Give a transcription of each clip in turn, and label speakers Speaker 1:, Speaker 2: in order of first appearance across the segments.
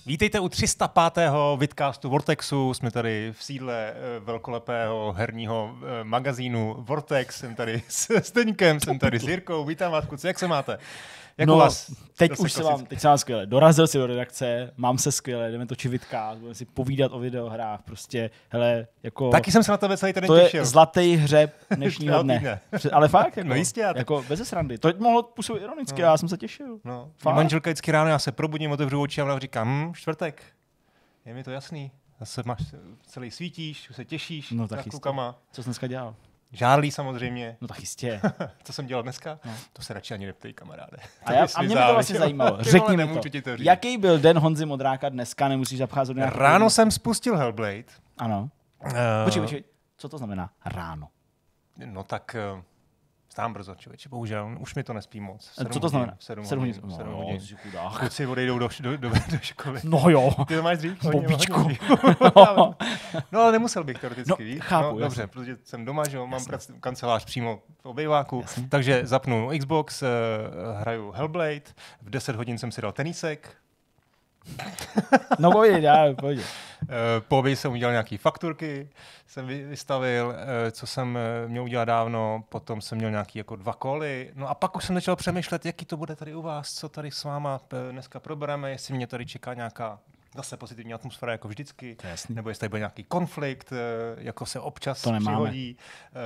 Speaker 1: Vítejte u 305. vidcastu Vortexu. Jsme tady v sídle velkolepého herního magazínu Vortex. Jsem tady s Zdeňkem, jsem tady s Jirkou. Vítám vás, kluci, jak se máte? Jak
Speaker 2: no,
Speaker 1: vás?
Speaker 2: Teď se vám skvěle. Dorazil si do redakce, mám se skvěle, jdeme točit vidcast, budeme si povídat o videohrách, prostě, hele, jako...
Speaker 1: Taky jsem se na tebe celý ten
Speaker 2: to
Speaker 1: těšil.
Speaker 2: To je zlatý hřeb dnešního dne. Ale fakt, jako,
Speaker 1: no jistě,
Speaker 2: jako bez srandy. To mohlo působit ironicky, já jsem se těšil.
Speaker 1: No. Manželka vždycky ráno, já se probudím, otevřu oči a ona říká, čtvrtek, je mi to jasný. Zase máš celý svítíš, se těšíš
Speaker 2: no, tak
Speaker 1: klukama.
Speaker 2: Co jsi dneska dělal?
Speaker 1: Žárlí samozřejmě.
Speaker 2: No tak jistě.
Speaker 1: Co jsem dělal dneska? No. To se radši ani neptej, kamaráde.
Speaker 2: A mě by to vlastně zajímalo. Řekni mi to. Jaký byl den Honzy Modráka dneska? Nemusíš zapcházet.
Speaker 1: Ráno jsem spustil Hellblade.
Speaker 2: Ano. Počkej. Co to znamená ráno?
Speaker 1: No tak stám brzo, člověče, bohužel. Už mi to nespí moc.
Speaker 2: Co to znamená?
Speaker 1: 7 hodin. Kluci odejdou do školy.
Speaker 2: No jo.
Speaker 1: Ty to máš dřív?
Speaker 2: Bobičku.
Speaker 1: No ale nemusel bych teoreticky, víš?
Speaker 2: Chápu,
Speaker 1: dobře, protože jsem doma, že jo, mám kancelář přímo v obejváku, takže zapnu Xbox, hraju Hellblade, v 10 hodin jsem si dal tenisek.
Speaker 2: No pojď.
Speaker 1: Po obědě jsem udělal nějaký fakturky, jsem vystavil, co jsem měl udělat dávno, potom jsem měl nějaký jako 2 koly, no a pak už jsem začal přemýšlet, jaký to bude tady u vás, co tady s váma dneska probereme, jestli mě tady čeká nějaká zase pozitivní atmosféra jako vždycky, nebo jestli tady bude nějaký konflikt, jako se občas přihodí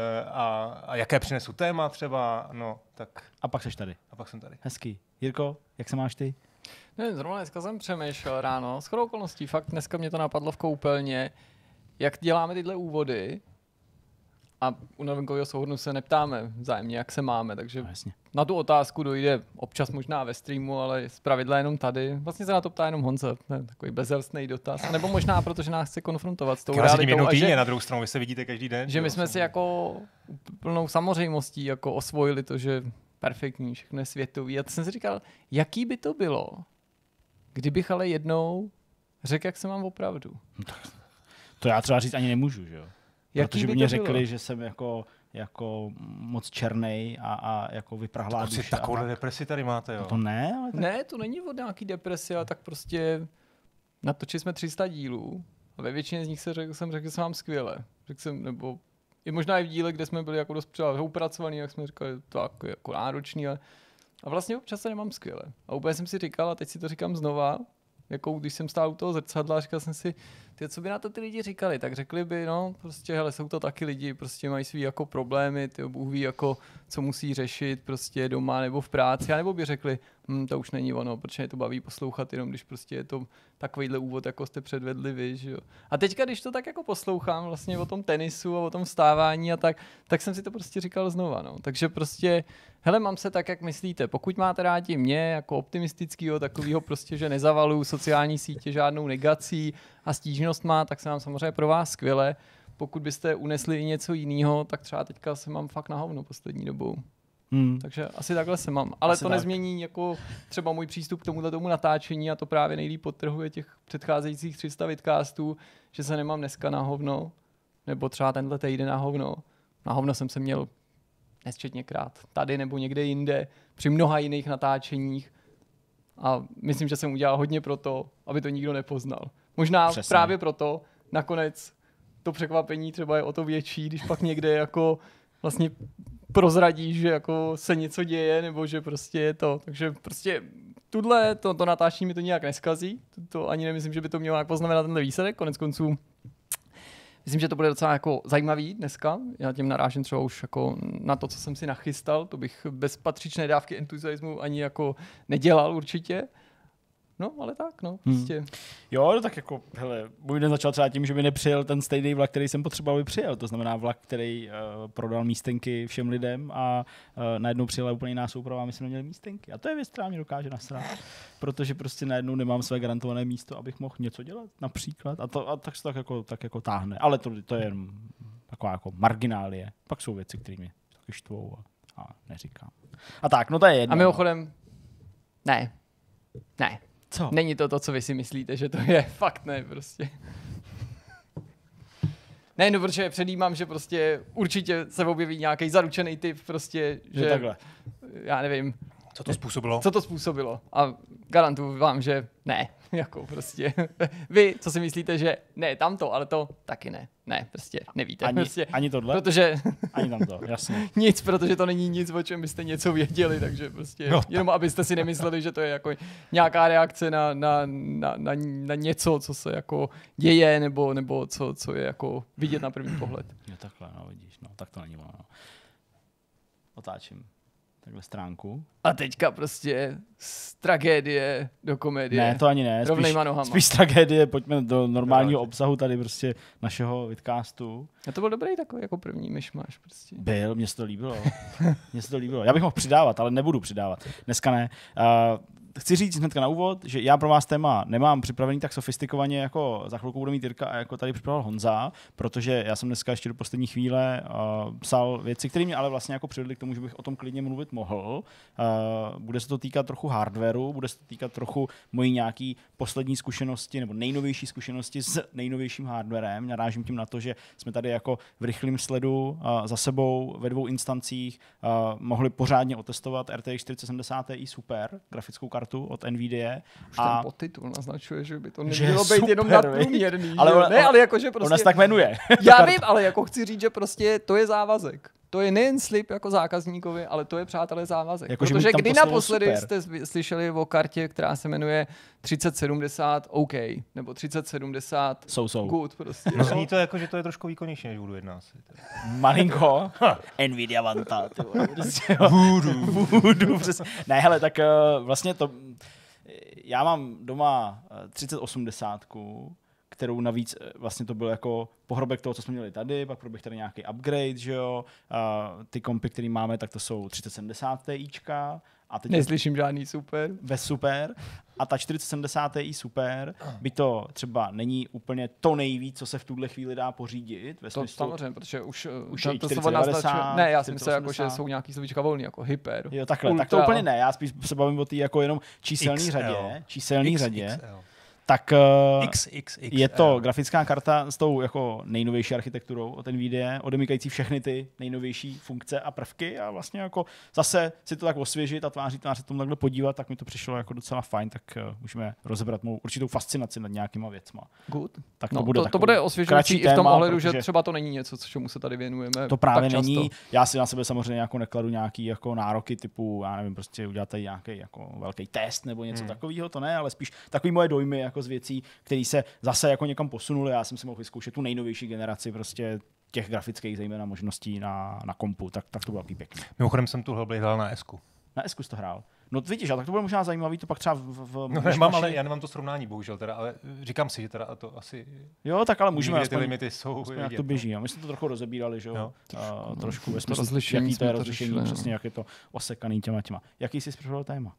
Speaker 1: a jaké přinesu téma třeba, no tak.
Speaker 2: A pak seš tady.
Speaker 1: A pak jsem tady.
Speaker 2: Hezký. Jirko, jak se máš ty?
Speaker 3: Ne, zrovna dneska jsem přemýšlel ráno, shodou okolností, fakt dneska mě to napadlo v koupelně, jak děláme tyhle úvody a u novinkového souhrnu se neptáme vzájemně, jak se máme, takže na tu otázku dojde občas možná ve streamu, ale zpravidla jenom tady. Vlastně se na to ptá jenom Honza, ne, takový bezelstný dotaz, a nebo možná protože nás chce konfrontovat s tou realitou.
Speaker 1: A že na druhou stranu, vy se vidíte každý den.
Speaker 3: Že my jsme si jako plnou samozřejmostí jako osvojili to, že perfektní, všechno je světový. A to jsem si říkal, jaký by to bylo, kdybych ale jednou řekl, jak se mám opravdu.
Speaker 2: To já třeba říct ani nemůžu, že jo? Protože by mě řekli, že jsem jako moc černej a jako vyprahlá duše.
Speaker 1: Takovou depresi tady máte, jo?
Speaker 2: To ne, ale tak...
Speaker 3: Ne, to není od nějaký depresi, ale tak prostě natočili jsme 300 dílů a ve většině z nich jsem řekl, že se mám skvěle. Řekl jsem, nebo i možná i v díle, kde jsme byli jako dost upracovaný, jak jsme říkali, to jako náročný, a vlastně občas se nemám skvěle. A úplně jsem si říkal, a teď si to říkám znova, jako když jsem stál u toho zrcadla, říkal jsem si, co by na to ty lidi říkali, tak řekli by, no, prostě, hele, jsou to taky lidi, prostě mají svý jako problémy, Bůh ví, jako, co musí řešit, prostě doma nebo v práci, anebo by řekli, to už není ono, protože mě to baví poslouchat, jenom když prostě je to takovýhle úvod, jako jste předvedli vy, že jo. A teďka, když to tak jako poslouchám vlastně o tom tenisu a o tom vstávání a tak jsem si to prostě říkal znova, no. Takže prostě, hele, mám se tak, jak myslíte. Pokud máte rádi mě jako optimistického, takového prostě, že nezavaluju sociální sítě žádnou negací a stížnost má, tak se mám samozřejmě pro vás skvěle. Pokud byste unesli i něco jiného, tak třeba teďka se mám fakt na hovno poslední dobou. Takže asi takhle se mám. Ale asi to nezmění jako třeba můj přístup k tomu natáčení, a to právě nejlíp podtrhuje těch předcházejících 300 vidcastů, že se nemám dneska na hovno, nebo třeba tenhle týden na hovno. Na hovno jsem se měl nesčetněkrát tady nebo někde jinde, při mnoha jiných natáčeních, a myslím, že jsem udělal hodně pro to, aby to nikdo nepoznal. Možná přesně. Právě proto nakonec to překvapení třeba je o to větší, když pak někde jako vlastně prozradíš, že jako se něco děje, nebo že prostě je to. Takže prostě to natáčení mi to nějak neskazí. To ani nemyslím, že by to mělo nějak poznamenat tenhle výsledek. Konec konců myslím, že to bude docela jako zajímavý dneska. Já tím narážím třeba už jako na to, co jsem si nachystal. To bych bez patřičné dávky entuziasmu ani jako nedělal určitě. No, ale tak, no, prostě.
Speaker 2: Jo, no tak jako, hele, můj den začal třeba tím, že mi nepřijel ten stejný vlak, který jsem potřeboval, aby přijel. To znamená vlak, který prodal místenky všem lidem, a najednou přijela úplně jiná souprava a my jsme neměli místenky. A to je věc, která mě dokáže nasrát. Protože prostě najednou nemám své garantované místo, abych mohl něco dělat, například. A tak se tak jako táhne. Ale to je jen taková jako marginálie. Pak jsou věci, které mě taky štvou a neříkám. A tak, no to je jedno.
Speaker 3: A mimochodem, ne.
Speaker 2: Co?
Speaker 3: Není to, co vy si myslíte, že to je. Fakt ne, prostě. Ne, no, protože předjímám, že prostě určitě se objeví nějaký zaručený typ, prostě, že
Speaker 2: takhle.
Speaker 3: Já nevím.
Speaker 1: Co to způsobilo?
Speaker 3: Co to způsobilo? A garantuju vám, že ne. Jako prostě. Vy, co si myslíte, že ne, tamto, ale to taky ne. Ne, prostě nevíte.
Speaker 2: Ani tohle?
Speaker 3: Protože
Speaker 2: ani tamto, jasně.
Speaker 3: nic, protože to není nic, o čem byste něco věděli, takže prostě jenom abyste si nemysleli, že to je jako nějaká reakce na něco, co se jako děje, nebo co je jako vidět na první pohled.
Speaker 2: Jo, takhle, no vidíš, no, tak to není ono. Otáčím takhle stránku.
Speaker 3: A teďka prostě z tragédie do komedie.
Speaker 2: Ne, to ani ne. Spíš z tragédie, pojďme do normálního obsahu tady prostě našeho vidcastu.
Speaker 3: A to byl dobrý takový jako první myšmaš prostě.
Speaker 2: Byl, mně se to líbilo. Já bych mohl přidávat, ale nebudu přidávat. Dneska ne. Chci říct hnedka na úvod, že já pro vás téma nemám připravený tak sofistikovaně, jako za chvilku bude mít Jirka a jako tady připravil Honza, protože já jsem dneska ještě do poslední chvíle psal věci, které mě ale vlastně jako přivedly k tomu, že bych o tom klidně mluvit mohl. Bude se to týkat trochu hardwareu, bude se to týkat trochu mojí nějaký poslední zkušenosti nebo nejnovější zkušenosti s nejnovějším hardwarem. Narážím tím na to, že jsme tady jako v rychlém sledu za sebou ve 2 instancích mohli pořádně otestovat RTX 4070 Ti Super, grafickou kartu od NVIDIA.
Speaker 3: Už ten podtitul naznačuje, že by to nemělo být jenom nadprůměrný. Ale jakože prostě...
Speaker 2: Ona se tak jmenuje.
Speaker 3: Já vím, ale jako chci říct, že prostě to je závazek. To je nejen slib jako zákazníkovi, ale to je, přátelé, závazek.
Speaker 2: Jako,
Speaker 3: protože kdy naposledy jste slyšeli o kartě, která se jmenuje 3070 OK, nebo 3070 good prostě.
Speaker 1: No zní to jako, že to je trošku výkonnější než Voodoo 11.
Speaker 2: Malinko. Nvidia Vanta. Voodoo. Ne, hele, tak vlastně to... Já mám doma 3080, kterou navíc vlastně to byl jako pohrobek toho, co jsme měli tady, pak proběh tady nějaký upgrade, že jo. Ty kompy, které máme, tak to jsou 3070 Tička. A teď
Speaker 3: neslyším žádný super.
Speaker 2: Bez super. A ta 4070 Ti Super, by to třeba není úplně to nejvíc, co se v tuhle chvíli dá pořídit. Ve smyslu,
Speaker 3: samozřejmě, protože už
Speaker 2: je 4090.
Speaker 3: Ne, já si myslím, jako, že jsou nějaký slovíčka volný, jako hyper.
Speaker 2: Jo, takhle. Tak to úplně ne. Já spíš se bavím o té jako jenom číselné řadě. Tak je to grafická karta s tou jako nejnovější architekturou od NVIDIA, odemykající všechny ty nejnovější funkce a prvky a vlastně jako zase si to tak osvěžit a tváří se tomu takhle podívat, tak mi to přišlo jako docela fajn, tak můžeme rozebrat mou určitou fascinaci nad nějakýma věcma.
Speaker 3: Good.
Speaker 2: Tak
Speaker 3: to bude osvěžující i v tom ohledu, že třeba to není něco, čemu se tady věnujeme.
Speaker 2: To právě není. Já si na sebe samozřejmě jako nekladu nějaký jako nároky typu, já nevím, prostě udělat tady nějaký jako velký test nebo něco takového, to ne, ale spíš takový moje dojmy jako z věcí, které se zase jako někam posunuly. Já jsem si mohl vyzkoušet tu nejnovější generaci prostě těch grafických zejména možností na kompu, tak to bylo pěkný.
Speaker 1: Mimochodem jsem tu Hellblade hrál na S-ku.
Speaker 2: Na S-ku jsi to hrál. No vidíš, tak to bude možná zajímavý, to pak třeba
Speaker 1: ale já nemám to srovnání, bohužel, teda, ale říkám si, že teda to asi...
Speaker 2: Jo, tak ale můžeme
Speaker 1: ty limity jsou
Speaker 2: jak to běží. My jsme to trochu rozebírali, že jo? Trošku ve smyslu, jaký to je rozlišení, přesně jak je to osekaný těma. Jaký jsi připravil téma?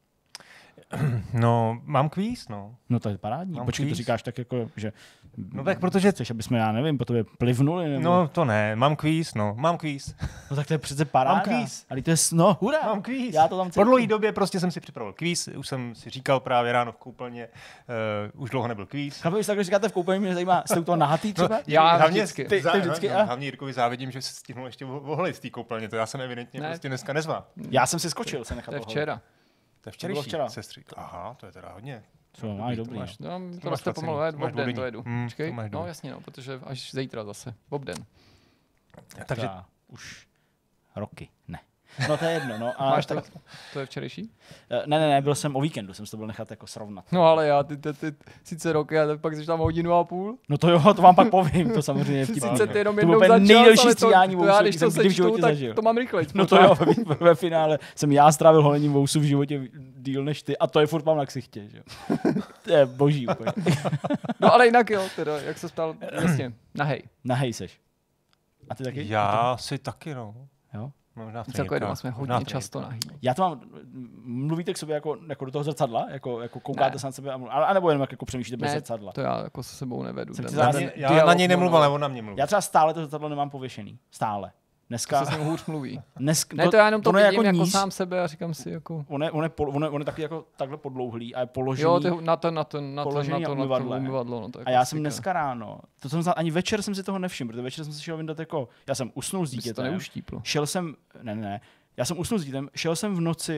Speaker 1: No, mám kvíz, no.
Speaker 2: No to je parádní. Počkej, to říkáš tak jako, že...
Speaker 1: No tak protože...
Speaker 2: Chceš, aby jsme, já nevím, po tobě plivnuli? Nebo...
Speaker 1: No to ne, mám kvíz. No
Speaker 2: tak to je přece paráda.
Speaker 1: Mám kvíz.
Speaker 2: Ale to je, no hurá.
Speaker 1: Mám kvíz.
Speaker 2: Já to tam
Speaker 1: po dlouhé době prostě jsem si připravil kvíz, už jsem si říkal právě ráno v koupelně, už dlouho nebyl kvíz.
Speaker 2: Chápu, že takhle říkáte v koupelně, mě zajímá, jste u toho nahatý třeba?
Speaker 1: No, já vždycky. Ty vždycky. Hlavně Jirkovi závidím, že se stihnul ještě voholit z té koupelně, to já jsem evidentně prostě dneska nezvám.
Speaker 2: Já jsem si skočil, se nechat
Speaker 3: včera.
Speaker 1: To je včerejší, sestry. Aha, to je teda hodně.
Speaker 2: Co, máš dobrý.
Speaker 3: To jste pomalu, obden to jedu. Počkej, no jasně, no, protože až zítra zase, obden.
Speaker 2: Takže už roky, ne. No to je jedno, no. A
Speaker 3: máš tak... To je včerejší?
Speaker 2: Ne, byl jsem o víkendu, jsem to byl nechat jako srovnat.
Speaker 3: No ale já, ty sice roky, a pak jsi tam 1,5 hodiny.
Speaker 2: No to jo, to vám pak povím, to samozřejmě je vtipný.
Speaker 3: Sice ty jenom jednou začal,
Speaker 2: nejdelší stříhání
Speaker 3: to já když to sečtu, tak to mám rychle.
Speaker 2: No to jo, ve finále jsem já strávil holením vousu v životě díl než ty a to je furt mám na ksichtě, že jo. To je boží úplně.
Speaker 3: No ale jinak jo, teda, jak se ptal, jasně, nahej.
Speaker 2: Nahej seš. A ty taky?
Speaker 1: Já si taky, no.
Speaker 2: Jo?
Speaker 3: Celkově doma jsme hodně často nahý.
Speaker 2: Já to mám, mluvíte k sobě jako do toho zrcadla? Jako koukáte se na sebe? A nebo jenom jako přemýšlíte bez zrcadla?
Speaker 3: To já jako se sebou nevedu.
Speaker 1: Já na něj nemluvím, ale on na mě mluví.
Speaker 2: Já třeba stále to zrcadlo nemám pověšený. Stále. Dneska
Speaker 3: se s ním hůř mluví.
Speaker 2: Ne,
Speaker 3: to já jenom to vidím jako sám sebe a říkám si jako...
Speaker 2: On je taky jako takhle podlouhlý a je položený...
Speaker 3: Jo, na to umyvadlo. No, to
Speaker 2: a já jsem dneska ráno, to jsem ani večer jsem si toho nevšiml, protože večer jsem si šel vyndat jako... Já jsem usnul s dítětem.
Speaker 3: To neuštíplo.
Speaker 2: Šel jsem... Ne. Já jsem usnul s dítětem, šel jsem v noci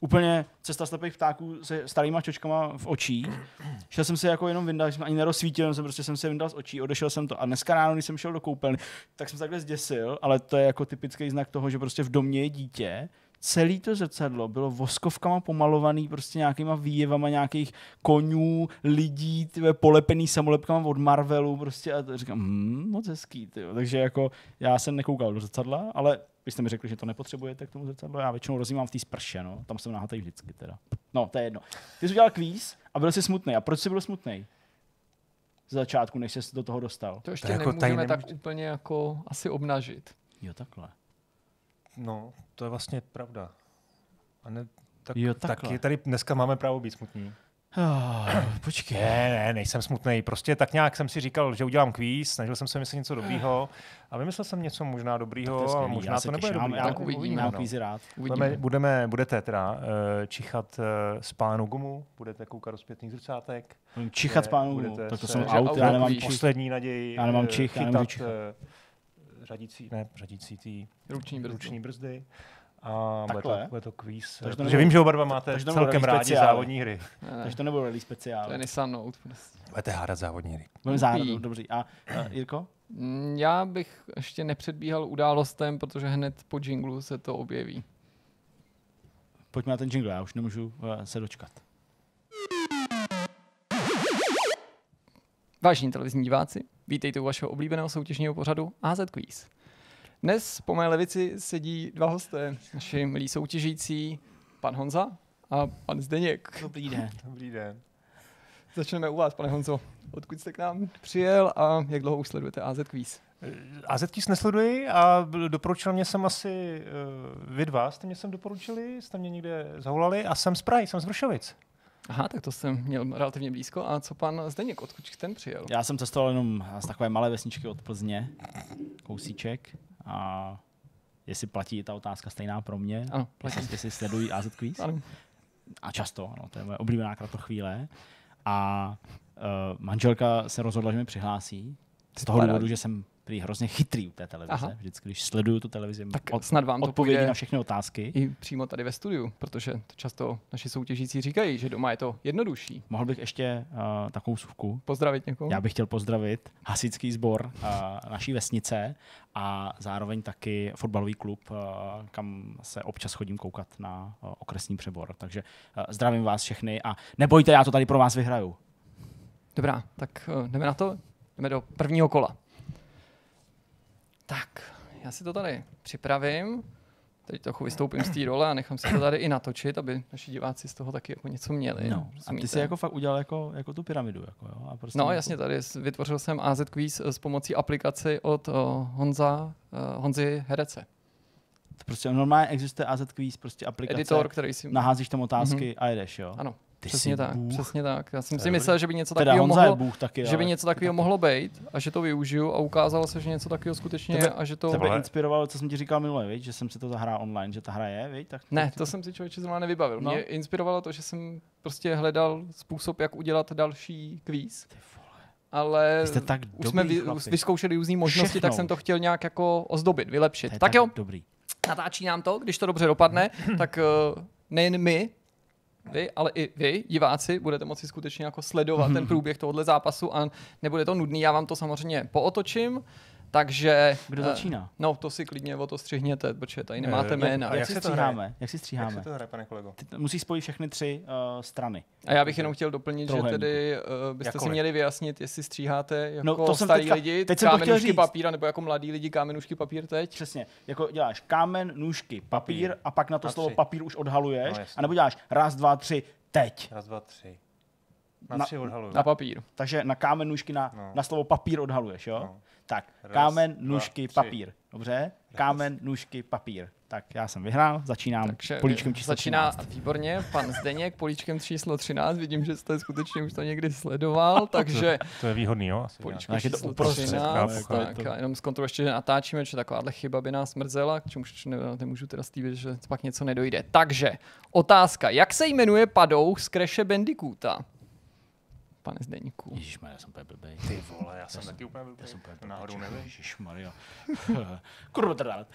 Speaker 2: úplně cesta slepých ptáků se starýma čočkama v očích. Šel jsem si jako jenom vyndat, jsem ani nerozsvítil, jsem si vyndal z očí, odešel jsem to. A dneska ráno, když jsem šel do koupelny, tak jsem se takhle zděsil, ale to je jako typický znak toho, že prostě v domě je dítě. Celé to zrcadlo bylo voskovkama pomalovaný prostě nějakýma výjevama nějakých konňů, lidí, polepený samolepkama od Marvelu prostě a to říkám, moc hezký, tyjo. Takže jako já jsem nekoukal do zrcadla, ale vy jste mi řekli, že to nepotřebujete k tomu zrcadlu, já většinou rozjímám v té sprše, no, tam jsem nahatej vždycky teda. No, to je jedno. Ty jsi udělal kvíz a byl jsi smutný. A proč jsi byl smutný? Z začátku, než jsi do toho dostal.
Speaker 3: To ještě
Speaker 1: To jako
Speaker 3: nemůžeme tak úplně jako asi obnažit.
Speaker 2: Jo, takhle.
Speaker 1: No, to je vlastně pravda. A ne, tak,
Speaker 2: Jo, takhle.
Speaker 1: taky tady dneska máme právo být smutní.
Speaker 2: Počkej.
Speaker 1: Ne, nejsem smutný. Prostě tak nějak jsem si říkal, že udělám kvíz, snažil jsem se myslet něco dobrýho a vymyslel jsem něco možná dobrýho, ale možná to nebude dobrý.
Speaker 2: Já
Speaker 3: Tak uvidíme,
Speaker 2: mám
Speaker 3: no.
Speaker 2: kvízy rád.
Speaker 1: Budete teda čichat z pánu gumu, budete koukat do zpětných zrcátek.
Speaker 2: Budem čichat s pánu,
Speaker 1: budete
Speaker 2: tak to
Speaker 1: se-
Speaker 2: jsem
Speaker 3: že
Speaker 2: out, já nemám
Speaker 3: auto
Speaker 2: čich.
Speaker 1: Poslední naději
Speaker 2: Já nemám čich, já nemůžu
Speaker 1: chytat
Speaker 2: čichat.
Speaker 1: řadící ty
Speaker 3: Ruční
Speaker 1: brzdy. A
Speaker 2: Takhle?
Speaker 1: bude to kvíz.
Speaker 2: Takže to
Speaker 1: Protože
Speaker 2: nebylo-
Speaker 1: vím, že oba dva máte
Speaker 2: takže to nebylo
Speaker 1: celkem
Speaker 2: rally
Speaker 1: rádi
Speaker 2: speciál.
Speaker 1: závodní hry.
Speaker 3: Ne,
Speaker 2: Takže to nebyl rally
Speaker 3: to
Speaker 2: speciál.
Speaker 3: je Nissan Note. Prostě.
Speaker 1: Budete hádat závodní hry.
Speaker 2: Budeme záhrad,
Speaker 3: Hlupý.
Speaker 2: dobře. A Jirko?
Speaker 3: Já bych ještě nepředbíhal událostem, protože hned po jinglu se to objeví.
Speaker 2: Pojďme na ten jingle, já už nemůžu se dočkat.
Speaker 3: Vážení televizní diváci, vítejte u vašeho oblíbeného soutěžního pořadu AZ Quiz. Dnes po mé levici sedí dva hosté, naši milí soutěžící, pan Honza a pan Zdeněk.
Speaker 2: Dobrý den.
Speaker 1: Dobrý den.
Speaker 3: Začneme u vás, pane Honzo. Odkud jste k nám přijel a jak dlouho už sledujete AZ Quiz?
Speaker 1: AZ Quiz nesleduji a doporučil mě jsem asi vy dva, jste mě sem doporučili, jste mě někde zavolali a jsem z Prahy, jsem z Vršovic.
Speaker 3: Aha, tak to jsem měl relativně blízko. A co pan Zdeněk, odkud ten přijel?
Speaker 2: Já jsem cestoval jenom z takové malé vesničky od Plzně, kousíček. A jestli platí ta otázka stejná pro mě,
Speaker 3: Ano, platí.
Speaker 2: jestli sledují AZ Quiz.
Speaker 3: Ano.
Speaker 2: A často, ano, to je moje oblíbená kratochvíle. A manželka se rozhodla, že mi přihlásí. Z toho
Speaker 3: Paráda.
Speaker 2: důvodu, že jsem prý hrozně chytrý u té televize.
Speaker 3: Aha.
Speaker 2: Vždycky, když sleduju tu televizi,
Speaker 3: Tak snad vám to
Speaker 2: odpovědi
Speaker 3: půjde
Speaker 2: na všechny otázky.
Speaker 3: i přímo tady ve studiu, protože to často naši soutěžící říkají, že doma je to jednodušší.
Speaker 2: Mohl bych ještě takovou suvku.
Speaker 3: Pozdravit někoho?
Speaker 2: Já bych chtěl pozdravit hasičský sbor naší vesnice a zároveň taky fotbalový klub, kam se občas chodím koukat na okresní přebor. Takže zdravím vás všechny a nebojte, já to tady pro vás vyhraju.
Speaker 3: Dobrá, tak jdeme na to. Jdeme do prvního kola. Tak, já si to tady připravím. Teď trochu vystoupím z té role a nechám si to tady i natočit, aby naši diváci z toho taky jako něco měli.
Speaker 2: No, a ty
Speaker 3: Rozumíte?
Speaker 2: jsi jako fakt udělal jako tu pyramidu. Jako, jo? A prostě
Speaker 3: No jasně, tady vytvořil jsem AZ Quiz s pomocí aplikace od Honzy Herece.
Speaker 2: To prostě normálně existuje AZ Quiz, prostě aplikace,
Speaker 3: Editor, který si...
Speaker 2: naházíš tam otázky a jedeš, jo?
Speaker 3: Ano,
Speaker 2: Ty
Speaker 3: přesně
Speaker 2: jsi
Speaker 3: tak,
Speaker 2: bůh.
Speaker 3: přesně tak. Já jsem
Speaker 1: To
Speaker 3: si
Speaker 1: je
Speaker 3: myslel, že by něco
Speaker 2: Teda
Speaker 3: takového
Speaker 2: Honza je
Speaker 3: mohlo...
Speaker 2: bůh taky,
Speaker 3: Že by
Speaker 2: ale
Speaker 3: něco takového mohlo být a že to využiju a ukázalo se, že něco takového skutečně je a že to...
Speaker 2: tebe
Speaker 1: Tohle-
Speaker 2: inspirovalo, co jsem ti říkal minule, viď? Že jsem si to zahrál online, že ta hra je, viď? Tak
Speaker 3: Ne, to jsem si člověče zrovna nevybavil.
Speaker 2: No.
Speaker 3: Mě inspirovalo to, že jsem prostě hledal způsob, jak udělat další kvíz. Ale
Speaker 2: Vy jste tak
Speaker 3: už jsme
Speaker 2: dobrý chlapi.
Speaker 3: vyzkoušeli různé možnosti,
Speaker 2: Všechno
Speaker 3: tak jsem to chtěl nějak jako ozdobit, vylepšit.
Speaker 2: To je
Speaker 3: Tak jo,
Speaker 2: Dobrý.
Speaker 3: natáčí nám to, když to dobře dopadne, tak nejen my, vy, ale i vy, diváci, budete moci skutečně jako sledovat ten průběh tohohle zápasu a nebude to nudný, já vám to samozřejmě pootočím, takže...
Speaker 2: Kdo začíná?
Speaker 3: No, to si klidně o to střihněte, protože tady nemáte jména.
Speaker 1: a
Speaker 2: Jak
Speaker 1: jak
Speaker 2: si
Speaker 1: se to
Speaker 2: stříháme? Jak si
Speaker 1: Jak
Speaker 2: stříháme?
Speaker 1: se to hraje, pane kolego?
Speaker 2: Ty musíš spojit všechny tři strany.
Speaker 3: A já bych jenom chtěl doplnit, že
Speaker 2: Trouhelníku.
Speaker 3: tedy byste si
Speaker 1: Jakkoliv.
Speaker 3: měli vyjasnit, jestli stříháte jako
Speaker 2: No, to jsem
Speaker 3: starý
Speaker 2: teďka-
Speaker 3: lidi
Speaker 2: teď jsem to chtěl
Speaker 3: kámen, nůžky,
Speaker 2: říct.
Speaker 3: papíra, nebo jako mladí lidi kámen, nůžky, papír teď.
Speaker 2: Přesně. Jako děláš kámen, nůžky, papír a pak na to
Speaker 1: Na
Speaker 2: slovo
Speaker 1: tři.
Speaker 2: papír už odhaluješ.
Speaker 1: No, jasně.
Speaker 2: A nebo děláš raz, dva, tři, teď.
Speaker 1: Raz, dva, tři. Na
Speaker 2: Na-
Speaker 1: tři odhaluju.
Speaker 3: Na papír.
Speaker 2: Takže na kámen, nůžky,
Speaker 1: No.
Speaker 2: na slovo papír odhaluješ, jo?
Speaker 1: No.
Speaker 2: Tak,
Speaker 1: Raz,
Speaker 2: kámen,
Speaker 1: dva,
Speaker 2: nůžky,
Speaker 1: tři.
Speaker 2: papír. Dobře? Kámen, nůžky, papír. Tak já jsem vyhrál, začínám
Speaker 3: Takže
Speaker 2: políčkem číslo
Speaker 3: začíná
Speaker 2: 13.
Speaker 3: výborně pan Zdeněk políčkem číslo 13. Vidím, že jste skutečně už to někdy sledoval, takže
Speaker 1: To je výhodný, jo? Asi
Speaker 3: políčko
Speaker 2: Tak je to
Speaker 3: číslo
Speaker 2: uprostřed,
Speaker 3: 13.
Speaker 1: chápu,
Speaker 3: Tak já jenom zkontroluji, že natáčíme, že takováhle chyba by nás mrzela, k čemuž nemůžu teda slíbit, že pak něco nedojde. Takže otázka, jak se jmenuje padouch z Crashe Bandicoota? pane Zdeňku?
Speaker 2: Ježišmarja, já jsem úplně blbej.
Speaker 1: Ty vole, já jsem taky úplně blbý. Náhodou nevím.
Speaker 2: Ježišmarja. Kurva teda.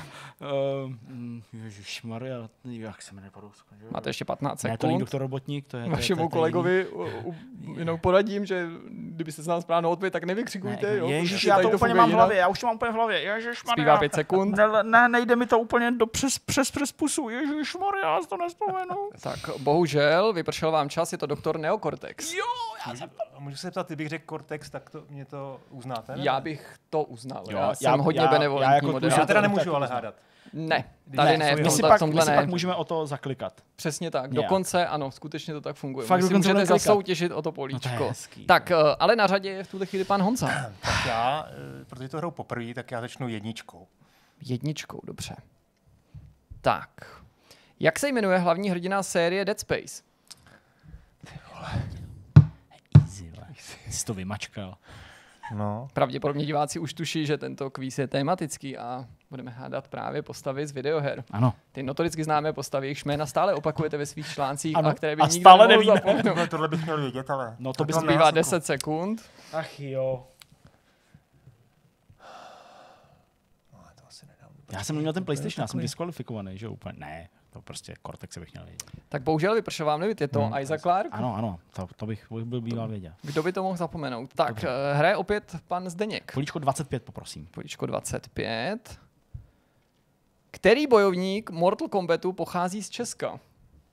Speaker 2: Ježišmarja, jak se jmenuje padou?
Speaker 3: Máte ještě 15
Speaker 2: Ne, to není
Speaker 3: sekund.
Speaker 2: doktor Robotník, to je...
Speaker 3: Vašemu kolegovi jenom poradím, že kdybyste se nám správně odpovědět, tak nevykřikujte. Jo,
Speaker 2: Ježiš,
Speaker 3: protože
Speaker 2: já
Speaker 3: tady
Speaker 2: to úplně
Speaker 3: funguje
Speaker 2: mám v
Speaker 3: jinak.
Speaker 2: hlavě, já už to mám úplně v hlavě. Ježišmarja.
Speaker 3: Zbývá 5 sekund.
Speaker 2: Ne, nejde mi to úplně přes pusu. Ježišmarja, já si to nespomenu.
Speaker 3: Tak bohužel, vypršel vám čas, je to doktor Neocortex.
Speaker 2: Jo, já jsem...
Speaker 1: Můžu se ptat, kdybych řekl Cortex, tak mě to uznáte? Ne?
Speaker 3: Já bych to uznal.
Speaker 2: Jo,
Speaker 3: Já jsem hodně benevolentní
Speaker 2: jako
Speaker 3: moderátor.
Speaker 1: Já teda
Speaker 2: tak
Speaker 1: nemůžu ale
Speaker 2: uznám.
Speaker 1: hádat.
Speaker 3: Ne, tady ne,
Speaker 1: sorry.
Speaker 3: v
Speaker 2: My si
Speaker 3: tomhle,
Speaker 2: pak,
Speaker 3: v tomhle
Speaker 2: my si
Speaker 3: ne.
Speaker 2: pak můžeme o to zaklikat.
Speaker 3: Přesně tak,
Speaker 2: Nějak.
Speaker 3: dokonce ano, skutečně to tak funguje.
Speaker 2: Fakt
Speaker 3: Vy si
Speaker 2: dokonce
Speaker 3: můžete
Speaker 2: budeme klikat.
Speaker 3: zasoutěžit o to
Speaker 2: No to
Speaker 3: políčko.
Speaker 2: je hezký.
Speaker 3: Tak, ale na řadě je v tuhle chvíli pan Honza.
Speaker 1: Tak já, protože to hrou poprvé, tak já začnu jedničkou.
Speaker 3: Jedničkou, dobře. Tak, jak se jmenuje hlavní hrdina série Dead Space?
Speaker 2: Easy, jsi to vymačkal.
Speaker 1: No.
Speaker 3: Pravděpodobně diváci už tuší, že tento kvíz je tematický a budeme hádat právě postavy z videoher.
Speaker 2: Ano.
Speaker 3: Ty notoricky známé postavy, jejichž jména stále opakujete ve svých článcích
Speaker 2: Ano,
Speaker 3: a které by
Speaker 2: a
Speaker 3: nikdo
Speaker 2: stále
Speaker 3: nemohl
Speaker 2: nevíme.
Speaker 3: zapomenout.
Speaker 1: Tohle bych měl vědět, ale...
Speaker 2: No to bys
Speaker 1: to
Speaker 3: Zbývá
Speaker 1: ne,
Speaker 3: 10 sekund.
Speaker 2: Ach jo.
Speaker 1: No, to asi nedám.
Speaker 2: Já jsem neměl ten PlayStation, já jsem diskvalifikovaný, že jo, úplně. Ne, to prostě Cortex bych měl vědět.
Speaker 3: Tak bohužel vypršel vám limit, je to Isaac Clarke.
Speaker 2: Ano, to bych byl býval věděl.
Speaker 3: Kdo by to mohl zapomenout? Tak, hraje opět pan Zdeněk.
Speaker 2: Políčko 25 poprosím.
Speaker 3: Políčko 25. Který bojovník Mortal Kombatu pochází z Česka?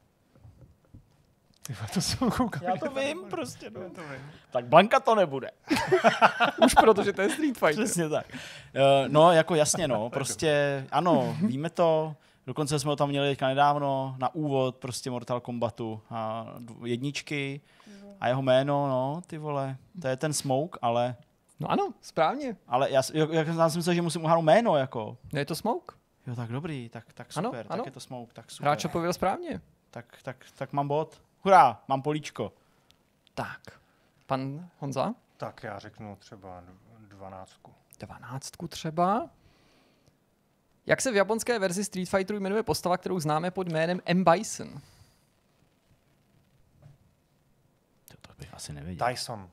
Speaker 1: Ty to jsou koukali.
Speaker 2: Já to vím prostě, no. Tak Blanka to nebude.
Speaker 3: Už protože to je Street Fighter.
Speaker 2: Přesně tak. No, jako jasně, no. Prostě, ano, víme to. Dokonce jsme ho tam měli teďka nedávno na úvod prostě Mortal Kombatu a jedničky a jeho jméno, no, ty vole. To je ten Smoke, ale
Speaker 3: No ano, správně.
Speaker 2: já jsem myslel, že musím uhádnout jméno, jako.
Speaker 3: No je to Smoke.
Speaker 2: Jo, tak dobrý, tak
Speaker 3: Ano,
Speaker 2: super,
Speaker 3: ano.
Speaker 2: tak je to Smoke, tak super.
Speaker 3: Hráč odpověděl správně.
Speaker 2: Tak mám bod. Hurá, mám políčko.
Speaker 3: Tak, pan Honza?
Speaker 1: Tak já řeknu třeba 12.
Speaker 3: 12 třeba. Jak se v japonské verzi Street Fighteru jmenuje postava, kterou známe pod jménem M. Bison?
Speaker 2: To bych asi nevěděl.
Speaker 1: Tyson.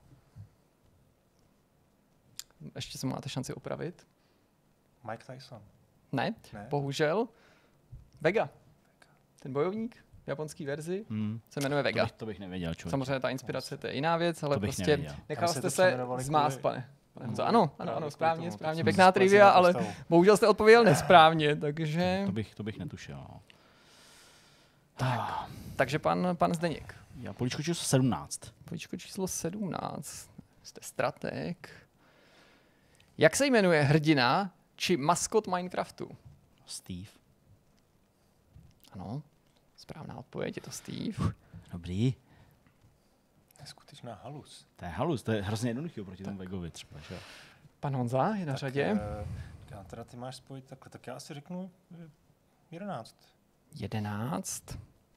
Speaker 3: Ještě se máte šanci opravit.
Speaker 1: Mike Tyson.
Speaker 3: Ne,
Speaker 1: Ne?
Speaker 3: bohužel. Vega. Ten bojovník v japonské verzi se jmenuje Vega.
Speaker 2: To bych nevěděl, člověk.
Speaker 3: Samozřejmě ta inspirace to je jiná věc, ale
Speaker 2: To bych
Speaker 3: prostě
Speaker 2: nevěděl.
Speaker 3: nechal
Speaker 1: Tam se
Speaker 3: jste
Speaker 1: to
Speaker 3: se
Speaker 1: přejmenovali
Speaker 3: zmást,
Speaker 1: kvůli-
Speaker 3: pane Honzo. Ano,
Speaker 1: Právě
Speaker 3: správně,
Speaker 1: kvůli tomu,
Speaker 3: správně.
Speaker 1: tak
Speaker 3: Pěkná
Speaker 1: jsem
Speaker 3: trivia,
Speaker 1: zplesnil
Speaker 3: ale
Speaker 1: postavu.
Speaker 3: bohužel jste odpověděl nesprávně, takže...
Speaker 2: To bych nitušil, no.
Speaker 3: Takže pan Zdeněk.
Speaker 2: Já políčko číslo 17.
Speaker 3: Políčko číslo 17. Jste strateg. Jak se jmenuje hrdina či maskot Minecraftu?
Speaker 2: Steve.
Speaker 3: Ano, správná odpověď, je to Steve.
Speaker 2: Dobrý.
Speaker 1: To je skutečná halus.
Speaker 2: To je halus, to je hrozně jednoduchý oproti tomu Vegovi třeba, že?
Speaker 3: Pan Honza je na řadě.
Speaker 1: Já teda ty máš spojit takhle, tak já asi řeknu 11.
Speaker 3: 11.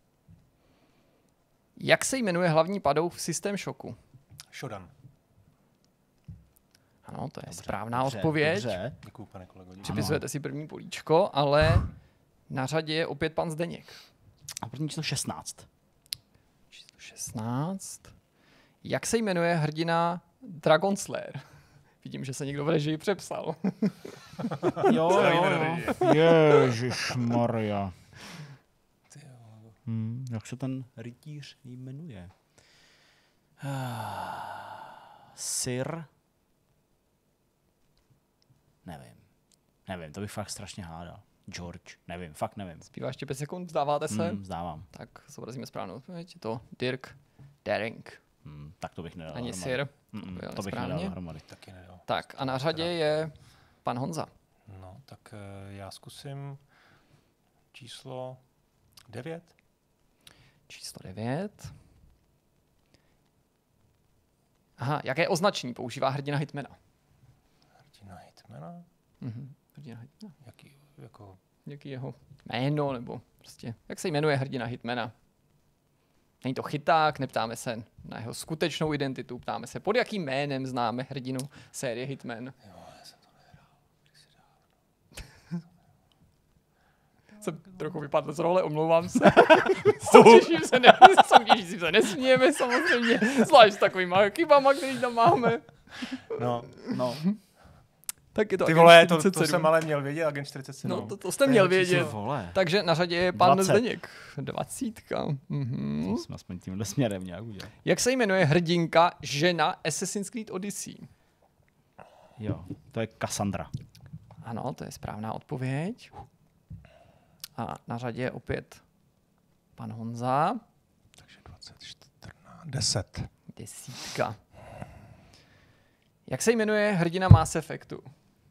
Speaker 3: Jak se jmenuje hlavní padouch v System Shocku?
Speaker 1: Shodan.
Speaker 3: Ano, to je správná odpověď.
Speaker 2: Dobře.
Speaker 1: Děkuju, pane kolego. Děkuju.
Speaker 3: Připisujete si první políčko, ale na řadě je opět pan Zdeněk.
Speaker 2: A první číslo 16.
Speaker 3: Číslo 16. Jak se jmenuje hrdina Dragon Slayer? Vidím, že se někdo v režii přepsal.
Speaker 2: Jo. Ježišmarja. Jak se ten rytíř jmenuje? Sir? Nevím, to bych fakt strašně hádal. George, fakt nevím.
Speaker 3: Zbývá ještě 5 sekund, vzdáváte se?
Speaker 2: Vzdávám.
Speaker 3: Tak zobrazíme správnou odpověď. Je to Dirk Daring.
Speaker 2: Tak to bych nedal.
Speaker 3: Ani
Speaker 2: dohromady.
Speaker 3: Sir.
Speaker 2: To bych nedal dohromady.
Speaker 1: Taky nedal.
Speaker 3: Tak a na řadě je pan Honza.
Speaker 1: No, tak já zkusím číslo 9.
Speaker 3: Číslo 9. Aha, jaké označení používá hrdina Hitmana?
Speaker 1: Hrdina Hitmana?
Speaker 3: Hrdina Hitmana.
Speaker 1: Jaký, jako...
Speaker 3: Jaký jeho jméno, nebo prostě, jak se jmenuje hrdina Hitmana? Není to chyták, neptáme se na jeho skutečnou identitu, ptáme se, pod jakým jménem známe hrdinu série Hitman.
Speaker 1: Jo, já jsem to nehrál.
Speaker 3: jsem trochu vypadl z role, omlouvám se. Soutěžím se nesmějeme samozřejmě, zvlášť s takovýma chybama, který tam máme.
Speaker 1: No.
Speaker 3: Tak je to
Speaker 1: Ty
Speaker 3: Agent
Speaker 1: vole,
Speaker 3: 47.
Speaker 1: to jsem ale měl vědět, Agent 47.
Speaker 3: No, to jste měl vědět.
Speaker 2: Vole.
Speaker 3: Takže na řadě je pan
Speaker 2: 20.
Speaker 3: Zdeněk. 20. Mhm.
Speaker 2: To jsme aspoň tímhle směrem nějak udělali.
Speaker 3: Jak se jmenuje hrdinka žena Assassin's Creed Odyssey?
Speaker 2: Jo, to je Cassandra.
Speaker 3: Ano, to je správná odpověď. A na řadě je opět pan Honza.
Speaker 1: Takže 10.
Speaker 3: 10. Jak se jmenuje hrdina Mass Effectu?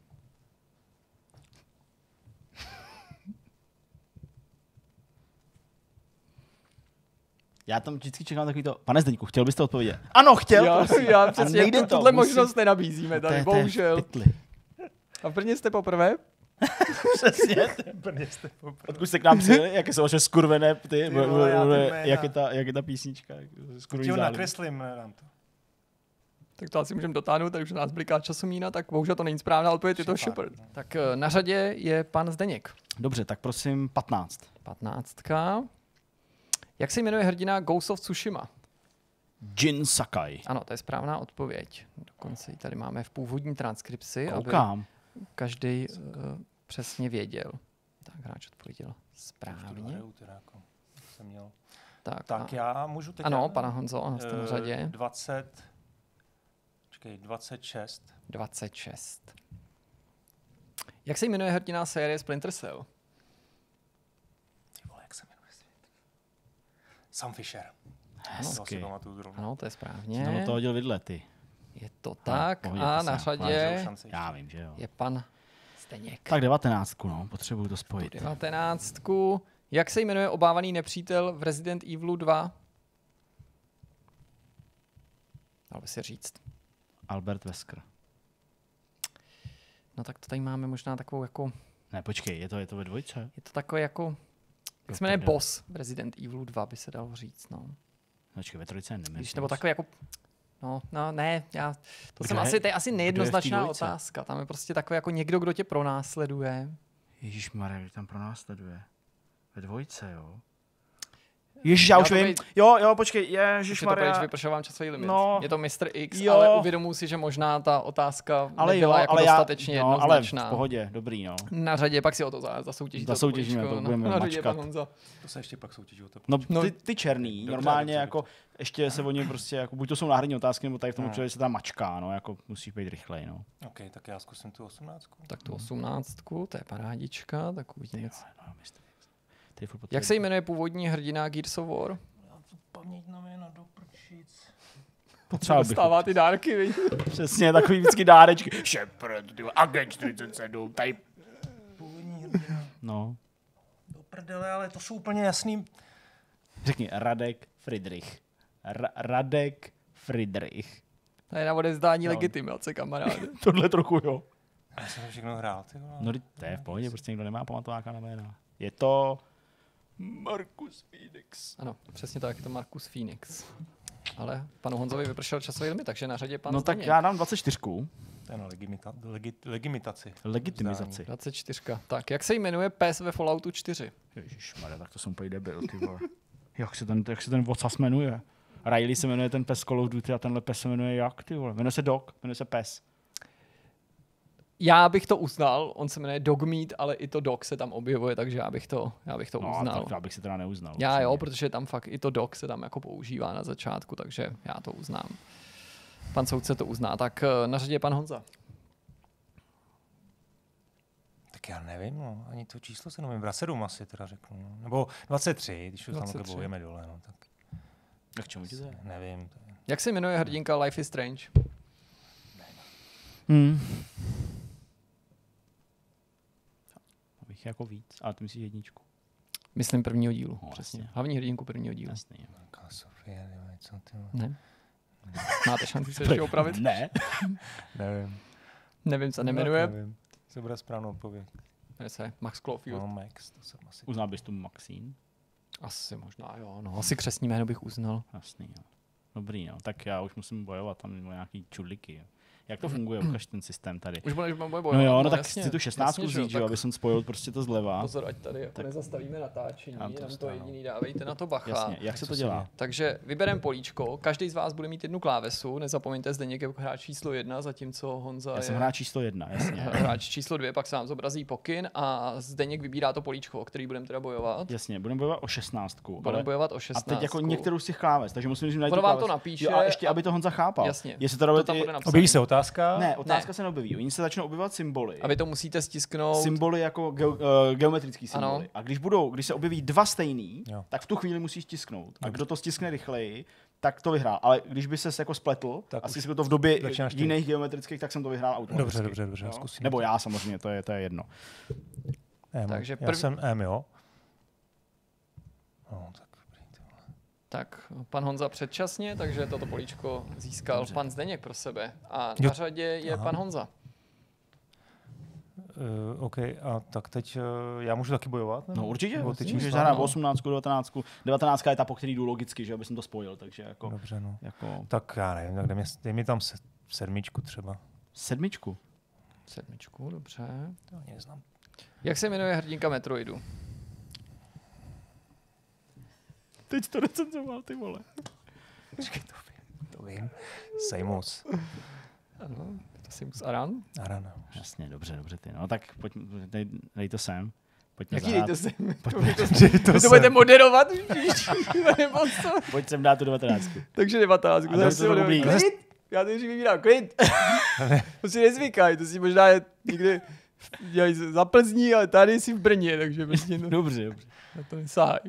Speaker 2: Já tam vždycky čekám takový to. Pane Zdeňku, chtěl byste odpovědět? Ano, chtěl.
Speaker 3: Já
Speaker 2: A
Speaker 3: přesně,
Speaker 2: nejde to,
Speaker 3: tuhle
Speaker 2: musím-
Speaker 3: možnost nenabízíme
Speaker 2: To
Speaker 3: tady,
Speaker 2: je
Speaker 3: bohužel.
Speaker 2: pytli.
Speaker 3: A v Brně jste poprvé?
Speaker 2: Přesně. Odkud jste k nám přijeli? Jaké jsou vaše skurvené ty?
Speaker 1: vole, já ty jména.
Speaker 2: Jak je ta písnička? Skurvený
Speaker 1: Tím
Speaker 2: záliv.
Speaker 1: nakreslím nám to.
Speaker 3: Tak to asi můžeme dotáhnout, takže nás bliká časomína, tak bohužel to není správná odpověď, je to
Speaker 1: Shepard.
Speaker 3: Shepard. Tak na řadě je pan Zdeněk.
Speaker 2: Dobře, tak prosím 15.
Speaker 3: 15. Jak se jmenuje hrdina Ghost of Tsushima?
Speaker 2: Jin Sakai.
Speaker 3: Ano, to je správná odpověď. Dokonce ji tady máme v původní transkripci, aby
Speaker 2: Koukám.
Speaker 3: každý přesně věděl. Tak hráč odpověděl správně.
Speaker 1: Jsem měl.
Speaker 3: Tak
Speaker 1: Tak já můžu teď...
Speaker 3: ano, pana Honzo, jste na řadě.
Speaker 1: 26.
Speaker 3: 26. Jak se jmenuje hrdina série Splinter Cell?
Speaker 1: Ty vole, jak se jmenuje svět? Sam Fisher.
Speaker 2: Hezky.
Speaker 3: Ano, to je správně.
Speaker 2: Jsem to hodil vidle, ty.
Speaker 3: Je to tak.
Speaker 2: pohodě,
Speaker 3: A
Speaker 2: to
Speaker 3: na
Speaker 2: jsem-
Speaker 3: řadě
Speaker 2: Já vím, že jo.
Speaker 3: je pan Zdeněk.
Speaker 2: Tak 19, no, potřebuju to spojit.
Speaker 3: 19. Jak se jmenuje obávaný nepřítel v Resident Evilu 2? Dal by si říct.
Speaker 2: Albert Wesker.
Speaker 3: No tak to tady máme možná takovou jako...
Speaker 2: Ne, počkej, je to ve dvojce?
Speaker 3: Je to takový jako... Jak se jmenuje boss v Resident Evilu 2, by se dalo říct, no.
Speaker 2: Počkej, ve trojce nevím.
Speaker 3: Víš, nebo takový jako... No, ne, to
Speaker 2: Kdo
Speaker 3: jsem
Speaker 2: je-
Speaker 3: asi, to je asi nejednoznačná
Speaker 2: dvojce?
Speaker 3: otázka. Tam je prostě takový jako někdo, kdo tě pronásleduje.
Speaker 2: Ježišmarja, kdo tam pro nás sleduje? Ve dvojce, jo? Ježíš, já už
Speaker 3: to
Speaker 2: vím.
Speaker 3: být-
Speaker 2: Jo, počkej,
Speaker 3: Už je to pryč,
Speaker 2: ježišmarja.
Speaker 3: vypršel vám časový limit.
Speaker 2: No.
Speaker 3: Je to Mr. X,
Speaker 2: Jo.
Speaker 3: ale uvědomuji si, že možná ta otázka
Speaker 2: Ale jo,
Speaker 3: nebyla jako
Speaker 2: ale já,
Speaker 3: dostatečně
Speaker 2: no, ale v
Speaker 3: jednoznačná.
Speaker 2: pohodě, dobrý, no.
Speaker 3: Na řadě pak si o to zasoutěžíte.
Speaker 2: Zasoutěžíme, to budeme
Speaker 3: na řadě
Speaker 2: mačkat.
Speaker 3: pan Honza.
Speaker 1: To se ještě pak soutěží o to.
Speaker 2: No, ty černý,
Speaker 1: Dobře,
Speaker 2: normálně
Speaker 1: dobře,
Speaker 2: jako, ještě se o něm prostě, jako, buď to jsou náhradní otázky, nebo tady v tom
Speaker 1: No.
Speaker 2: určitě se tam mačká, no, jako musíš být rychlej, no.
Speaker 1: OK, tak já zkusím tu 18.
Speaker 3: Tak tu 18, to je parádička, tak uvidíme.
Speaker 2: No, Tady furt
Speaker 3: Jak se jmenuje původní hrdina Gears of War?
Speaker 1: Já tu paměť na mě do prčic.
Speaker 2: potřeboval bych.
Speaker 3: Dostává ty dárky, viď?
Speaker 2: Přesně, takový vždycky dárečky. Shepard, ty Agent 47, tady.
Speaker 1: Původní hrdina.
Speaker 2: No,
Speaker 1: Do prdele, ale to jsou úplně jasný.
Speaker 2: řekni Radek Friedrich. Radek Friedrich.
Speaker 3: To je na odezdání
Speaker 2: No.
Speaker 3: legitimace, kamaráde.
Speaker 2: Tohle trochu, jo.
Speaker 1: Já jsem to všechno hrál, ty vole.
Speaker 2: No, to je v pohodě, prostě někdo nemá pamatováka na jména. Je to Marcus Phoenix.
Speaker 3: Ano, přesně tak, je to Marcus Phoenix. Ale panu Honzovi vypršel časový limit, takže na řadě pan
Speaker 2: No tak
Speaker 3: Zdeněk.
Speaker 2: já dám 24.
Speaker 1: To je na legimitaci.
Speaker 2: Legitimizaci.
Speaker 3: 24. Tak, jak se jmenuje pes ve Falloutu 4?
Speaker 2: Ježišmarja, tak to jsem úplně debil, ty vole. Jak se ten vocas jmenuje? Riley se jmenuje ten pes Call of Duty a tenhle pes se jmenuje jak, ty vole? Jmenuje se Dog, jmenuje se pes.
Speaker 3: Já bych to uznal, on se jmenuje Dogmeat, ale i to Dog se tam objevuje, takže já bych to
Speaker 2: No,
Speaker 3: uznal.
Speaker 2: tak já bych si teda neuznal.
Speaker 3: Já jo,
Speaker 2: upřímně.
Speaker 3: protože tam fakt i to Dog se tam jako používá na začátku, takže já to uznám. Pan soudce to uzná. Tak na řadě je pan Honza.
Speaker 1: Tak já nevím, no. Ani to číslo se nevím. 7 asi teda řeknu. No. Nebo 23, když už tam
Speaker 3: 23.
Speaker 1: takhle bojujeme dole. No, tak
Speaker 2: Tak k čemu ti to je?
Speaker 1: nevím. To je...
Speaker 3: Jak se jmenuje hrdinka Life is Strange?
Speaker 2: Abych jako víc, ale ty myslíš jedničku.
Speaker 3: Myslím prvního dílu,
Speaker 2: No,
Speaker 3: přesně.
Speaker 2: jasně.
Speaker 3: Hlavní hrdinku prvního dílu.
Speaker 2: Jasný, jo.
Speaker 1: Velká Sofie, nevím, co ty vole.
Speaker 3: Ne? Máte šanci se ještě opravit?
Speaker 2: Ne.
Speaker 1: Nevím.
Speaker 3: Nevím, co nemenuje.
Speaker 1: Nevím. To bude správnou odpověď.
Speaker 3: Jmenuje se Max Caulfield.
Speaker 1: No, Max, to jsem asi...
Speaker 2: Uznal bys tu Maxine?
Speaker 3: Asi možná, jo. No, asi křestní jméno bych uznal.
Speaker 2: Jasný, jo. Dobrý, no. Tak já už musím bojovat tam o nějaký čudliky. Jo. Jak to funguje, ukaž ten systém tady.
Speaker 3: Už bude bojovat.
Speaker 2: No jo, no tak
Speaker 3: jasně,
Speaker 2: chci tu 16
Speaker 3: jasně,
Speaker 2: vzít, že jo, aby jsem spojil prostě to zleva.
Speaker 3: Pozor, ať tady jako
Speaker 2: Tak.
Speaker 3: nezastavíme natáčení,
Speaker 2: Nám to
Speaker 3: jenom to
Speaker 2: vstane.
Speaker 3: jediný dávejte na to bacha.
Speaker 2: Jasně, jak se to dělá?
Speaker 3: Takže vybereme políčko, každý z vás bude mít jednu klávesu, nezapomeňte Zdeněk jako hráč číslo 1, zatímco Honza
Speaker 2: Já jsem
Speaker 3: je
Speaker 2: hráč číslo 1, jasně.
Speaker 3: hráč číslo 2, pak se vám zobrazí pokyn a Zdeněk vybírá to políčko, o který budeme teda bojovat.
Speaker 2: Jasně, budeme bojovat o 16.
Speaker 3: Budeme bojovat o
Speaker 2: A
Speaker 3: 16.
Speaker 2: teď jako některou z těch kláves, takže musím najít
Speaker 3: Ono
Speaker 2: tu
Speaker 3: vám to
Speaker 2: kláves.
Speaker 3: napíše
Speaker 2: Jo, a ještě,
Speaker 3: a-
Speaker 2: aby to Honza chápal.
Speaker 3: Jasně,
Speaker 2: Jestli to
Speaker 3: to
Speaker 2: robit
Speaker 3: tam
Speaker 2: i...
Speaker 3: bude napsané.
Speaker 1: Objeví se otázka?
Speaker 2: Ne, otázka
Speaker 3: Ne.
Speaker 2: se neobjeví. Oni se začnou objevovat symboly.
Speaker 3: A vy to musíte stisknout.
Speaker 2: Symboly jako geometrický symboly.
Speaker 3: Ano.
Speaker 2: A když se objeví dva stejný,
Speaker 1: Jo.
Speaker 2: tak v tu chvíli musíš tisknout. A
Speaker 1: Dobře.
Speaker 2: kdo to stiskne rychleji, tak to vyhrál. Ale když by ses jako spletl
Speaker 1: Tak
Speaker 2: a
Speaker 1: už
Speaker 2: stiskl to v době
Speaker 1: začínáš ty.
Speaker 2: jiných geometrických, tak jsem to vyhrál automaticky.
Speaker 1: Dobře,
Speaker 2: Jo?
Speaker 1: zkusím.
Speaker 2: Nebo já samozřejmě, to je jedno.
Speaker 3: Takže
Speaker 1: Já jsem M, jo? No, tak dobrý, ty vole.
Speaker 3: Tak pan Honza předčasně, takže toto políčko získal
Speaker 2: Dobře.
Speaker 3: pan Zdeněk pro sebe. A
Speaker 1: Jo.
Speaker 3: na řadě je
Speaker 1: Aha.
Speaker 3: pan Honza.
Speaker 1: OK, a tak teď já můžu taky bojovat? Nebo?
Speaker 2: No určitě,
Speaker 1: Nebo ty
Speaker 2: ty můžeš
Speaker 1: čísla?
Speaker 2: zahrát
Speaker 3: no.
Speaker 2: 18, 19. 19 je ta, po který jdu logicky, že aby jsem to spojil, takže jako...
Speaker 1: Dobře, no.
Speaker 2: jako
Speaker 1: Tak já nevím, tak dej mi tam sedmičku třeba.
Speaker 2: 7.
Speaker 3: Sedmičku, dobře.
Speaker 1: To ani neznám.
Speaker 3: Jak se jmenuje hrdinka Metroidu?
Speaker 2: Teď to recenzoval, ty vole.
Speaker 1: Počkej, to vím. Sejmus.
Speaker 3: Ano, to si mus Aran.
Speaker 1: Arana.
Speaker 2: Jasně, dobře, ty. No tak pojď, dej to sem. Pojďme
Speaker 3: Jaký
Speaker 2: zahrát.
Speaker 3: dejte se?
Speaker 1: to
Speaker 3: To budete moderovat? Nebo co?
Speaker 2: Pojď sem dát tu 19.
Speaker 3: Takže 19.
Speaker 2: A dej to do bublíku.
Speaker 3: Klid! Já teď vybírám klid. To si nezvykají, to si možná někde dělají za Plzní, ale tady jsi v Brně, takže prostě no,
Speaker 2: Dobře.
Speaker 3: na to nesahaj.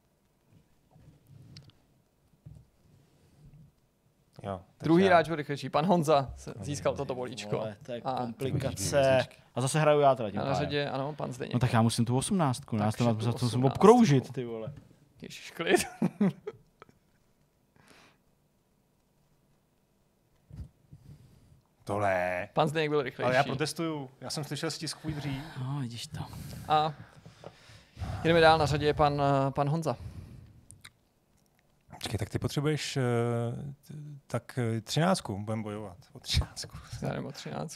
Speaker 1: Jo, tak
Speaker 3: Druhý
Speaker 1: já-
Speaker 3: hráč byl rychlejší. Pan Honza získal toto bolíčko.
Speaker 2: Vole, to je
Speaker 3: A-
Speaker 2: komplikace. A zase hraju já teda tím
Speaker 3: A na
Speaker 2: pádem.
Speaker 3: řadě, ano, pan Zdeněk.
Speaker 2: No tak já musím tu 18. Já
Speaker 3: Takže
Speaker 2: to
Speaker 3: tu
Speaker 2: za to musím
Speaker 3: 18.
Speaker 2: obkroužit, ty vole.
Speaker 3: Ježiš, klid.
Speaker 1: Tohle.
Speaker 3: Pan Zdeněk byl rychlejší.
Speaker 1: Ale já protestuju. Já jsem slyšel stiskový dřív.
Speaker 2: No, vidíš to.
Speaker 3: A jdeme dál, na řadě je pan Honza.
Speaker 1: Počkej, tak ty potřebuješ tak 13. Budeme bojovat. O 13.
Speaker 3: Já jdeme o 13.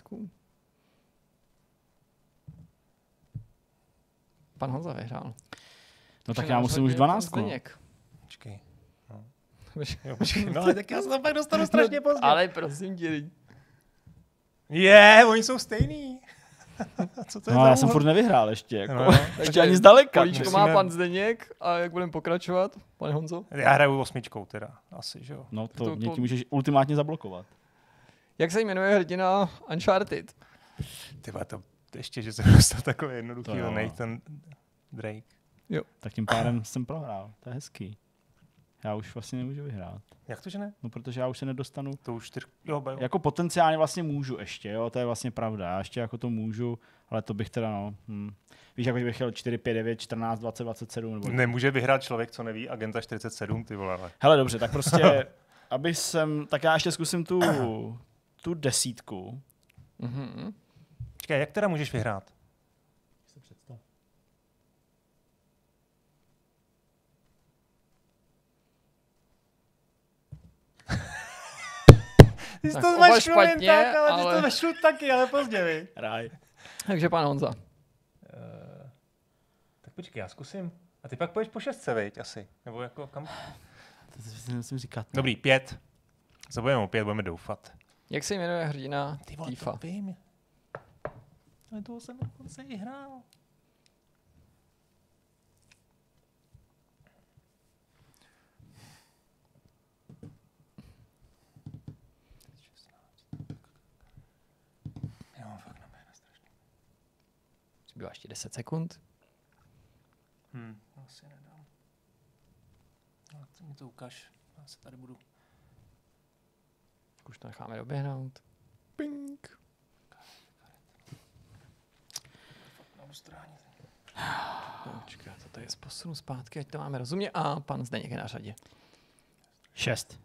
Speaker 3: Pan Honza vyhrál.
Speaker 2: No tak
Speaker 3: Takže
Speaker 2: já
Speaker 3: na
Speaker 2: musím
Speaker 3: řadě
Speaker 2: už
Speaker 3: je
Speaker 2: 12.
Speaker 3: pan Zdeněk.
Speaker 1: Počkej.
Speaker 3: Počkej.
Speaker 1: Jo, počkej. No ale tak já se tam pak dostanu strašně pozdě.
Speaker 3: Ale prosím tě,
Speaker 1: Oni jsou stejný. Co to je
Speaker 2: No
Speaker 1: za
Speaker 2: já jsem
Speaker 1: úhel?
Speaker 2: furt nevyhrál ještě, jako.
Speaker 1: No.
Speaker 2: Ještě ani zdaleka.
Speaker 3: políčko
Speaker 1: Musíme-
Speaker 3: má pan Zdeněk a jak budeme pokračovat, pane Honzo?
Speaker 1: Já hraju 8 teda, asi, že jo.
Speaker 2: No
Speaker 3: To-
Speaker 2: to mě
Speaker 3: to-
Speaker 2: tím můžeš ultimátně zablokovat.
Speaker 3: Jak se jmenuje hrdina Uncharted?
Speaker 1: Ty vole, to ještě, že jsem dostal takový jednoduchý
Speaker 2: To jo.
Speaker 1: Nathan Drake.
Speaker 2: Tak tím pádem jsem prohrál. To je hezký. Já už vlastně nemůžu vyhrát.
Speaker 1: Jak to, že ne?
Speaker 2: No protože já už se nedostanu.
Speaker 1: To už 4. Jo, bajo.
Speaker 2: Jako potenciálně vlastně můžu ještě, jo, to je vlastně pravda. Já ještě jako to můžu, ale to bych teda, no. Víš, jako bych chtěl 4, 5, 9, 14, 20, 27 nebo...
Speaker 1: Nemůže vyhrát člověk, co neví, Agenta 47, ty vole. Ale.
Speaker 2: Hele, dobře, tak prostě, tak já ještě zkusím tu 10.
Speaker 3: Mhm.
Speaker 1: Počkej, jak teda můžeš vyhrát? Ty jsi
Speaker 3: Tak
Speaker 1: to
Speaker 3: oba
Speaker 1: zmašlil jen
Speaker 3: špatně,
Speaker 1: tak, ale ty jsi
Speaker 3: ale-
Speaker 1: to zmašlil taky, ale pozdě, vy.
Speaker 2: Ráj.
Speaker 3: Takže pan Honza.
Speaker 1: Tak počkej, já zkusím. A ty pak půjdeš po 6, viď, asi. Nebo jako kam?
Speaker 2: To si musím říkat.
Speaker 1: Dobrý, 5. Zabudeme o 5, budeme doufat.
Speaker 3: Jak se jmenuje hrdina
Speaker 1: Ty vole,
Speaker 3: Tifa?
Speaker 1: to vím. Ale toho jsem dokonce i hrál. Já mám fakt na jména strašně.
Speaker 3: Zbývá ještě 10 sekund.
Speaker 1: Asi nedám. Ale ty mi to ukaž. Já se tady budu.
Speaker 3: Už to necháme doběhnout. Ping.
Speaker 1: Na ustrání.
Speaker 3: Počkej, to tady je z posunu zpátky, ať to máme rozumě. A pan Zdeněk je na řadě.
Speaker 2: 6.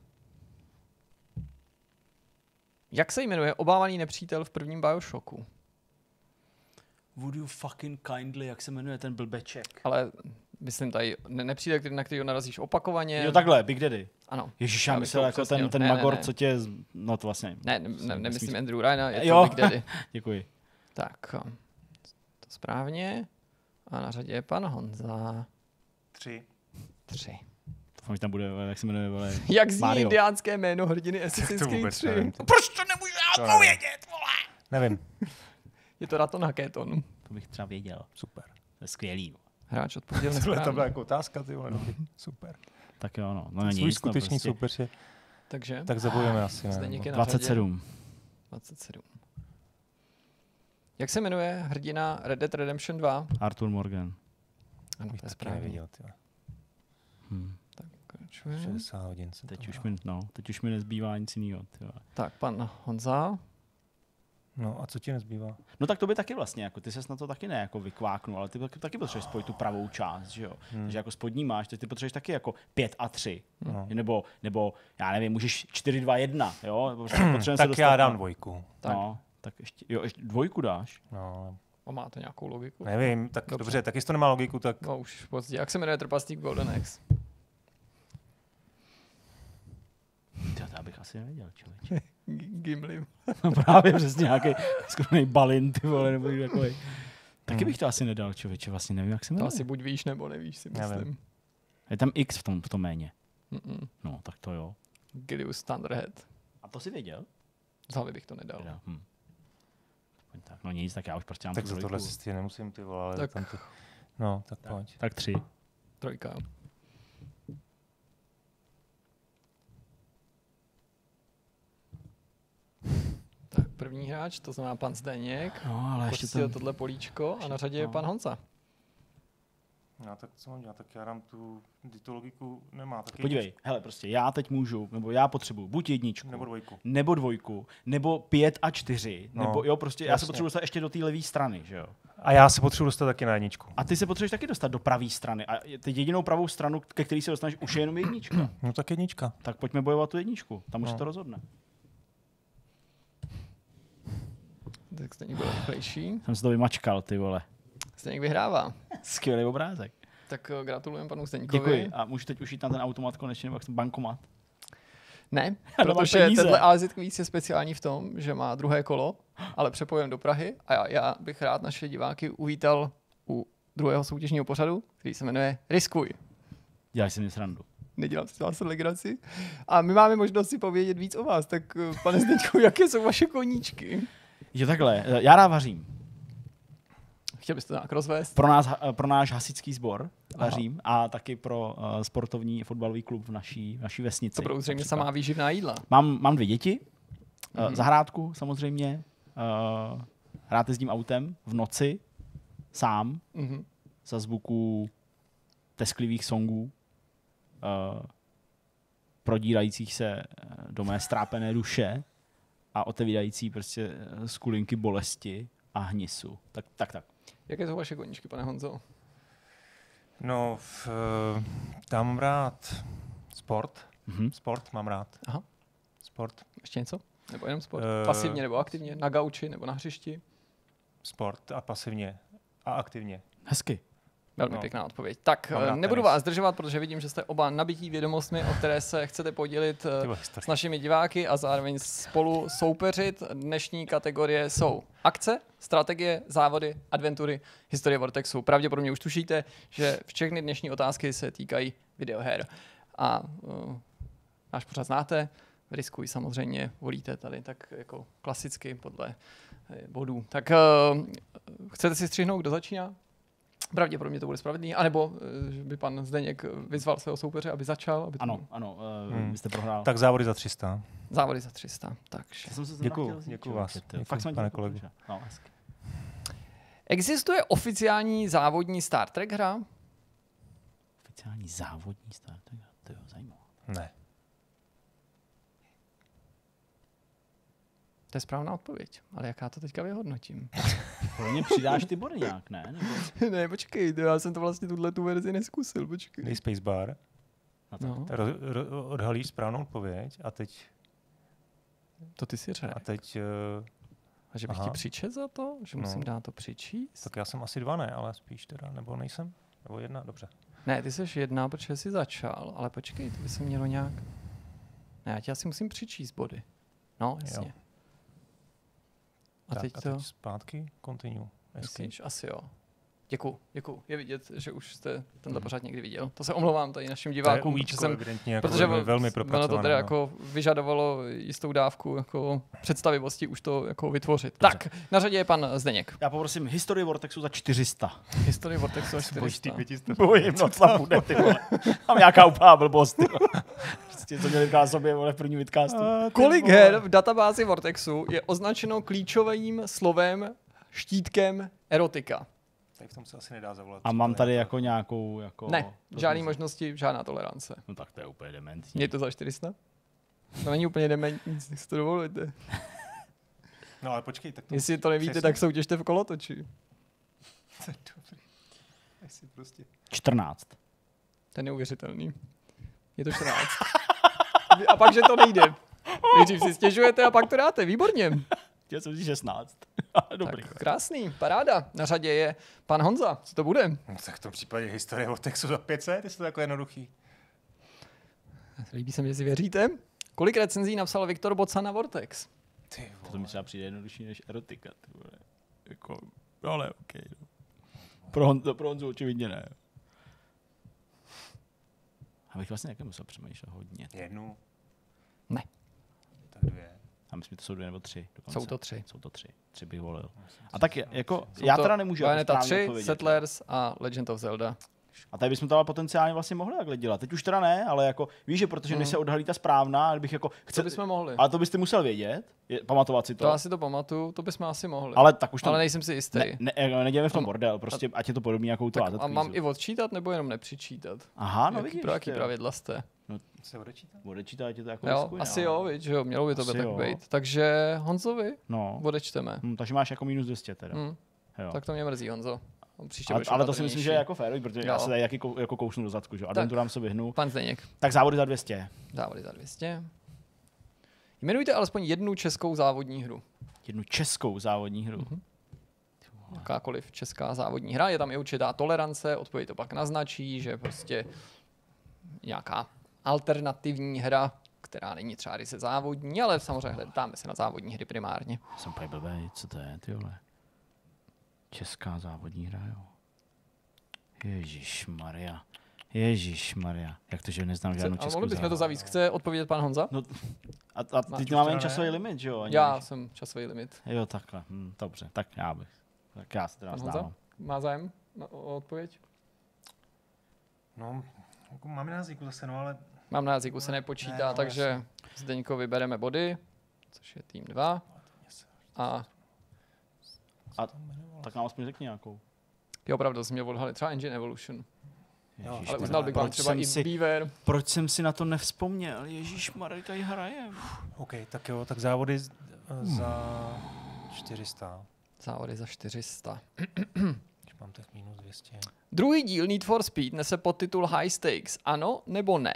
Speaker 3: Jak se jmenuje obávaný nepřítel v prvním Bioshocku?
Speaker 2: Would you fucking kindly, jak se jmenuje ten blbeček?
Speaker 3: Ale myslím tady nepřijde, na který narazíš opakovaně.
Speaker 2: Jo, takhle, Big Daddy.
Speaker 3: Ano.
Speaker 2: Ježíš, já
Speaker 3: bych
Speaker 2: myslel
Speaker 3: to
Speaker 2: jako
Speaker 3: upřesnil.
Speaker 2: ten
Speaker 3: Ne,
Speaker 2: Magor,
Speaker 3: ne.
Speaker 2: co tě... No to vlastně...
Speaker 3: Nemyslím Andrew Ryana, je to
Speaker 2: Jo.
Speaker 3: Big Daddy.
Speaker 2: Děkuji.
Speaker 3: Tak, to správně. A na řadě je pan Honza.
Speaker 1: 3.
Speaker 3: 3.
Speaker 2: Doufám, že tam bude, jak se jmenuje, vole...
Speaker 3: Jak zní
Speaker 2: Mario.
Speaker 3: indiánské jméno hrdiny Assassin's Creed 3?
Speaker 1: Proč to nemůžu já odpovědět, vole? Nevím.
Speaker 3: Je to Raton Haketon.
Speaker 2: To bych třeba věděl.
Speaker 1: Super.
Speaker 2: To je skvělý.
Speaker 3: Hráč odpověděl
Speaker 1: Tohle to byla
Speaker 3: nesprávně.
Speaker 1: jako otázka, ty vole. Super.
Speaker 2: Tak jo, no. No není
Speaker 1: Svůj
Speaker 2: nic,
Speaker 1: skutečný
Speaker 2: no, prostě.
Speaker 1: super,
Speaker 3: Takže
Speaker 1: tak zabojujeme asi, ne?
Speaker 3: Zdeněk je na
Speaker 2: 27.
Speaker 3: řadě. 27. Jak se jmenuje hrdina Red Dead Redemption 2?
Speaker 2: Arthur Morgan.
Speaker 3: Ano,
Speaker 1: Bych
Speaker 3: to je
Speaker 1: taky
Speaker 3: správně.
Speaker 1: neviděl, ty vole.
Speaker 2: Tak,
Speaker 1: 60 hodin jsem
Speaker 2: teď už mi nezbývá nic jiného.
Speaker 3: Tak, pan Honza.
Speaker 1: No a co ti nezbývá?
Speaker 2: No tak to by taky vlastně, jako ty ses na to taky ne jako vykváknul, ale ty taky potřebuješ spojit tu pravou část, že jo. Takže jako spodní máš, ty potřebuješ taky jako 5 a 3.
Speaker 1: No.
Speaker 2: Nebo já nevím, můžeš 4, 2, 1, jo. Potřebujeme se
Speaker 1: Tak
Speaker 2: dostat
Speaker 1: já
Speaker 2: na-
Speaker 1: dám 2.
Speaker 2: No, tak ještě 2 dáš.
Speaker 1: No,
Speaker 3: A má to nějakou logiku?
Speaker 1: nevím, tak
Speaker 3: Dobře.
Speaker 1: dobře, tak jestli to nemá logiku, tak
Speaker 3: No už pozdě. Jak se jmenuje trpaslík Golden Axe?
Speaker 2: Já bych asi nevěděl, člověče.
Speaker 3: Gimli.
Speaker 2: No právě přesně nějaký skromný balin, ty vole, nebo takový. Taky bych to asi nedal, člověče, vlastně nevím, jak se
Speaker 3: To
Speaker 2: jmenuje.
Speaker 3: asi buď víš, nebo nevíš, si
Speaker 1: Nevím.
Speaker 3: myslím.
Speaker 2: Je tam X v tom méně.
Speaker 3: Mm-mm.
Speaker 2: No, tak to jo.
Speaker 3: Gideus Thunderhead.
Speaker 2: A to si věděl?
Speaker 3: Z hlavy bych to nedal.
Speaker 2: Teda, Tak, no nic, tak já už prostě mám
Speaker 1: tak
Speaker 2: tu
Speaker 1: za
Speaker 2: dvojku.
Speaker 1: tohle si nemusím, ty vole, ale
Speaker 3: Tak.
Speaker 1: tam ty... No, tak pojď.
Speaker 2: Tak 3.
Speaker 3: 3. Tak první hráč, to znamená pan Zdeněk.
Speaker 2: No, ale ještě
Speaker 3: Posílil
Speaker 2: tam...
Speaker 3: tohle políčko a na řadě je pan Honza.
Speaker 1: No tak co mám dělat, tak já dám tu logiku nemá. Tak
Speaker 2: Podívej, hele, prostě já teď můžu, nebo já potřebuji buď jedničku,
Speaker 1: Nebo 2.
Speaker 2: nebo 2, nebo 5 a 4,
Speaker 1: No,
Speaker 2: nebo jo, prostě já se
Speaker 1: jasně.
Speaker 2: potřebuji dostat ještě do té levé strany, že jo.
Speaker 1: A já se potřebuji dostat taky na 1.
Speaker 2: A ty se potřebuješ taky dostat do pravé strany. A teď jedinou pravou stranu, ke který se dostaneš, už je jenom jednička.
Speaker 1: No tak 1.
Speaker 2: Tak pojďme bojovat tu jedničku, tam už
Speaker 1: No.
Speaker 2: se to rozhodne.
Speaker 3: Tak Zdeněk byl rychlejší.
Speaker 2: Jsem se to vymačkal, ty vole.
Speaker 3: Zdeněk vyhrává.
Speaker 2: Skvělý obrázek.
Speaker 3: Tak gratulujeme panu Zdeňkovi.
Speaker 2: Děkuji. A můžu teď už jít na ten automat konečně, nebo jak jsem bankomat.
Speaker 3: Ne,
Speaker 2: nemám
Speaker 3: protože
Speaker 2: peníze.
Speaker 3: tenhle AZ Quiz je speciální v tom, že má druhé kolo, ale přepojím do Prahy a já bych rád naše diváky uvítal u druhého soutěžního pořadu, který se jmenuje Riskuj.
Speaker 2: Děláš si mě srandu.
Speaker 3: Nedělám si vás legraci. A my máme možnost si povědět víc o vás, tak pane Zdeňku, jaké jsou vaše koníčky?
Speaker 2: Jo takhle, já rád vařím.
Speaker 3: Chtěl byste to nějak rozvést?
Speaker 2: Pro náš hasičský sbor vařím a taky pro sportovní fotbalový klub v naší vesnici.
Speaker 3: To budou zřejmě
Speaker 2: například.
Speaker 3: samá výživná jídla.
Speaker 2: Mám 2 děti,
Speaker 3: Mhm.
Speaker 2: zahrádku samozřejmě, rád jezdím autem v noci, sám,
Speaker 3: Mhm.
Speaker 2: za zvuku tesklivých songů, prodírajících se do mé strápené duše a otevírající prostě skulinky bolesti a hnisu. Tak.
Speaker 3: Jaké jsou vaše koníčky, pane Honzo?
Speaker 1: No, tam mám rád sport.
Speaker 2: Mhm.
Speaker 1: Sport mám rád.
Speaker 3: Aha.
Speaker 1: Sport.
Speaker 3: Ještě něco? Nebo jenom sport?
Speaker 1: Eh,
Speaker 3: Pasivně nebo aktivně? Na gauči nebo na hřišti?
Speaker 1: Sport a pasivně. A aktivně.
Speaker 2: Hezky.
Speaker 3: Velmi
Speaker 1: No.
Speaker 3: pěkná odpověď. Tak
Speaker 1: Mám rád
Speaker 3: nebudu
Speaker 1: tenis.
Speaker 3: vás zdržovat, protože vidím, že jste oba nabití vědomostmi, o které se chcete podělit
Speaker 1: Ty vole,
Speaker 3: s našimi diváky a zároveň spolu soupeřit. Dnešní kategorie jsou akce, strategie, závody, adventury, historie Vortexu. Pravděpodobně už tušíte, že všechny dnešní otázky se týkají videoher. A náš pořád znáte, Riskuj samozřejmě volíte tady tak jako klasicky podle bodů. Tak chcete si střihnout, kdo začíná? Pravděpodobně to bude spravedlný, anebo že by pan Zdeněk vyzval svého soupeře, aby začal. Aby to
Speaker 2: Ano, vy jste prohrál.
Speaker 1: Tak závody za 300.
Speaker 3: Závody za 300. Takže.
Speaker 2: Já jsem se
Speaker 1: Děkuju,
Speaker 2: zrovna chtěl říct,
Speaker 1: děkuju
Speaker 2: jo,
Speaker 1: vás.
Speaker 2: že to-
Speaker 1: Děkuju,
Speaker 2: Fakt jsem
Speaker 1: pane
Speaker 2: děkuju,
Speaker 1: kolego.
Speaker 2: že? No, hezky.
Speaker 3: Existuje oficiální závodní Star Trek hra?
Speaker 2: Oficiální závodní start. To je zajímavé.
Speaker 1: Ne.
Speaker 3: To je správná odpověď, ale jak já to teďka vyhodnotím?
Speaker 2: Podle mě přidáš ty body nějak, ne? Nebo...
Speaker 3: Ne, počkej, já jsem to vlastně tu verzi neskusil, počkej.
Speaker 1: Dej spacebar.
Speaker 3: No,
Speaker 1: Odhalíš správnou odpověď a teď...
Speaker 3: to ty si řekl.
Speaker 1: A teď
Speaker 3: A že bych
Speaker 1: aha.
Speaker 3: ti přičet za to? Že
Speaker 1: No.
Speaker 3: musím dát to přičíst?
Speaker 1: tak já jsem asi 2, ne, ale spíš teda, nebo nejsem? Nebo 1, dobře.
Speaker 3: Ne, ty jsi 1, protože jsi začal, ale počkej, to by se mělo nějak... Ne, já ti asi musím přičíst body. No, jasně.
Speaker 1: Jo.
Speaker 3: A
Speaker 1: Tak,
Speaker 3: teď
Speaker 1: a
Speaker 3: to...
Speaker 1: teď zpátky, continue.
Speaker 3: Myslíš? Asi jo. Děkuju. Je vidět, že už jste tenhle pořád někdy viděl. To se omlouvám tady našim divákům,
Speaker 1: protože velmi
Speaker 3: ono
Speaker 1: propracované.
Speaker 3: to teda jako vyžadovalo jistou dávku jako představivosti už to jako vytvořit. Tak, na řadě je pan Zdeněk.
Speaker 2: Já poprosím historii Vortexu za 400.
Speaker 3: Historie Vortexu až 400.
Speaker 2: Bojím, no co bude, ty vole. Mám nějaká úplná blbost, ty vole. Prostě co měli říkat sobě, vole, v první vidcastu.
Speaker 3: Kolik her v databázi Vortexu je označeno klíčovým slovem štítkem erotika?
Speaker 1: Tak v tom se asi nedá zavolat.
Speaker 2: A mám tady jako nějakou... Jako,
Speaker 3: Ne, žádný možnosti, žádná tolerance.
Speaker 2: No tak to je úplně dementní.
Speaker 3: Je to za 400? To není úplně dementní, tak si to dovolíte.
Speaker 1: No ale počkej, tak to...
Speaker 3: Jestli to nevíte,
Speaker 1: přesně.
Speaker 3: tak soutěžte v kolotoči.
Speaker 1: To je dobrý. Asi prostě...
Speaker 2: 14.
Speaker 3: To je neuvěřitelný. Je to 14. A pak, že to nejde. Nejdřív si stěžujete a pak to dáte. Výborně.
Speaker 2: Chtěl jsem říct 16. Dobrý.
Speaker 3: Tak, krásný, paráda. Na řadě je pan Honza. Co to bude?
Speaker 1: No, tak v tom případě historie Vortexu za 500, je to jako jednoduchý.
Speaker 3: Líbí se mi, že si věříte. Kolik recenzí napsal Viktor Boca na Vortex?
Speaker 1: Ty
Speaker 2: To mi třeba přijde jednodušší než erotika. Ty vole. Jako, ale okej. No. Pro Honzu očividně ne. Abych vlastně nějaké musel přemýšlet hodně.
Speaker 1: Jednu.
Speaker 3: Ne.
Speaker 1: Tak 2.
Speaker 2: A myslím, že to jsou 2 nebo 3. Dokonce.
Speaker 3: Jsou to 3.
Speaker 2: Jsou to 3. 3 bych volil. A tak jako,
Speaker 3: Jsou
Speaker 2: já
Speaker 3: to
Speaker 2: teda nemůžu jako
Speaker 3: Bayonetta
Speaker 2: správně
Speaker 3: 3,
Speaker 2: odpovědět.
Speaker 3: Settlers a Legend of Zelda.
Speaker 2: A tady bychom to ale potenciálně vlastně mohli takhle dělat. Teď už teda ne, ale jako víš, že protože než se odhalí ta správná, kdybych jako
Speaker 3: Co bychom mohli?
Speaker 2: ale to byste musel vědět, pamatovat si to.
Speaker 3: To asi to pamatuju, to bychom asi mohli.
Speaker 2: Ale tak už tam
Speaker 3: Ale nejsem si jistý.
Speaker 2: neděláme v tom bordel, prostě ať je to podobný jako u toho
Speaker 3: Tak, a mám i odčítat nebo jenom nepřičítat?
Speaker 2: Aha, no
Speaker 3: Jaký,
Speaker 2: vidíš.
Speaker 3: pro jaký
Speaker 2: ty jo.
Speaker 3: pravidla jste?
Speaker 1: Se odečítá?
Speaker 2: Odečítá, ať je to jako
Speaker 3: Jo,
Speaker 2: riskuj,
Speaker 3: asi
Speaker 2: no.
Speaker 3: jo, viď, že jo, mělo by to
Speaker 2: Asi
Speaker 3: tak
Speaker 2: jo.
Speaker 3: být. Takže Honzovi
Speaker 2: No.
Speaker 3: odečteme.
Speaker 2: Takže máš jako minus 200 teda. Jo.
Speaker 3: Tak to mě mrzí, Honzo. Příště
Speaker 2: ale,
Speaker 3: budeš
Speaker 2: ale to si myslím,
Speaker 3: opatrnější.
Speaker 2: že je jako férový, protože já
Speaker 3: Jo.
Speaker 2: se tady jako kousnu do zadku, že adventurám se vyhnu.
Speaker 3: Pan Zdeněk,
Speaker 2: Tak závody za 200.
Speaker 3: závody za 200. Jmenujte alespoň jednu českou závodní hru.
Speaker 2: Jednu českou závodní hru.
Speaker 3: Jakákoliv česká závodní hra. Je tam i určitá tolerance, odpověď to pak naznačí, že prostě nějaká alternativní hra, která není třeba ryze závodní, ale samozřejmě hledáme se na závodní hry primárně.
Speaker 2: Jsem úplně blbej, co to je, ty vole? Česká závodní hra, jo. Ježišmarja. Jak to, že neznám žádnou
Speaker 3: Ale
Speaker 2: českou
Speaker 3: mohli bychom to
Speaker 2: závodní.
Speaker 3: zavíc. Chce odpovědět pan Honza?
Speaker 2: No, a
Speaker 3: Máš
Speaker 2: teď nemáme
Speaker 1: už
Speaker 2: jen
Speaker 1: to, ne?
Speaker 2: časový limit, že jo? Ani
Speaker 3: Já
Speaker 2: než-
Speaker 3: jsem časový limit.
Speaker 2: Jo, takhle. Dobře, tak já bych. Tak já se teda
Speaker 3: Pan Honza?
Speaker 2: vzdávám.
Speaker 3: Má zájem o odpověď?
Speaker 1: No, jako máme na jazyku zase, no ale...
Speaker 3: Mám na jazyku, se nepočítá,
Speaker 1: no,
Speaker 3: takže Zdeňkovi bereme body, což je tým 2. A
Speaker 2: Tak nám aspoň řekni nějakou.
Speaker 3: je opravdu, jsi měl odhalit třeba Engine Evolution.
Speaker 2: Ježiš,
Speaker 3: Ale
Speaker 2: teda,
Speaker 3: uznal bych vám
Speaker 2: proč
Speaker 3: třeba
Speaker 2: jsem
Speaker 3: i
Speaker 2: si-
Speaker 3: Beaver.
Speaker 2: Proč jsem si na to nevzpomněl? Ježišmarja, tady hrajem.
Speaker 1: OK, tak jo, tak závody za 400.
Speaker 3: Závody za 400.
Speaker 1: Když mám tak minus 200.
Speaker 3: Druhý díl Need for Speed nese podtitul High Stakes. Ano nebo ne?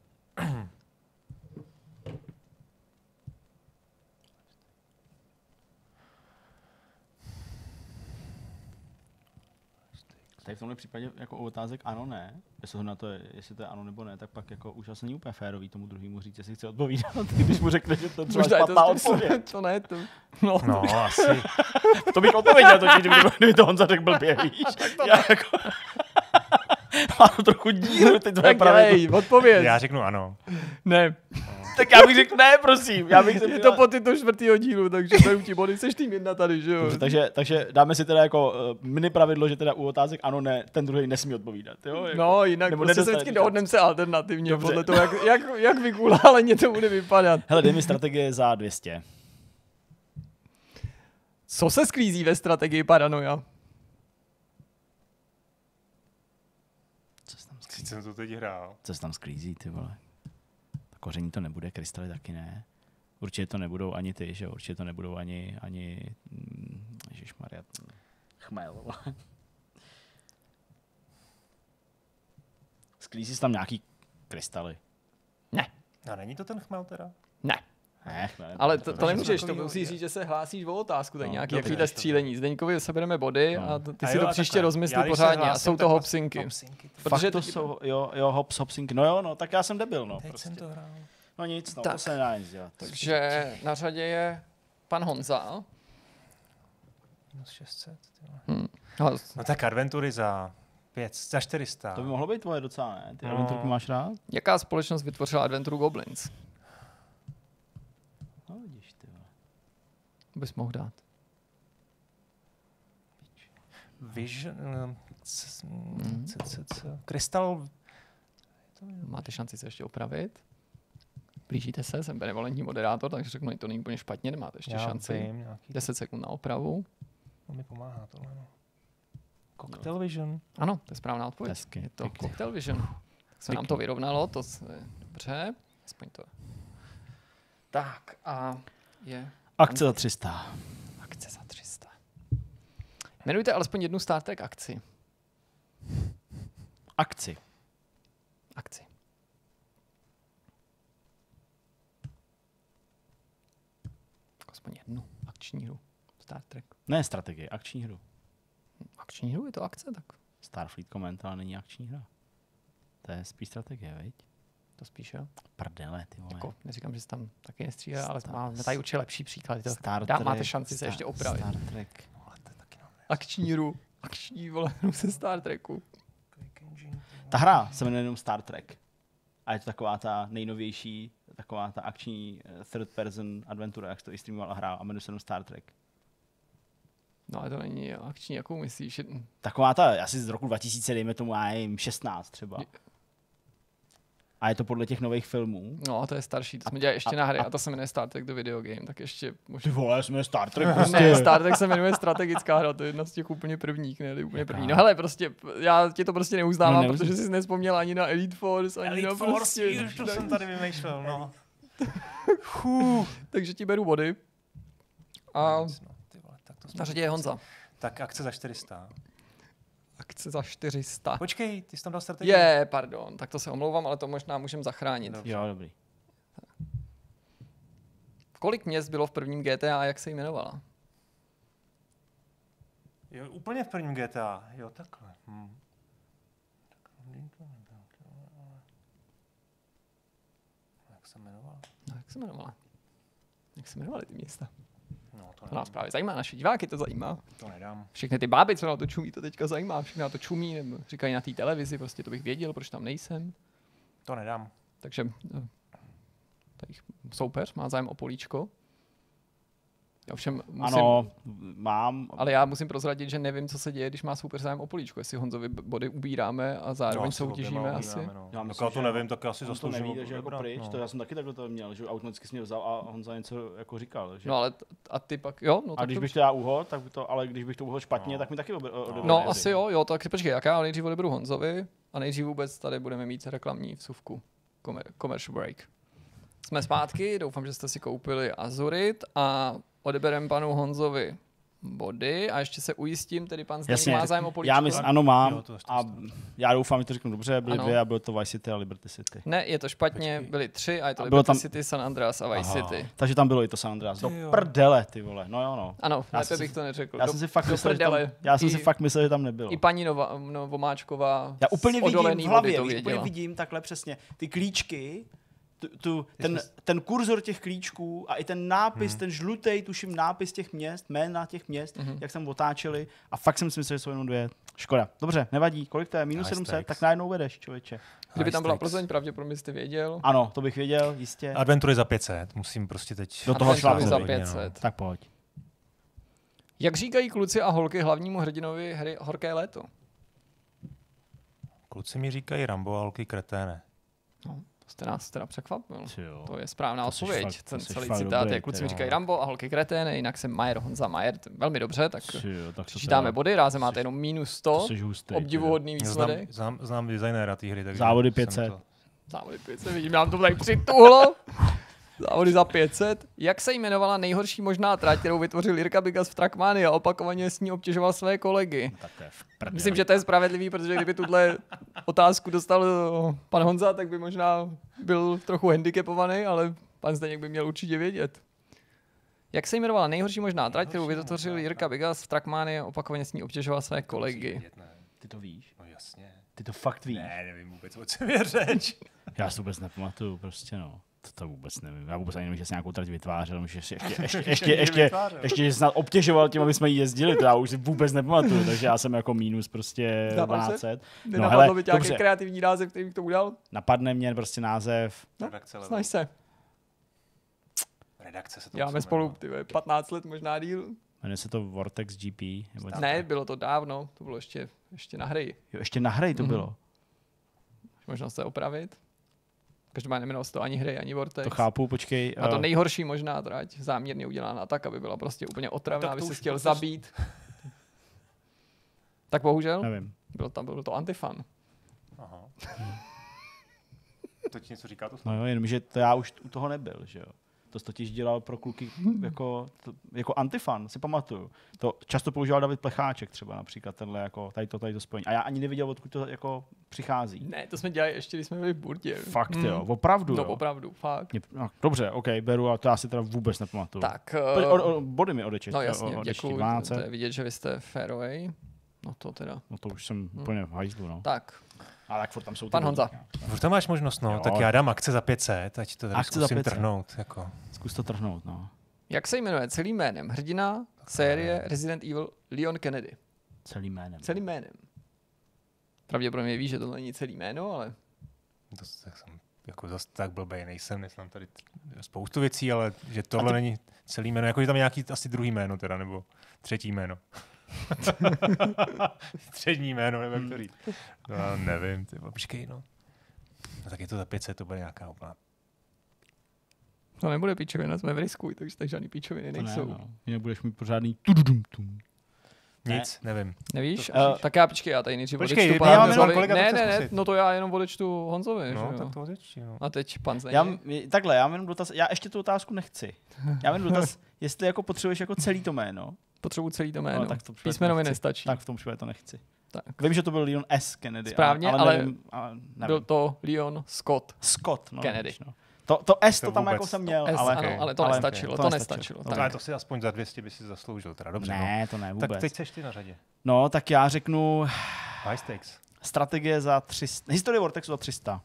Speaker 2: Tady v tomhle případě jako u otázek ano, ne. Jestli na to, jestli to je ano nebo ne, tak pak jako už asi není úplně férový tomu druhému říct, jestli chce odpovídat, když mu řekne, že to třeba
Speaker 3: Možná je
Speaker 2: špatná
Speaker 3: to,
Speaker 2: odpověď.
Speaker 3: to ne, to. No.
Speaker 1: No, asi.
Speaker 2: To bych odpověděl totiž, kdyby to Honza řekl blbě, víš. Já jako... Mám trochu díru, ty tvoje
Speaker 3: Tak
Speaker 2: pravidla.
Speaker 3: dělej, odpověď.
Speaker 1: Já řeknu ano.
Speaker 3: Ne.
Speaker 2: Tak já bych řekl ne, prosím. Já bych se
Speaker 3: Je to podtitul 4. dílu, takže beru ti body, seš tým 1 tady, že jo?
Speaker 2: Dobře, takže dáme si teda jako mini pravidlo, že teda u otázek ano, ne, ten druhý nesmí odpovídat. Jo? Jako,
Speaker 3: No, jinak
Speaker 2: nebo
Speaker 3: prostě se
Speaker 2: nedostane
Speaker 3: vždycky
Speaker 2: šanci.
Speaker 3: dohodneme se alternativně,
Speaker 2: Dobře.
Speaker 3: podle toho, jak vykuláleně to bude vypadat.
Speaker 2: Hele, dej mi strategie za 200.
Speaker 3: Co se sklízí ve strategii paranoia?
Speaker 1: Teď jsem to teď hrál.
Speaker 2: Co se tam sklízí, ty vole? Koření to nebude, krystaly taky ne. Určitě to nebudou ani ty, že jo? Určitě to nebudou ani ježišmarja, chmel, vole. Sklízí se tam nějaký krystaly.
Speaker 3: Ne.
Speaker 1: A není to ten chmel teda?
Speaker 3: Ne. Ale to nemůžeš, to
Speaker 1: takový
Speaker 3: musíš říct, že se hlásíš o otázku, tak nějaký
Speaker 2: dobře,
Speaker 3: jakýhle střílení. Zdeňkovi sebereme body a ty
Speaker 1: A
Speaker 3: si
Speaker 1: jo,
Speaker 3: to
Speaker 1: a
Speaker 3: příště
Speaker 1: takhle.
Speaker 3: rozmysli
Speaker 1: Já když se
Speaker 3: pořádně. A
Speaker 1: hlásím,
Speaker 3: jsou
Speaker 1: tak
Speaker 3: to
Speaker 1: vlastně
Speaker 3: hopsinky.
Speaker 1: hopsinky.
Speaker 2: Fakt to jsou, jo, hops, hopsink. No jo, no, tak já jsem debil, no.
Speaker 1: Teď
Speaker 2: Prostě.
Speaker 1: jsem to hrál.
Speaker 2: No nic, no,
Speaker 3: Tak.
Speaker 2: to se nedá nic dělat.
Speaker 3: Takže na řadě je pan Honza.
Speaker 1: Minus 600. ty vole.
Speaker 3: No,
Speaker 1: No tak adventury za 400.
Speaker 2: To by mohlo být tvoje docela, ne? Ty
Speaker 1: No.
Speaker 2: adventurky máš rád?
Speaker 3: jaká společnost vytvořila adventuru Goblins?
Speaker 2: No vidíš, ty vole.
Speaker 3: Bys mohl dát.
Speaker 1: Vision... Krystal...
Speaker 3: Máte šanci se ještě opravit. Blížíte se, jsem benevolentní moderátor, takže řeknu, že to není úplně špatně, nemáte ještě šanci.
Speaker 1: Vím, nějaký...
Speaker 3: 10 sekund na opravu.
Speaker 1: To mi pomáhá tohle, no. Cocktail Vision.
Speaker 3: Ano, to je správná odpověď.
Speaker 2: Hezky,
Speaker 3: Je to
Speaker 2: pěkně.
Speaker 3: Cocktail Vision. Tak se nám to vyrovnalo, to je dobře. Aspoň to. Tak a je
Speaker 2: Akce za 300.
Speaker 3: akce za 300. Jmenujte alespoň jednu Star Trek akci.
Speaker 2: Akci.
Speaker 3: Akci. Aspoň jednu akční hru. Star Trek.
Speaker 2: Ne strategie, akční hru.
Speaker 3: Akční hru je to akce, tak
Speaker 2: Starfleet Command, ale není akční hra. To je spíš strategie, viď?
Speaker 3: to spíše.
Speaker 2: Prdele, ty vole.
Speaker 3: Jako, neříkám, že se tam taky nestříhá, ale máme tady určitě lepší příklady. To
Speaker 2: Star
Speaker 3: máte
Speaker 2: Trek,
Speaker 3: šanci se ještě opravit.
Speaker 2: Star Trek.
Speaker 3: Akční hru. Akční vole, hru se Star Treku.
Speaker 2: Ta hra se jmenuje jenom Star Trek. A je to taková ta nejnovější, taková ta akční third person adventura, jak jsi to i streamoval a hrál, a jmenuje se jenom Star Trek.
Speaker 3: No ale to není akční, jakou myslíš?
Speaker 2: Taková ta, asi z roku 2000, dejme tomu, já nevím, 16 třeba. A je to podle těch nových filmů.
Speaker 3: No a to je starší, to jsme dělali ještě na hry a to se jmenuje Star Trek The Video Game, tak ještě
Speaker 2: Ty
Speaker 3: možná...
Speaker 2: vole, jsme Star Trek
Speaker 3: Ne,
Speaker 2: prostě.
Speaker 3: Star Trek se jmenuje strategická hra, to je jedna z těch úplně prvních, ne, úplně první. No hele, prostě, já ti to prostě neuznávám,
Speaker 2: No,
Speaker 3: protože jsi nevzpomněl ani na Elite Force, ani
Speaker 1: Elite
Speaker 3: na
Speaker 1: Force,
Speaker 3: prostě...
Speaker 1: už to jsem tady vymýšlel, no.
Speaker 3: Takže ti beru body. A
Speaker 1: Nic, no, ty vole, tak to jsme-
Speaker 3: na řadě je Honza.
Speaker 1: Tak akce za 400.
Speaker 3: Akce za 400.
Speaker 1: Počkej, ty jsi tam dal strategii.
Speaker 3: Je, pardon, tak to se omlouvám, ale to možná můžeme zachránit.
Speaker 1: Dobře.
Speaker 2: Jo, dobrý.
Speaker 3: Kolik měst bylo v prvním GTA a jak se jmenovala?
Speaker 1: Jo, úplně v prvním GTA. Jo, takhle. Jak se jmenovala?
Speaker 3: No, jak se jmenovala? Jak se jmenovaly ty města?
Speaker 1: No, to
Speaker 3: To nás
Speaker 1: nedám.
Speaker 3: právě zajímá, naše diváky to zajímá.
Speaker 1: To nedám.
Speaker 3: Všechny ty báby, co na to čumí, to teďka zajímá. Všechny na to čumí, nebo říkají na té televizi, prostě to bych věděl, proč tam nejsem.
Speaker 1: To nedám.
Speaker 3: Takže tady soupeř má zájem o políčko. Já ovšem musím,
Speaker 2: Ano, mám.
Speaker 3: ale já musím prozradit, že nevím, co se děje, když má soupeř zájem o políčko. Jestli Honzovi body ubíráme a zároveň soutěžíme asi.
Speaker 1: No.
Speaker 2: Já
Speaker 1: Tak
Speaker 2: myslím,
Speaker 1: já to
Speaker 2: že
Speaker 1: nevím, tak asi
Speaker 2: On to
Speaker 1: zasloužil.
Speaker 2: neví, takže jako
Speaker 1: vybrat,
Speaker 2: pryč,
Speaker 1: no.
Speaker 2: to já jsem taky takhle to měl, že automaticky jsem mě vzal a Honza něco jako říkal. Že?
Speaker 3: No ale a ty pak, jo? No,
Speaker 2: a
Speaker 3: tak
Speaker 2: když
Speaker 3: to
Speaker 2: bych to já uhod, tak by to, ale když bych to uhodl špatně,
Speaker 1: No.
Speaker 2: tak mi taky odebral.
Speaker 3: No asi jo, tak počkej, jak já nejdřív odeberu Honzovi a nejdřív vůbec tady budeme mít reklamní vsuvku. Commercial break. Jsme zpátky, doufám, že jste si koupili Azurit a odebereme panu Honzovi body a ještě se ujistím, tedy pan Zdeněk
Speaker 2: Jasně,
Speaker 3: má zájem o políčko.
Speaker 2: já myslím, ano mám
Speaker 1: Jo, to je
Speaker 2: a já doufám, že to řeknu dobře, byly
Speaker 3: Ano.
Speaker 2: dvě a bylo to Vice City a Liberty City.
Speaker 3: Ne, je to špatně,
Speaker 1: Počkej.
Speaker 3: byly 3 a je to
Speaker 2: A bylo
Speaker 3: Liberty
Speaker 2: tam-
Speaker 3: City, San Andreas a Vice
Speaker 1: Aha.
Speaker 3: City.
Speaker 2: Takže tam bylo i to San Andreas. Do
Speaker 1: Ty jo.
Speaker 2: prdele, ty vole, no jo no.
Speaker 3: Ano,
Speaker 2: Já
Speaker 3: lépe
Speaker 2: jsem
Speaker 3: bych
Speaker 2: si-
Speaker 3: to neřekl.
Speaker 2: Já jsem si fakt
Speaker 3: do
Speaker 2: myslel, že tam,
Speaker 3: prdele.
Speaker 2: já jsem si
Speaker 3: I-
Speaker 2: fakt myslel, že tam nebylo.
Speaker 3: I paní Nováčková
Speaker 2: Já úplně
Speaker 3: z
Speaker 2: vidím
Speaker 3: odolený
Speaker 2: v
Speaker 3: vody
Speaker 2: hlavě,
Speaker 3: to
Speaker 2: víš, úplně
Speaker 3: věděla.
Speaker 2: vidím takhle přesně ty klíčky,
Speaker 1: jsme
Speaker 2: ten kurzor těch klíčků a i ten nápis, ten žlutý, tuším nápis těch měst, jména těch měst, jak jsem otáčeli a fakt jsem si myslel, že jsou jenom dvě. Škoda. Dobře, nevadí. Kolik to je? Minus
Speaker 1: High
Speaker 2: 700?
Speaker 1: stakes.
Speaker 2: Tak najednou vedeš, člověče.
Speaker 3: Kdyby tam byla
Speaker 1: High stakes.
Speaker 3: Plzeň, pravděpodobně jste věděl.
Speaker 2: Ano, to bych věděl, jistě.
Speaker 1: Adventury za 500, musím prostě teď...
Speaker 2: Do toho
Speaker 3: Adventury
Speaker 2: šlápnout.
Speaker 3: za
Speaker 1: hodně,
Speaker 3: 500.
Speaker 2: Tak pojď.
Speaker 3: Jak říkají kluci a holky hlavnímu hrdinovi hry Horké léto?
Speaker 1: Kluci mi říkají Rambo a holky kreténe.
Speaker 3: No, to jste nás teda překvapil.
Speaker 2: Jo.
Speaker 3: To je správná
Speaker 2: To jsi
Speaker 3: odpověď.
Speaker 2: fakt-
Speaker 3: Ten
Speaker 2: to jsi
Speaker 3: celý
Speaker 2: fakt
Speaker 3: citát
Speaker 2: dobrý,
Speaker 3: je, kluci
Speaker 2: ty
Speaker 3: mi
Speaker 2: jo.
Speaker 3: říkají Rambo a holky kreténe, jinak jsem Majer, Honza Majer. Velmi dobře, tak
Speaker 2: Jo, tak to
Speaker 3: přičítáme
Speaker 2: teda-
Speaker 3: body, ráze máte jenom minus 100.
Speaker 2: to jsi hustý,
Speaker 3: Obdivuhodný
Speaker 1: Já
Speaker 3: výsledek.
Speaker 1: znám designéra té hry, takže...
Speaker 2: Závody
Speaker 1: jsem
Speaker 2: 500.
Speaker 1: to-
Speaker 3: Závody 500, vidím, nám to tady přituhlo. Závody za 500. Jak se jmenovala nejhorší možná trať, kterou vytvořil Jirka Bigas v Trackmanii a opakovaně s ní obtěžoval své kolegy?
Speaker 2: Tak to je v prdeli.
Speaker 3: Myslím, že to je spravedlivý, protože kdyby tuhle otázku dostal pan Honza, tak by možná byl trochu handicapovaný, ale Pan Zdeněk by měl určitě vědět. Jak se jmenovala nejhorší možná trať, kterou vytvořil Jirka Bigas v Trackmanii, opakovaně s ní obtěžoval své kolegy.
Speaker 2: Ty to víš?
Speaker 1: No jasně.
Speaker 2: Ty to fakt víš?
Speaker 1: Ne, nevím vůbec, o čem je řeč.
Speaker 2: Já si vůbec nepamatuju, prostě no. To vůbec nevím. Já vůbec ani nevím, že jsi nějakou trať vytvářel, že ještě snad obtěžoval tím, aby jsme jí jezdili, to já už si vůbec nepamatuju, takže já jsem jako mínus prostě 1200.
Speaker 3: Nenapadlo by tě nějaký kreativní název, který bych to udělal?
Speaker 2: Napadne mě prostě název.
Speaker 3: No, snaž se.
Speaker 1: Redakce se to
Speaker 3: děláme spolu 15 let, možná díl.
Speaker 2: Jmenuje se to Vortex GP? Nebo
Speaker 3: ne, bylo to dávno, to bylo ještě na hry.
Speaker 2: Jo, ještě na hry to bylo.
Speaker 3: Možná se opravit. Každopádně nemělo se to ani hry, ani Vortex.
Speaker 2: To chápu, počkej.
Speaker 3: A to nejhorší možná trať, záměrně udělána tak, aby byla prostě úplně otravná, aby se chtěl zabít. Tak bohužel,
Speaker 2: nevím.
Speaker 3: Bylo to antifan.
Speaker 1: Aha. To ti něco říká to?
Speaker 2: No jo, jenomže to já už u toho nebyl, že jo. To totiž dělal pro kluky jako antifan, si pamatuju. To často používal David Plecháček třeba například, tenhle jako tady to spojení. A já ani neviděl, odkud to jako přichází.
Speaker 3: Ne, to jsme dělali ještě, když jsme byli v Burdě.
Speaker 2: Fakt jo, opravdu
Speaker 3: no,
Speaker 2: jo.
Speaker 3: opravdu, fakt.
Speaker 2: No, dobře, OK, beru, ale to já si teda vůbec nepamatuju.
Speaker 3: Tak.
Speaker 2: Body mi odečet.
Speaker 3: No jasně, děkuju, to je vidět, že vy jste fairway. No to teda.
Speaker 2: No to už jsem úplně v hajzlu, no.
Speaker 3: Tak.
Speaker 2: Ale tak furt tam jsou
Speaker 3: Pan Honza.
Speaker 1: Furt tam máš možnost, no. Jo. Tak já dám akce za 500, ať to tady zkusím trhnout. Jako.
Speaker 2: Zkus to trhnout, no.
Speaker 3: Jak se jmenuje celým jménem hrdina série Resident Evil Leon Kennedy?
Speaker 2: Celým jménem.
Speaker 3: Celým jménem. Pravděpodobně víš, že to není celý jméno, ale...
Speaker 1: To jsem jako zase tak blbej nejsem, neznám tady spoustu věcí, ale že tohle není celý jméno, jako že tam je nějaký asi druhý jméno teda, nebo třetí jméno. Střední jméno, nebo jak to říct. No, nevím, počkej, no. No tak je to za 500, to bude nějaká úplná.
Speaker 3: To nebude píčovina, jsme v risku, takže tak žádný píčoviny nejsou.
Speaker 2: Ne, no. Jinak budeš mít pořádný
Speaker 1: Nic, nevím.
Speaker 3: Nevíš? Tak já počkej, já tady nejdřív
Speaker 1: počkej,
Speaker 3: odečtu
Speaker 1: já mám
Speaker 3: Honzovi.
Speaker 1: kolega,
Speaker 3: Ne, no to já jenom odečtu Honzovi.
Speaker 1: No,
Speaker 3: že
Speaker 1: tak to odečti, no.
Speaker 3: A teď pan Zdeněk.
Speaker 2: Takhle, já mám jenom dotaz, já ještě tu otázku nechci. Já mám dotaz, jestli jako potřebuješ jako celý to jméno.
Speaker 3: Potřebuji celý to jméno.
Speaker 2: No, tak
Speaker 3: písmeno mi nestačí.
Speaker 2: Tak v tom případě to nechci.
Speaker 3: Tak.
Speaker 2: Vím, že to byl Leon S. Kennedy.
Speaker 3: Správně,
Speaker 2: ale nevím.
Speaker 3: Byl to Leon Scott.
Speaker 2: No,
Speaker 3: Kennedy.
Speaker 2: Nevíš, no. To S to tam jako jsem měl,
Speaker 3: S,
Speaker 2: ale,
Speaker 3: ano, ale to nestačilo. To nestačilo.
Speaker 1: No, ale to si aspoň za 200 by si zasloužil, teda dobře.
Speaker 2: Ne,
Speaker 1: no.
Speaker 2: to ne vůbec.
Speaker 1: Tak teď seš ty na řadě.
Speaker 2: No, tak já řeknu...
Speaker 1: High stakes.
Speaker 2: Strategie za 300. Historie Vortexu za 300.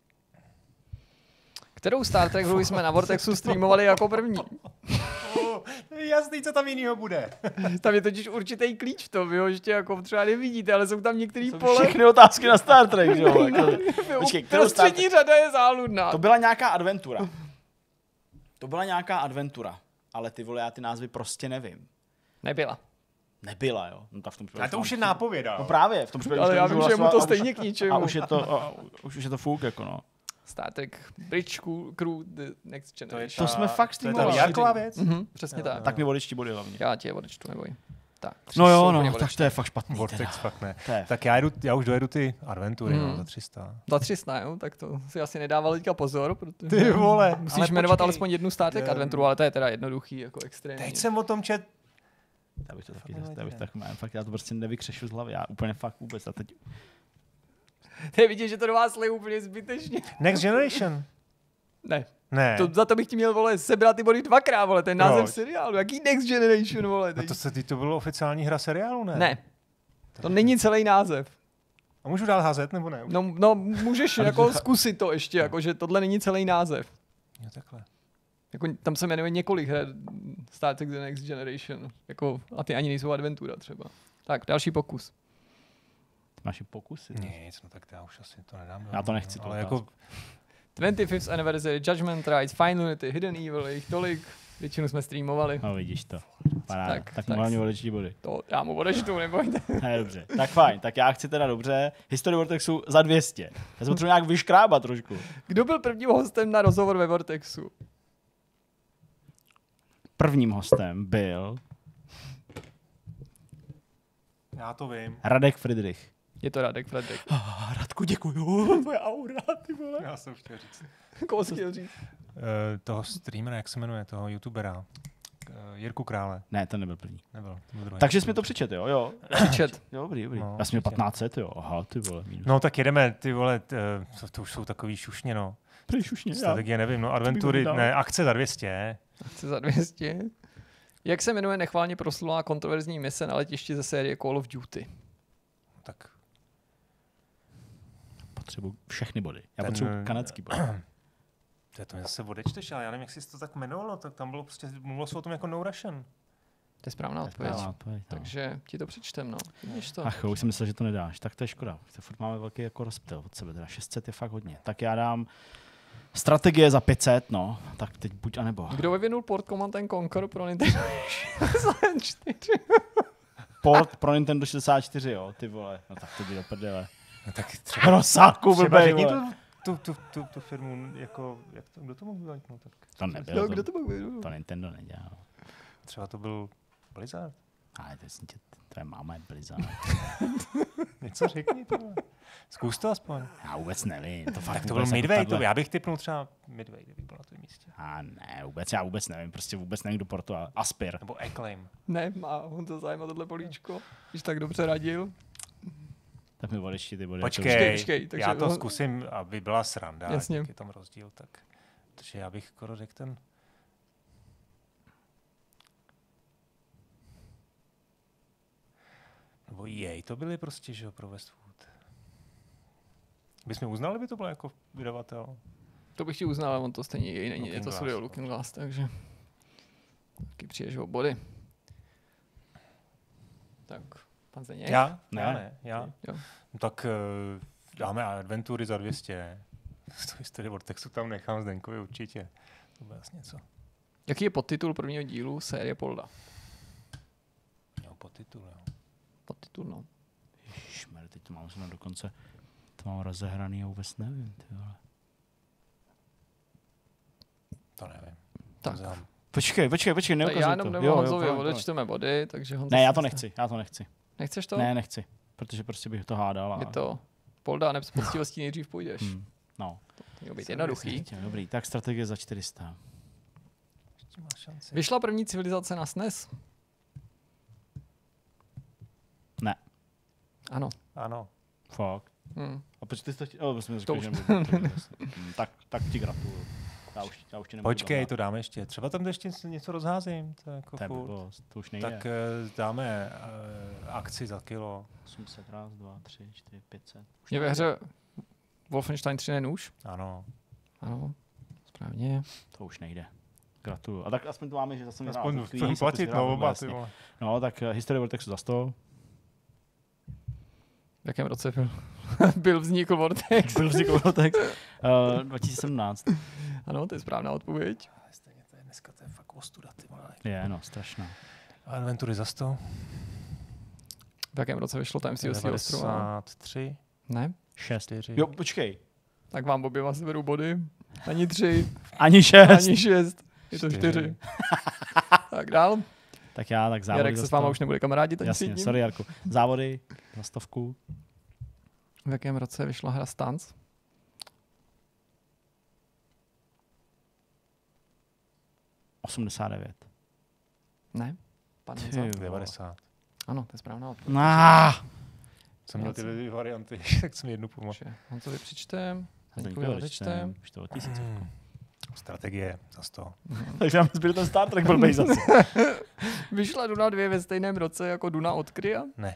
Speaker 3: Kterou Star Trek hru jsme na Vortexu streamovali jako první?
Speaker 1: Jasný, co tam jinýho bude.
Speaker 3: Tam je totiž určitý klíč v tom, jo, že tě jako třeba nevidíte, ale jsou tam některý pole.
Speaker 2: Všechny otázky na Star Trek, že jo?
Speaker 3: Počkej, střední řada je záludná.
Speaker 2: To byla nějaká adventura. Ale ty vole, já ty názvy prostě nevím. Nebyla, jo. No, tak v tom
Speaker 1: a to už je nápověda.
Speaker 2: No právě, v tom případě.
Speaker 3: Ale já vím, že mu to stejně k ničemu.
Speaker 2: A už je to fuk, jako no.
Speaker 3: Star Trek Bridge Crew The Next Generation.
Speaker 2: To jsme fakt streamovali.
Speaker 1: To je ta Jarková věc?
Speaker 3: Přesně tak.
Speaker 2: Tak mi odečti body hlavně.
Speaker 3: Já tě odečtu, neboj. Tak,
Speaker 2: no jo, no, tak to je fakt špatný.
Speaker 1: Vortex fakt ne. Tak já už dojedu ty adventury, no, za 300.
Speaker 3: Za 300, jo? Tak to si asi nedával teďka pozor, protože
Speaker 1: ty vole,
Speaker 3: musíš jmenovat alespoň jednu Star Trek adventuru, ale to je teda jednoduchý, jako extrémně.
Speaker 1: Teď jsem o tom čet.
Speaker 2: Já bych to taky fakt, já to prostě nevykřešu z hlavy, já úplně fakt vůbec a teď.
Speaker 3: Ty vidíš, že to do vás lejí úplně zbytečně.
Speaker 1: Next Generation. Ne.
Speaker 3: Za to bych ti měl, vole, sebrat ty body dvakrát, vole, ten název seriálu. Jaký Next Generation, vole?
Speaker 1: No to bylo oficiální hra seriálu, ne?
Speaker 3: Ne. To není celý název.
Speaker 1: A můžu dál házet, nebo ne?
Speaker 3: No můžeš jako zkusit to ještě, jako, že tohle není celý název.
Speaker 1: Jo, takhle.
Speaker 3: Jako, tam se jmenuje několik her Star Trek The Next Generation. Jako, a ty ani nejsou adventura třeba. Tak, další pokus.
Speaker 2: Máš i pokusy?
Speaker 1: Nic, no tak já už asi to nedám.
Speaker 2: Já to nechci.
Speaker 1: Ale jako
Speaker 3: 25th Anniversary, Judgment Rights, Final Unity, Hidden Evil, jich tolik. Většinu jsme streamovali.
Speaker 2: No vidíš to. Paráda. Tak mu hlavně odečti body.
Speaker 3: To já mu odečtu, nebojte.
Speaker 2: Ne, dobře. Tak fajn, tak já chci teda dobře. Historii Vortexu za 200. Já jsem potřeboval nějak vyškrábat trošku.
Speaker 3: Kdo byl prvním hostem na rozhovor ve Vortexu?
Speaker 2: Prvním hostem byl...
Speaker 1: Já to vím.
Speaker 2: Radek Friedrich.
Speaker 3: Je to Radek Friedrich.
Speaker 2: Radku, děkuju. Tvoje aura, ty vole.
Speaker 1: Já jsem chtěl říct.
Speaker 3: Koho jsi chtěl říct?
Speaker 1: Toho streamera, jak se jmenuje, toho youtubera. Jirku Krále.
Speaker 2: Ne, ten nebyl první.
Speaker 1: Nebyl, to byl druhý.
Speaker 2: Takže jsi mi to přečet, jo?
Speaker 3: Přečet.
Speaker 2: Jo, dobrý.
Speaker 1: No,
Speaker 2: já jsem měl 1500, jo. Aha, ty vole. Minus.
Speaker 1: No tak jedeme, ty vole, to už jsou takový šušně, no.
Speaker 2: Pryč už
Speaker 1: Strategie nevím, no adventury, ne, akce za 200.
Speaker 3: Akce za 200. Jak se jmenuje nechválně proslulá kontroverzní mise na letišti ze série Call of Duty?
Speaker 1: Tak
Speaker 2: Potřebuji všechny body. Já potřebuji kanadský bod.
Speaker 1: to mi zase odečteš, ale já nevím, jak jsi to tak jmenovalo, tak tam bylo prostě, mluvilo se o tom jako No Russian.
Speaker 3: To je správná odpověď.
Speaker 2: Odpověď, no.
Speaker 3: Takže ti to přečtem, no. Vidíš to?
Speaker 2: Ach jo, už jsem myslel, že to nedáš. Tak to je škoda. Furt máme velký jako rozptyl od sebe. Teda 600 je fakt hodně. Tak já dám strategie za 500, no. Tak teď buď a nebo.
Speaker 3: Kdo vyvinul port Command & Conquer pro Nintendo 64?
Speaker 2: Port pro Nintendo 64, jo, ty vole. No tak to jde do prdele.
Speaker 1: No, tak třeba
Speaker 2: Rosáku,
Speaker 1: třeba
Speaker 2: blbej,
Speaker 1: řekni
Speaker 2: vole.
Speaker 1: tu firmu, jako, kdo to mohl udělat? No, tak
Speaker 2: To nebyl.
Speaker 3: No, kdo to pak vyvinul?
Speaker 2: To Nintendo nedělal.
Speaker 1: třeba to byl Blizzard.
Speaker 2: Ale to je máma, je Blizzard.
Speaker 1: Něco řekni to. Zkus to aspoň.
Speaker 2: Já vůbec nevím. To fakt
Speaker 1: Tak to byl
Speaker 2: vůbec jako
Speaker 1: Midway,
Speaker 2: takhle.
Speaker 1: já bych typnul třeba Midway, kdybych byl na tom místě.
Speaker 2: A ne, já vůbec nevím, prostě vůbec nevím, kdo portoval. Aspir.
Speaker 1: Nebo Acclaim.
Speaker 3: Ne, má Honza zájem o tohle políčko. Když tak dobře radil.
Speaker 2: Tak mi odečti ty body.
Speaker 1: Počkej,
Speaker 3: takže
Speaker 1: já to
Speaker 3: on-
Speaker 1: zkusím, aby byla sranda,
Speaker 3: Jasně.
Speaker 1: jak je tam rozdíl, tak. Takže já bych skoro řekl ten. Nebo jej, to byly prostě, že jo, pro Westwood. Bychom uznali, by to bylo jako vydavatel.
Speaker 3: To bych ti uznal, ale on to stejně jej není.
Speaker 1: Looking
Speaker 3: Je to
Speaker 1: Glass,
Speaker 3: studio Looking Glass, takže taky přijdeš o body. Tak, pan Zdeněk.
Speaker 1: Já?
Speaker 2: Ne.
Speaker 1: Já.
Speaker 3: Jo.
Speaker 1: No tak dáme adventury za 200. To History Vortexu tam nechám Zdenkovi určitě. To bude asi něco.
Speaker 3: Jaký je podtitul prvního dílu série Polda?
Speaker 1: Jo, podtitul, jo.
Speaker 3: Podtitul, no.
Speaker 2: Ježišmar, teď to mám zrovna dokonce. To mám rozehraný a vůbec nevím, ty vole.
Speaker 1: To nevím.
Speaker 3: Tak.
Speaker 1: Znám.
Speaker 2: Počkej,
Speaker 3: Já
Speaker 2: neukazuj
Speaker 3: jenom
Speaker 2: to.
Speaker 3: nebo Honzovi
Speaker 2: promiň.
Speaker 3: odečteme body, takže Honza...
Speaker 2: Ne, já to nechci.
Speaker 3: Nechceš to?
Speaker 2: Ne, nechci. Protože prostě bych to hádal.
Speaker 3: Je to Polda, nebo s poctivostí nejdřív půjdeš.
Speaker 2: No,
Speaker 3: To mělo být jednoduchý.
Speaker 2: dobrý. Tak strategie za 400.
Speaker 1: Ještě máš šanci.
Speaker 3: Vyšla první civilizace na SNES?
Speaker 2: Ne.
Speaker 3: Ano.
Speaker 1: Ano.
Speaker 2: Fakt. A proč ty jsi to chtěl? Jsme
Speaker 3: To
Speaker 2: řekli,
Speaker 3: už-
Speaker 2: že nebudu. tak ti gratuluju. Já už ti nebudu
Speaker 1: Počkej,
Speaker 2: dovolat.
Speaker 1: to dáme ještě. Třeba tam ještě něco rozházím. To je jako
Speaker 2: To je
Speaker 1: furt.
Speaker 2: blbost, to už nejde.
Speaker 1: Tak dáme akci za kilo.
Speaker 2: 800, raz, 2, 3, 4, 500. Už
Speaker 3: Je ve
Speaker 2: nejde.
Speaker 3: hře Wolfenstein 3 nůž?
Speaker 1: Ano.
Speaker 3: Ano. Správně.
Speaker 2: To už nejde. Gratuluju. A tak aspoň to máme, že zase
Speaker 1: Aspoň
Speaker 2: vyhrál
Speaker 1: budeme
Speaker 2: quiz, a ty
Speaker 1: platit,
Speaker 2: jsi vyhrál
Speaker 1: no,
Speaker 2: tohle,
Speaker 1: oba, ty
Speaker 2: jasně.
Speaker 1: vole.
Speaker 2: No, tak History Vortexu za 100.
Speaker 3: V jakém roce byl vznikl Vortex?
Speaker 2: Byl vznikl Vortex. 2017.
Speaker 3: Ano, to je správná odpověď.
Speaker 1: Ale stejně to je dneska, to je fakt ostuda, ty vole.
Speaker 2: Je, no, strašná.
Speaker 1: Adventury za 100.
Speaker 3: V jakém roce vyšlo Tajemství Ostrová?
Speaker 1: 93.
Speaker 3: Ne?
Speaker 2: 6.
Speaker 1: 4.
Speaker 2: Jo, počkej.
Speaker 3: Tak vám oběma se berou body. Ani 3,
Speaker 2: Ani 6.
Speaker 3: ani 6. Je to 4. Tak dál.
Speaker 2: Tak já, tak závody
Speaker 3: Jarek
Speaker 2: za
Speaker 3: se s váma
Speaker 2: 100.
Speaker 3: už nebude kamarádit ani s
Speaker 2: Jasně,
Speaker 3: jedním.
Speaker 2: sorry Jarku. Závody za 100.
Speaker 3: V jakém roce vyšla hra Stance?
Speaker 2: – 89.
Speaker 3: Ne? Pan
Speaker 2: Ty
Speaker 3: Honza?
Speaker 2: vole.
Speaker 1: 90.
Speaker 3: Ano, to je správná odpověď.
Speaker 1: Jsem měl ty dvě varianty, tak jsem jednu pomohl.
Speaker 3: Takže Honzovi přečtem.
Speaker 2: Zdeňkovi odečtem. Už to o 1000.
Speaker 1: Strategie za 100.
Speaker 2: Takže nám zbyl ten Star Trek blbej zase.
Speaker 3: Vyšla Duna 2 ve stejném roce jako Duna od Krya?
Speaker 1: Ne.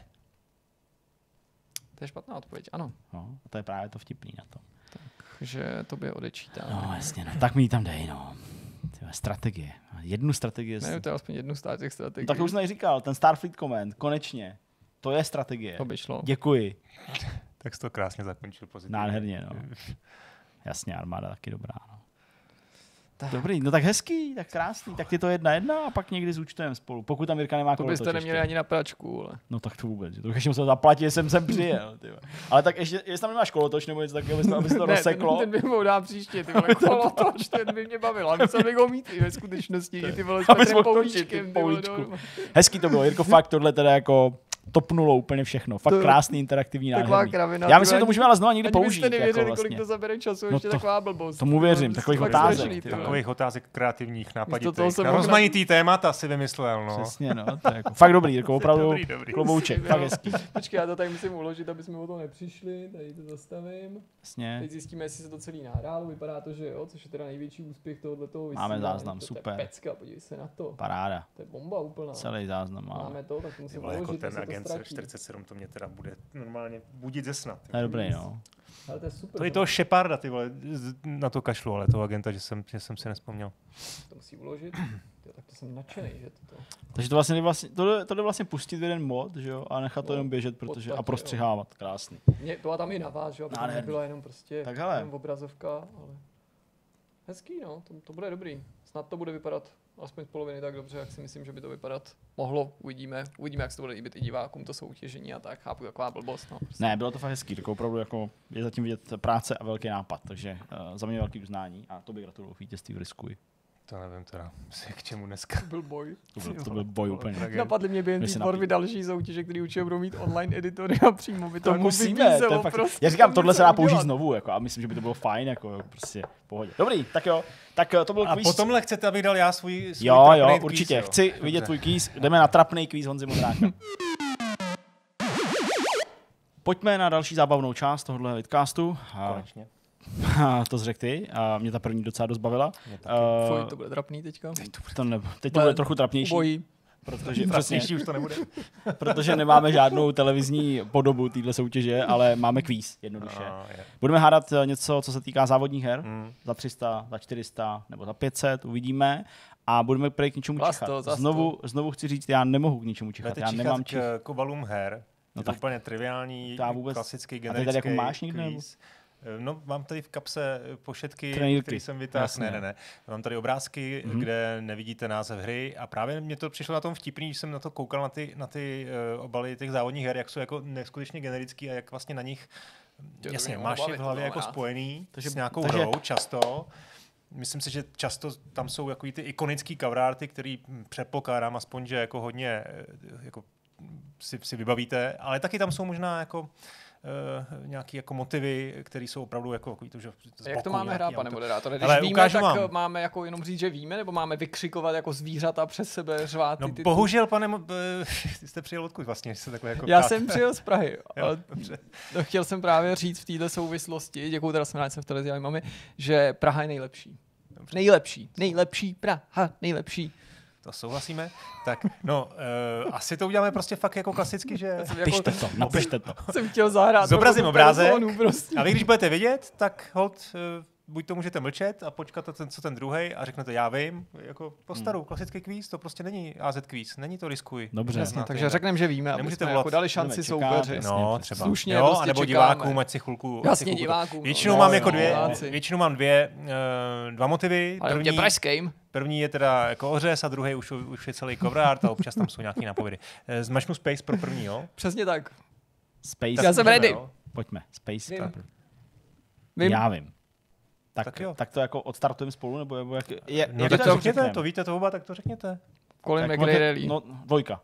Speaker 3: To je špatná odpověď, ano.
Speaker 2: No, a to je právě to vtipný na to.
Speaker 3: Takže to by odečítá.
Speaker 2: No, jasně, no. Tak mi ji tam dej, no. Tyhle, strategie. Jednu strategii.
Speaker 3: Ne, to je aspoň jednu z těch strategií.
Speaker 2: Tak už jsem tady říkal, ten Starfleet Command, konečně. To je strategie.
Speaker 3: To by šlo.
Speaker 2: Děkuji.
Speaker 1: Tak jsi to krásně zakončil pozitivně.
Speaker 2: Nádherně, no. Jasně, armáda taky dobrá, no.
Speaker 3: Tak.
Speaker 2: Dobrý, no tak hezký, tak krásný. Tak je to 1-1 a pak někdy zúčtujeme spolu. Pokud tam Jirka nemá
Speaker 3: To
Speaker 2: kolotoč
Speaker 3: byste neměli
Speaker 2: ještě.
Speaker 3: ani na pračku, ale.
Speaker 2: No tak to vůbec. To ještě musel zaplatit, že jsem sem přijel. Tyhle. Ale tak ještě, jestli tam nemáš kolotoč nebo něco takového, aby se to rozseklo.
Speaker 3: ten by mohl dát příště, ty vole, kolotoč, ten by mě bavil. A musel bych ho mít i ve skutečnosti, ty vole, s
Speaker 2: Abys
Speaker 3: Petrem
Speaker 2: mohl točit
Speaker 3: Pouličkem,
Speaker 2: ty
Speaker 3: ty vole,
Speaker 2: Pouličku.
Speaker 3: no.
Speaker 2: Hezký to bylo, Jirko, fakt tohle teda jako topnulo úplně všechno. Fakt krásný interaktivní
Speaker 3: Taková
Speaker 2: nádherný.
Speaker 3: kravina.
Speaker 2: Já myslím, že to můžeme ale znovu někdy
Speaker 3: Ani
Speaker 2: použít.
Speaker 3: byste nevěřili,
Speaker 2: Jako
Speaker 3: kolik
Speaker 2: vlastně.
Speaker 3: to zabere času,
Speaker 2: No
Speaker 3: ještě
Speaker 2: to-
Speaker 3: taková blbost.
Speaker 2: tomu věřím,
Speaker 3: To
Speaker 2: takových
Speaker 3: fakt
Speaker 2: otázek,
Speaker 3: strašný,
Speaker 2: ty
Speaker 3: ty vole.
Speaker 1: Takových otázek kreativních,
Speaker 3: toho
Speaker 1: nápaditých.
Speaker 3: jsem
Speaker 1: Na
Speaker 3: mohl
Speaker 1: rozmanitý témata si vymyslel, no.
Speaker 2: Přesně, no. To je jako fakt dobrý, jako opravdu
Speaker 1: Dobrý.
Speaker 2: klobouček. Fakt hezký.
Speaker 3: Počkej, já to tady musím uložit, aby jsme o to nepřišli. Tady to zastavím.
Speaker 2: Přesně.
Speaker 3: Teď zjistíme, jestli se to celý nahrálo. Vypadá to, že jo, což je teda největší úspěch tohoto
Speaker 2: Máme záznam,
Speaker 3: To
Speaker 2: super.
Speaker 3: je pecka, podívej se na to.
Speaker 2: Paráda.
Speaker 3: To je bomba úplná.
Speaker 2: Celý záznam máme.
Speaker 3: Máme to, tak to
Speaker 1: Ty
Speaker 3: musím
Speaker 1: vole, jako
Speaker 3: uložit,
Speaker 1: ten
Speaker 3: jestli to
Speaker 1: agent
Speaker 3: ztratí.
Speaker 1: 47, to mě teda bude normálně budit ze sna.
Speaker 2: To je dobrý, no.
Speaker 3: Ale to je super.
Speaker 1: To je toho Sheparda, ty vole, na to kašlu, ale toho agenta, že jsem si nespomněl.
Speaker 3: To musí uložit. Jo, tak to jsem nadšený, že to.
Speaker 2: Takže to jde vlastně pustit v jeden mod, že jo, a nechat to jenom běžet, protože a prostřihávat. Krásný.
Speaker 3: To a tam i na vás, že jo, aby to
Speaker 2: Nádherný.
Speaker 3: nebyla jenom prostě
Speaker 2: Tak hele.
Speaker 3: jenom obrazovka, ale hezký, no, to bude dobrý. Snad to bude vypadat aspoň z poloviny tak dobře, jak si myslím, že by to vypadat mohlo. Uvidíme, jak se to bude líbit i divákům, to soutěžení a tak, chápu, taková blbost, no. Prostě.
Speaker 2: Ne, bylo to fakt hezký, tak opravdu jako je zatím vidět práce a velký nápad, takže za mě velký uznání a to bych gratuluju vítězství v Riskuji.
Speaker 1: To nevím teda, k čemu dneska.
Speaker 3: Byl boj.
Speaker 2: To byl boj úplně.
Speaker 3: Napadly mě během
Speaker 2: My
Speaker 3: té
Speaker 2: se
Speaker 3: tvorby
Speaker 2: napít.
Speaker 3: další soutěže, který určitě budou mít online editory a přímo by to
Speaker 2: To musíme, to je fakt,
Speaker 3: prostě,
Speaker 2: já říkám,
Speaker 3: to
Speaker 2: tohle
Speaker 3: něco
Speaker 2: se dá použít
Speaker 3: udělat.
Speaker 2: znovu, jako, a myslím, že by to bylo fajn, jako prostě v pohodě. Dobrý, tak jo, tak to byl
Speaker 1: A
Speaker 2: kvíz.
Speaker 1: potomhle chcete, abych dal já svůj
Speaker 2: Jo,
Speaker 1: trapnej kvíz,
Speaker 2: určitě,
Speaker 1: jo?
Speaker 2: chci vidět tvůj kvíz, jdeme na trapnej kvíz Honzy Modráka. Pojďme na další zábavnou část tohohle vidcastu.
Speaker 1: Konečně.
Speaker 2: To řekl ty a mě ta první docela dost bavila.
Speaker 3: Fuj, to bude trapný teďka.
Speaker 2: Teď to bude trochu trapnější,
Speaker 3: Bojí.
Speaker 2: protože, přesně,
Speaker 1: Trapnější už to nebude.
Speaker 2: protože nemáme žádnou televizní podobu téhle soutěže, ale máme kvíz, jednoduše.
Speaker 1: No, je.
Speaker 2: Budeme hádat něco, co se týká závodních her,
Speaker 1: Mm.
Speaker 2: za 300, za 400 nebo za 500, uvidíme. A budeme prej k něčemu
Speaker 3: Zas
Speaker 2: čichat.
Speaker 3: to, zas
Speaker 2: Znovu chci říct, já nemohu k něčemu čichat.
Speaker 1: Budete
Speaker 2: Já nemám
Speaker 1: čichat k kovalům her.
Speaker 2: No
Speaker 1: Je to
Speaker 2: tak
Speaker 1: úplně triviální,
Speaker 2: to já vůbec-
Speaker 1: klasický,
Speaker 2: A ty tady
Speaker 1: generický
Speaker 2: jako máš někde,
Speaker 1: kvíz. No, mám tady v kapse pošetky,
Speaker 2: Trenýrky.
Speaker 1: které jsem vytáhl.
Speaker 2: Jasně.
Speaker 1: Ne. Mám tady obrázky, kde nevidíte název hry a právě mě to přišlo na tom vtipný, když jsem na to koukal na ty obaly těch závodních her, jak jsou jako neskutečně generický a jak vlastně na nich,
Speaker 3: to
Speaker 1: jasně,
Speaker 3: mě
Speaker 1: máš je
Speaker 3: bavit,
Speaker 1: v hlavě
Speaker 3: to
Speaker 1: jako
Speaker 3: znamená.
Speaker 1: spojený
Speaker 2: Takže-
Speaker 1: s nějakou
Speaker 2: takže-
Speaker 1: hrou často. Myslím si, že často tam jsou jako ty ikonický cover arty, který předpokládám aspoň, že jako hodně jako si vybavíte, ale taky tam jsou možná jako nějaký jako motivy, které jsou opravdu jako to, že z
Speaker 3: Jak to
Speaker 1: boku
Speaker 3: máme
Speaker 1: nějaký
Speaker 3: hrát, pane
Speaker 1: auto.
Speaker 3: moderátore? Když
Speaker 1: Ale
Speaker 3: víme,
Speaker 1: ukážu
Speaker 3: tak
Speaker 1: vám.
Speaker 3: máme jako jenom říct, že víme, nebo máme vykřikovat jako zvířata přes sebe, řvát
Speaker 1: No
Speaker 3: ty
Speaker 1: bohužel, pane, ty jste přijel odkud vlastně, že se takhle jako
Speaker 3: Já
Speaker 1: ptát.
Speaker 3: jsem přijel z Prahy,
Speaker 1: Jo,
Speaker 3: ale
Speaker 1: dobře.
Speaker 3: chtěl jsem právě říct v této souvislosti, děkuju teda jsem rád, že jsem v televizi, ale mami, že Praha je nejlepší. Nejlepší Praha, nejlepší.
Speaker 1: To souhlasíme. Tak, no, asi to uděláme prostě fakt jako klasicky, že...
Speaker 2: Pište to, napište to.
Speaker 3: Jsem chtěl zahrát.
Speaker 1: Zobrazím
Speaker 3: do
Speaker 1: obrázek
Speaker 3: telefonu prostě.
Speaker 1: a vy, když budete vidět, tak hold, buď to můžete mlčet a počkat, co ten druhej a řeknete, já vím, jako postaru, klasický kvíz, to prostě není AZ kvíz, není to riskuj.
Speaker 2: Dobře.
Speaker 3: Jasně, takže řekneme, že víme, aby
Speaker 1: Nemůžete
Speaker 3: jsme
Speaker 1: volat.
Speaker 3: jako dali šanci
Speaker 2: Budeme čekat,
Speaker 3: soupeři.
Speaker 1: No, třeba.
Speaker 3: Slušně
Speaker 1: jo,
Speaker 3: prostě
Speaker 1: anebo
Speaker 3: čekáme.
Speaker 1: divákům, ať si chvilku...
Speaker 3: Jasně,
Speaker 1: ať si chvilku-
Speaker 3: divákům.
Speaker 1: Většinou
Speaker 3: no,
Speaker 1: mám
Speaker 3: no,
Speaker 1: jako
Speaker 3: diváci.
Speaker 1: většinou mám dva motivy.
Speaker 3: Ale mě pražským.
Speaker 1: První je teda jako ořez a druhý už je celý cover art a občas tam jsou nějaký nápovědy. Zmačnu Space pro první, jo?
Speaker 3: Přesně tak.
Speaker 2: Space.
Speaker 3: Já jsem
Speaker 1: můžeme,
Speaker 3: ready.
Speaker 1: jo?
Speaker 2: Pojďme, Space.
Speaker 3: Vím.
Speaker 2: Trapper.
Speaker 3: Vím.
Speaker 2: Já vím.
Speaker 1: Tak jo.
Speaker 2: Tak to jako odstartujeme spolu, nebo jak...
Speaker 1: No
Speaker 2: jak
Speaker 1: tak to řekněte,
Speaker 2: řekneme?
Speaker 1: to víte to oba, tak to řekněte.
Speaker 3: Colin
Speaker 2: Tak
Speaker 3: McRae Rally.
Speaker 2: No, dvojka.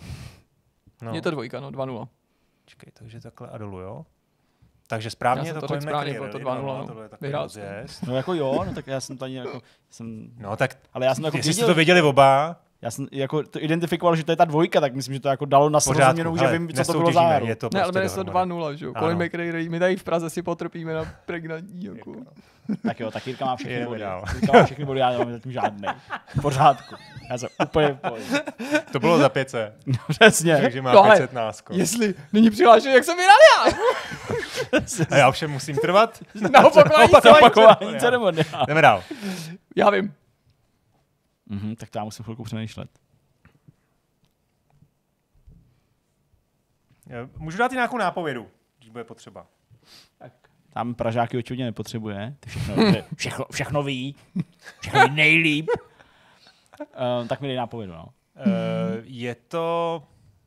Speaker 1: No.
Speaker 3: Je to dvojka, no, 2-0.
Speaker 1: Čekej, takže takhle a dolů, jo? Takže správně
Speaker 3: Já
Speaker 1: je
Speaker 3: jsem
Speaker 1: to
Speaker 3: to řekl
Speaker 1: Colin
Speaker 3: správně,
Speaker 1: McRae,
Speaker 3: bylo to
Speaker 1: Rally,
Speaker 3: 2:0,
Speaker 1: no,
Speaker 3: no.
Speaker 1: tohle je takový
Speaker 3: Vyhrál jsem.
Speaker 1: rozjezd.
Speaker 2: No jako jo, no tak já jsem to ani jako...
Speaker 1: No tak,
Speaker 2: Ale já jsem to jako
Speaker 1: jestli jste
Speaker 2: věděl,
Speaker 1: to viděli oba,
Speaker 2: já jsem jako to identifikoval, že to je ta dvojka, tak myslím, že to jako dalo na srozuměnou, že
Speaker 1: hele,
Speaker 2: vím, co to bylo za
Speaker 1: nesoutěžíme,
Speaker 2: hru.
Speaker 1: je to
Speaker 3: Ne, ale
Speaker 1: prostě
Speaker 3: jmenuje se to
Speaker 1: dohromady.
Speaker 3: 2-0, že jo.
Speaker 1: Ano.
Speaker 3: Colin McRae Rally. My tady v Praze si potrpíme na pregnantní, jako.
Speaker 2: Tak jo, tak Jirka má všechny
Speaker 1: Jedeme
Speaker 2: body.
Speaker 1: dál.
Speaker 2: Jirka má všechny body, já nemám zatím žádnej. V pořádku. Já jsem úplně v pohodě.
Speaker 1: To bylo za 500,
Speaker 2: Přesně.
Speaker 1: takže má
Speaker 3: No ale
Speaker 1: 500 náskok.
Speaker 3: Jestli není přihlášen, jak jsem vyhrál já.
Speaker 1: A já všem musím trvat?
Speaker 3: Na opakování
Speaker 2: Opakování ceremonie.
Speaker 1: Jdeme dál.
Speaker 3: Já vím.
Speaker 2: Tak to já musím chvilku přemýšlet.
Speaker 1: Můžu dát i nějakou nápovědu, když bude potřeba.
Speaker 2: Tam Pražáky očividně nepotřebuje. Ty všechno ví. Všechno ví nejlíp. Tak mi dej nápovědu, no.
Speaker 1: Je to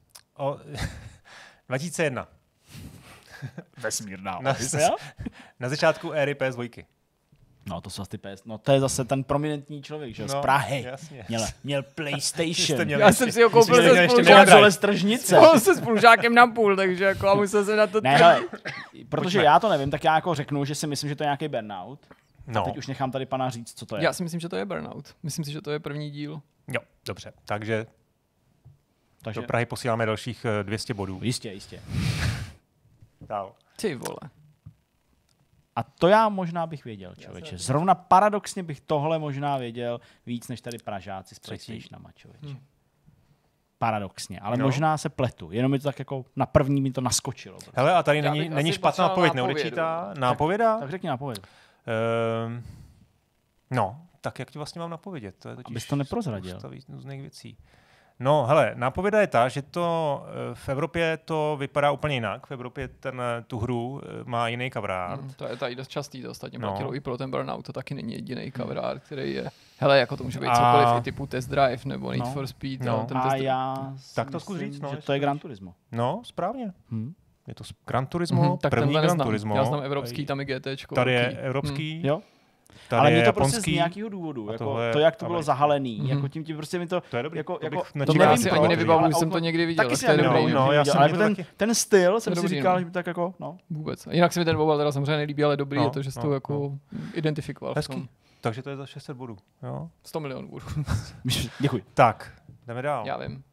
Speaker 1: 2001.
Speaker 2: Vesmírná
Speaker 1: Na začátku éry PS2.
Speaker 2: No, to jsou ty PS. No, to je zase ten prominentní člověk, že? Z Prahy.
Speaker 1: Jasně.
Speaker 2: Měl PlayStation.
Speaker 3: Já jsem si ho koupil
Speaker 2: z tržnice.
Speaker 3: se spolužákem na půl, takže jako a musel se na to...
Speaker 2: Ne, hele, protože já to nevím, tak já jako řeknu, že si myslím, že to je nějaký burnout.
Speaker 1: No.
Speaker 2: A teď už nechám tady pana říct, co to je.
Speaker 3: Já si myslím, že to je Burnout. Myslím si, že to je první díl.
Speaker 1: Jo, dobře. Takže do Prahy posíláme dalších 200 bodů.
Speaker 2: Jistě.
Speaker 1: Dál.
Speaker 3: Ty vole.
Speaker 2: A to já možná bych věděl, člověče. Zrovna paradoxně bych tohle možná věděl víc, než tady Pražáci s PlayStationama, člověče. Paradoxně, ale možná se pletu. Jenom mi to tak jako na první mi to naskočilo. Prostě.
Speaker 1: Hele, a tady není špatná odpověď, neodečítá? Nápověda?
Speaker 2: Tak řekni nápovědu.
Speaker 1: No, tak jak ti vlastně mám napovědět? To je totiž
Speaker 2: abys to neprozradil.
Speaker 1: Různých věcí. No, hele, nápověda je ta, že to v Evropě to vypadá úplně jinak. V Evropě tu hru má jiný cover art.
Speaker 3: To je tady dost častý, to ostatně platilo i pro ten Burnout, to taky není jediný cover art, který je... Hele, jako to může být cokoliv, i typu Test Drive nebo Need for Speed. Ten
Speaker 2: a já
Speaker 1: tak to zkus říct,
Speaker 2: že to je Gran Turismo.
Speaker 1: No, správně. Je to Gran Turismo,
Speaker 3: tak
Speaker 1: první Gran Turismo.
Speaker 3: Já znám evropský, tam je GTčko.
Speaker 1: Tady je evropský.
Speaker 2: Jo.
Speaker 1: Tady
Speaker 2: ale mě to
Speaker 1: japonský,
Speaker 2: prostě z nějakého důvodu, jako
Speaker 1: tohle,
Speaker 2: to, jak to bylo zahalený, jako tím prostě mi to...
Speaker 1: To je dobrý.
Speaker 2: Jako,
Speaker 3: to nevím, si ani nevybavuju, jsem to někdy viděl.
Speaker 2: Taky si ani nevybavuju, ale ten styl jsem si říkal, že by tak jako,
Speaker 3: Vůbec. Jinak se mi ten Vobal teda samozřejmě nelíbí, ale dobrý je to, že jsi to jako identifikoval.
Speaker 1: Hezký. Takže to je za 600 bodů. Jo?
Speaker 3: 100 milionů bodů.
Speaker 2: Děkuji.
Speaker 1: Tak, jdeme dál.
Speaker 3: Já vím.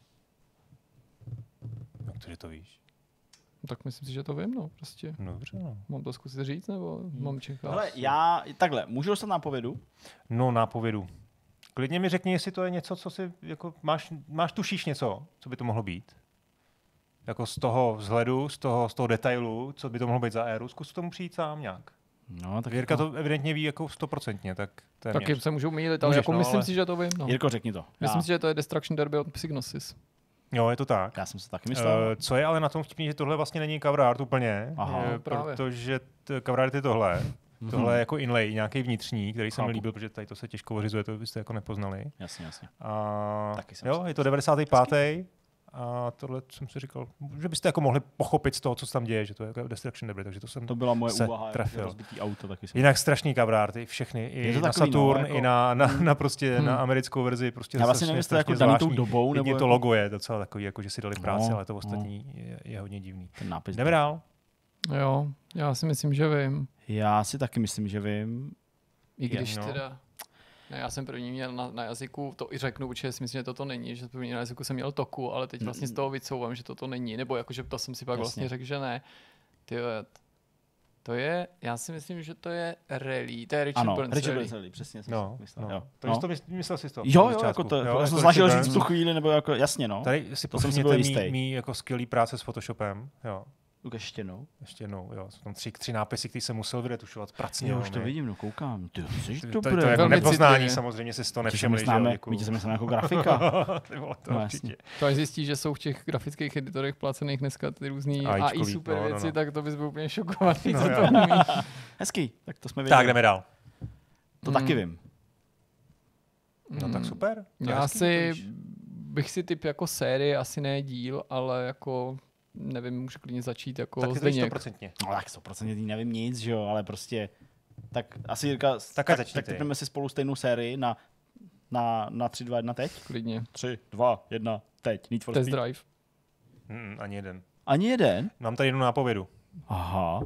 Speaker 1: Jak to, že to víš?
Speaker 3: Tak myslím si, že to vím, no, prostě.
Speaker 1: Dobře, no.
Speaker 3: Mám to zkusit říct, nebo mám čekat?
Speaker 2: Hele, takhle, můžu dostat nápovědu?
Speaker 1: No, nápovědu. Klidně mi řekni, jestli to je něco, co si, jako, tušíš něco, co by to mohlo být? Jako z toho vzhledu, z toho detailu, co by to mohlo být za éru, zkus k tomu přijít sám nějak.
Speaker 2: No, tak
Speaker 1: Jirka to evidentně ví jako 100%, tak téměř.
Speaker 3: Taky se můžu mýlit, ale jako myslím si, že to vím. No.
Speaker 2: Jirko, řekni to.
Speaker 3: Myslím si, že to je Destruction Derby od Psygnosis.
Speaker 1: Jo, je to tak.
Speaker 2: Já jsem se taky myslel.
Speaker 1: Co je ale na tom vtipný, že tohle vlastně není cover art úplně, protože cover art je tohle. Tohle je jako inlay, nějaký vnitřní, který se mi líbil, protože tady to se těžko ořizuje, to byste jako nepoznali.
Speaker 2: Jasně.
Speaker 1: Taky jo, je to 95. A tohle jsem si říkal, že byste jako mohli pochopit z toho, co se tam děje, že to je jako Destruction Derby, takže to byla moje úvaha, trefil.
Speaker 2: Rozbitý auto, taky
Speaker 1: jinak strašný cover arty, všechny, i na Saturn, i na prostě na americkou verzi, prostě
Speaker 2: já vlastně nevím, jestli to jako daný tou dobou,
Speaker 1: nebo to logo je docela takový, jako že si dali práci, ale to ostatní je hodně divný.
Speaker 2: Ten nápis.
Speaker 1: Jdeme dál.
Speaker 3: Jo, já si myslím, že vím.
Speaker 2: Já si taky myslím, že vím.
Speaker 3: I když teda... Ne, já jsem první měl na jazyku, to i řeknu, protože si myslím, že toto není, že první na jazyku jsem měl Toku, ale teď vlastně z toho vycouvám, že toto není, nebo jakože to jsem si pak vlastně řekl, že ne. To je, já si myslím, že to je Rally, to je Richard Burns
Speaker 2: Rally, přesně jsem myslel.
Speaker 1: Takže to myslel jsi to?
Speaker 2: Jo, jako to, já jsem snažil říct v tu chvíli, nebo jako, jasně, no.
Speaker 1: Tady si povšimněte mý jako skvělý práce s Photoshopem, jo.
Speaker 2: Ještě jednou,
Speaker 1: jo. Jsou tam tři nápisy, které jsem musel vyretušovat pracně.
Speaker 2: Jo, už to vidím, no koukám. Ty jsi
Speaker 1: to je jako nepoznání, samozřejmě si z toho nevšimli, že jo.
Speaker 2: Víte, jsem jako grafika.
Speaker 3: To až zjistí, že jsou v těch grafických editorech placených dneska ty různý AI super věci, tak to bys byl úplně šokovaný, co to umí.
Speaker 2: Hezký, tak to jsme viděli.
Speaker 1: Tak jdeme dál.
Speaker 2: To taky vím.
Speaker 1: No tak super.
Speaker 3: Já bych si typ jako série, asi ne díl, ale jako nevím, můžu klidně začít jako Zdeněk.
Speaker 1: 100%.
Speaker 2: No tak 100% nevím nic, že jo, ale prostě tak asi Jirka, tak typneme si spolu stejnou sérii na 3, 2, 1 teď?
Speaker 3: Klidně.
Speaker 2: 3, 2, 1 teď. Need for
Speaker 3: Test
Speaker 2: Speed.
Speaker 3: Drive.
Speaker 1: Ani jeden.
Speaker 2: Ani jeden?
Speaker 1: Mám tady jednu nápovědu.
Speaker 2: Aha.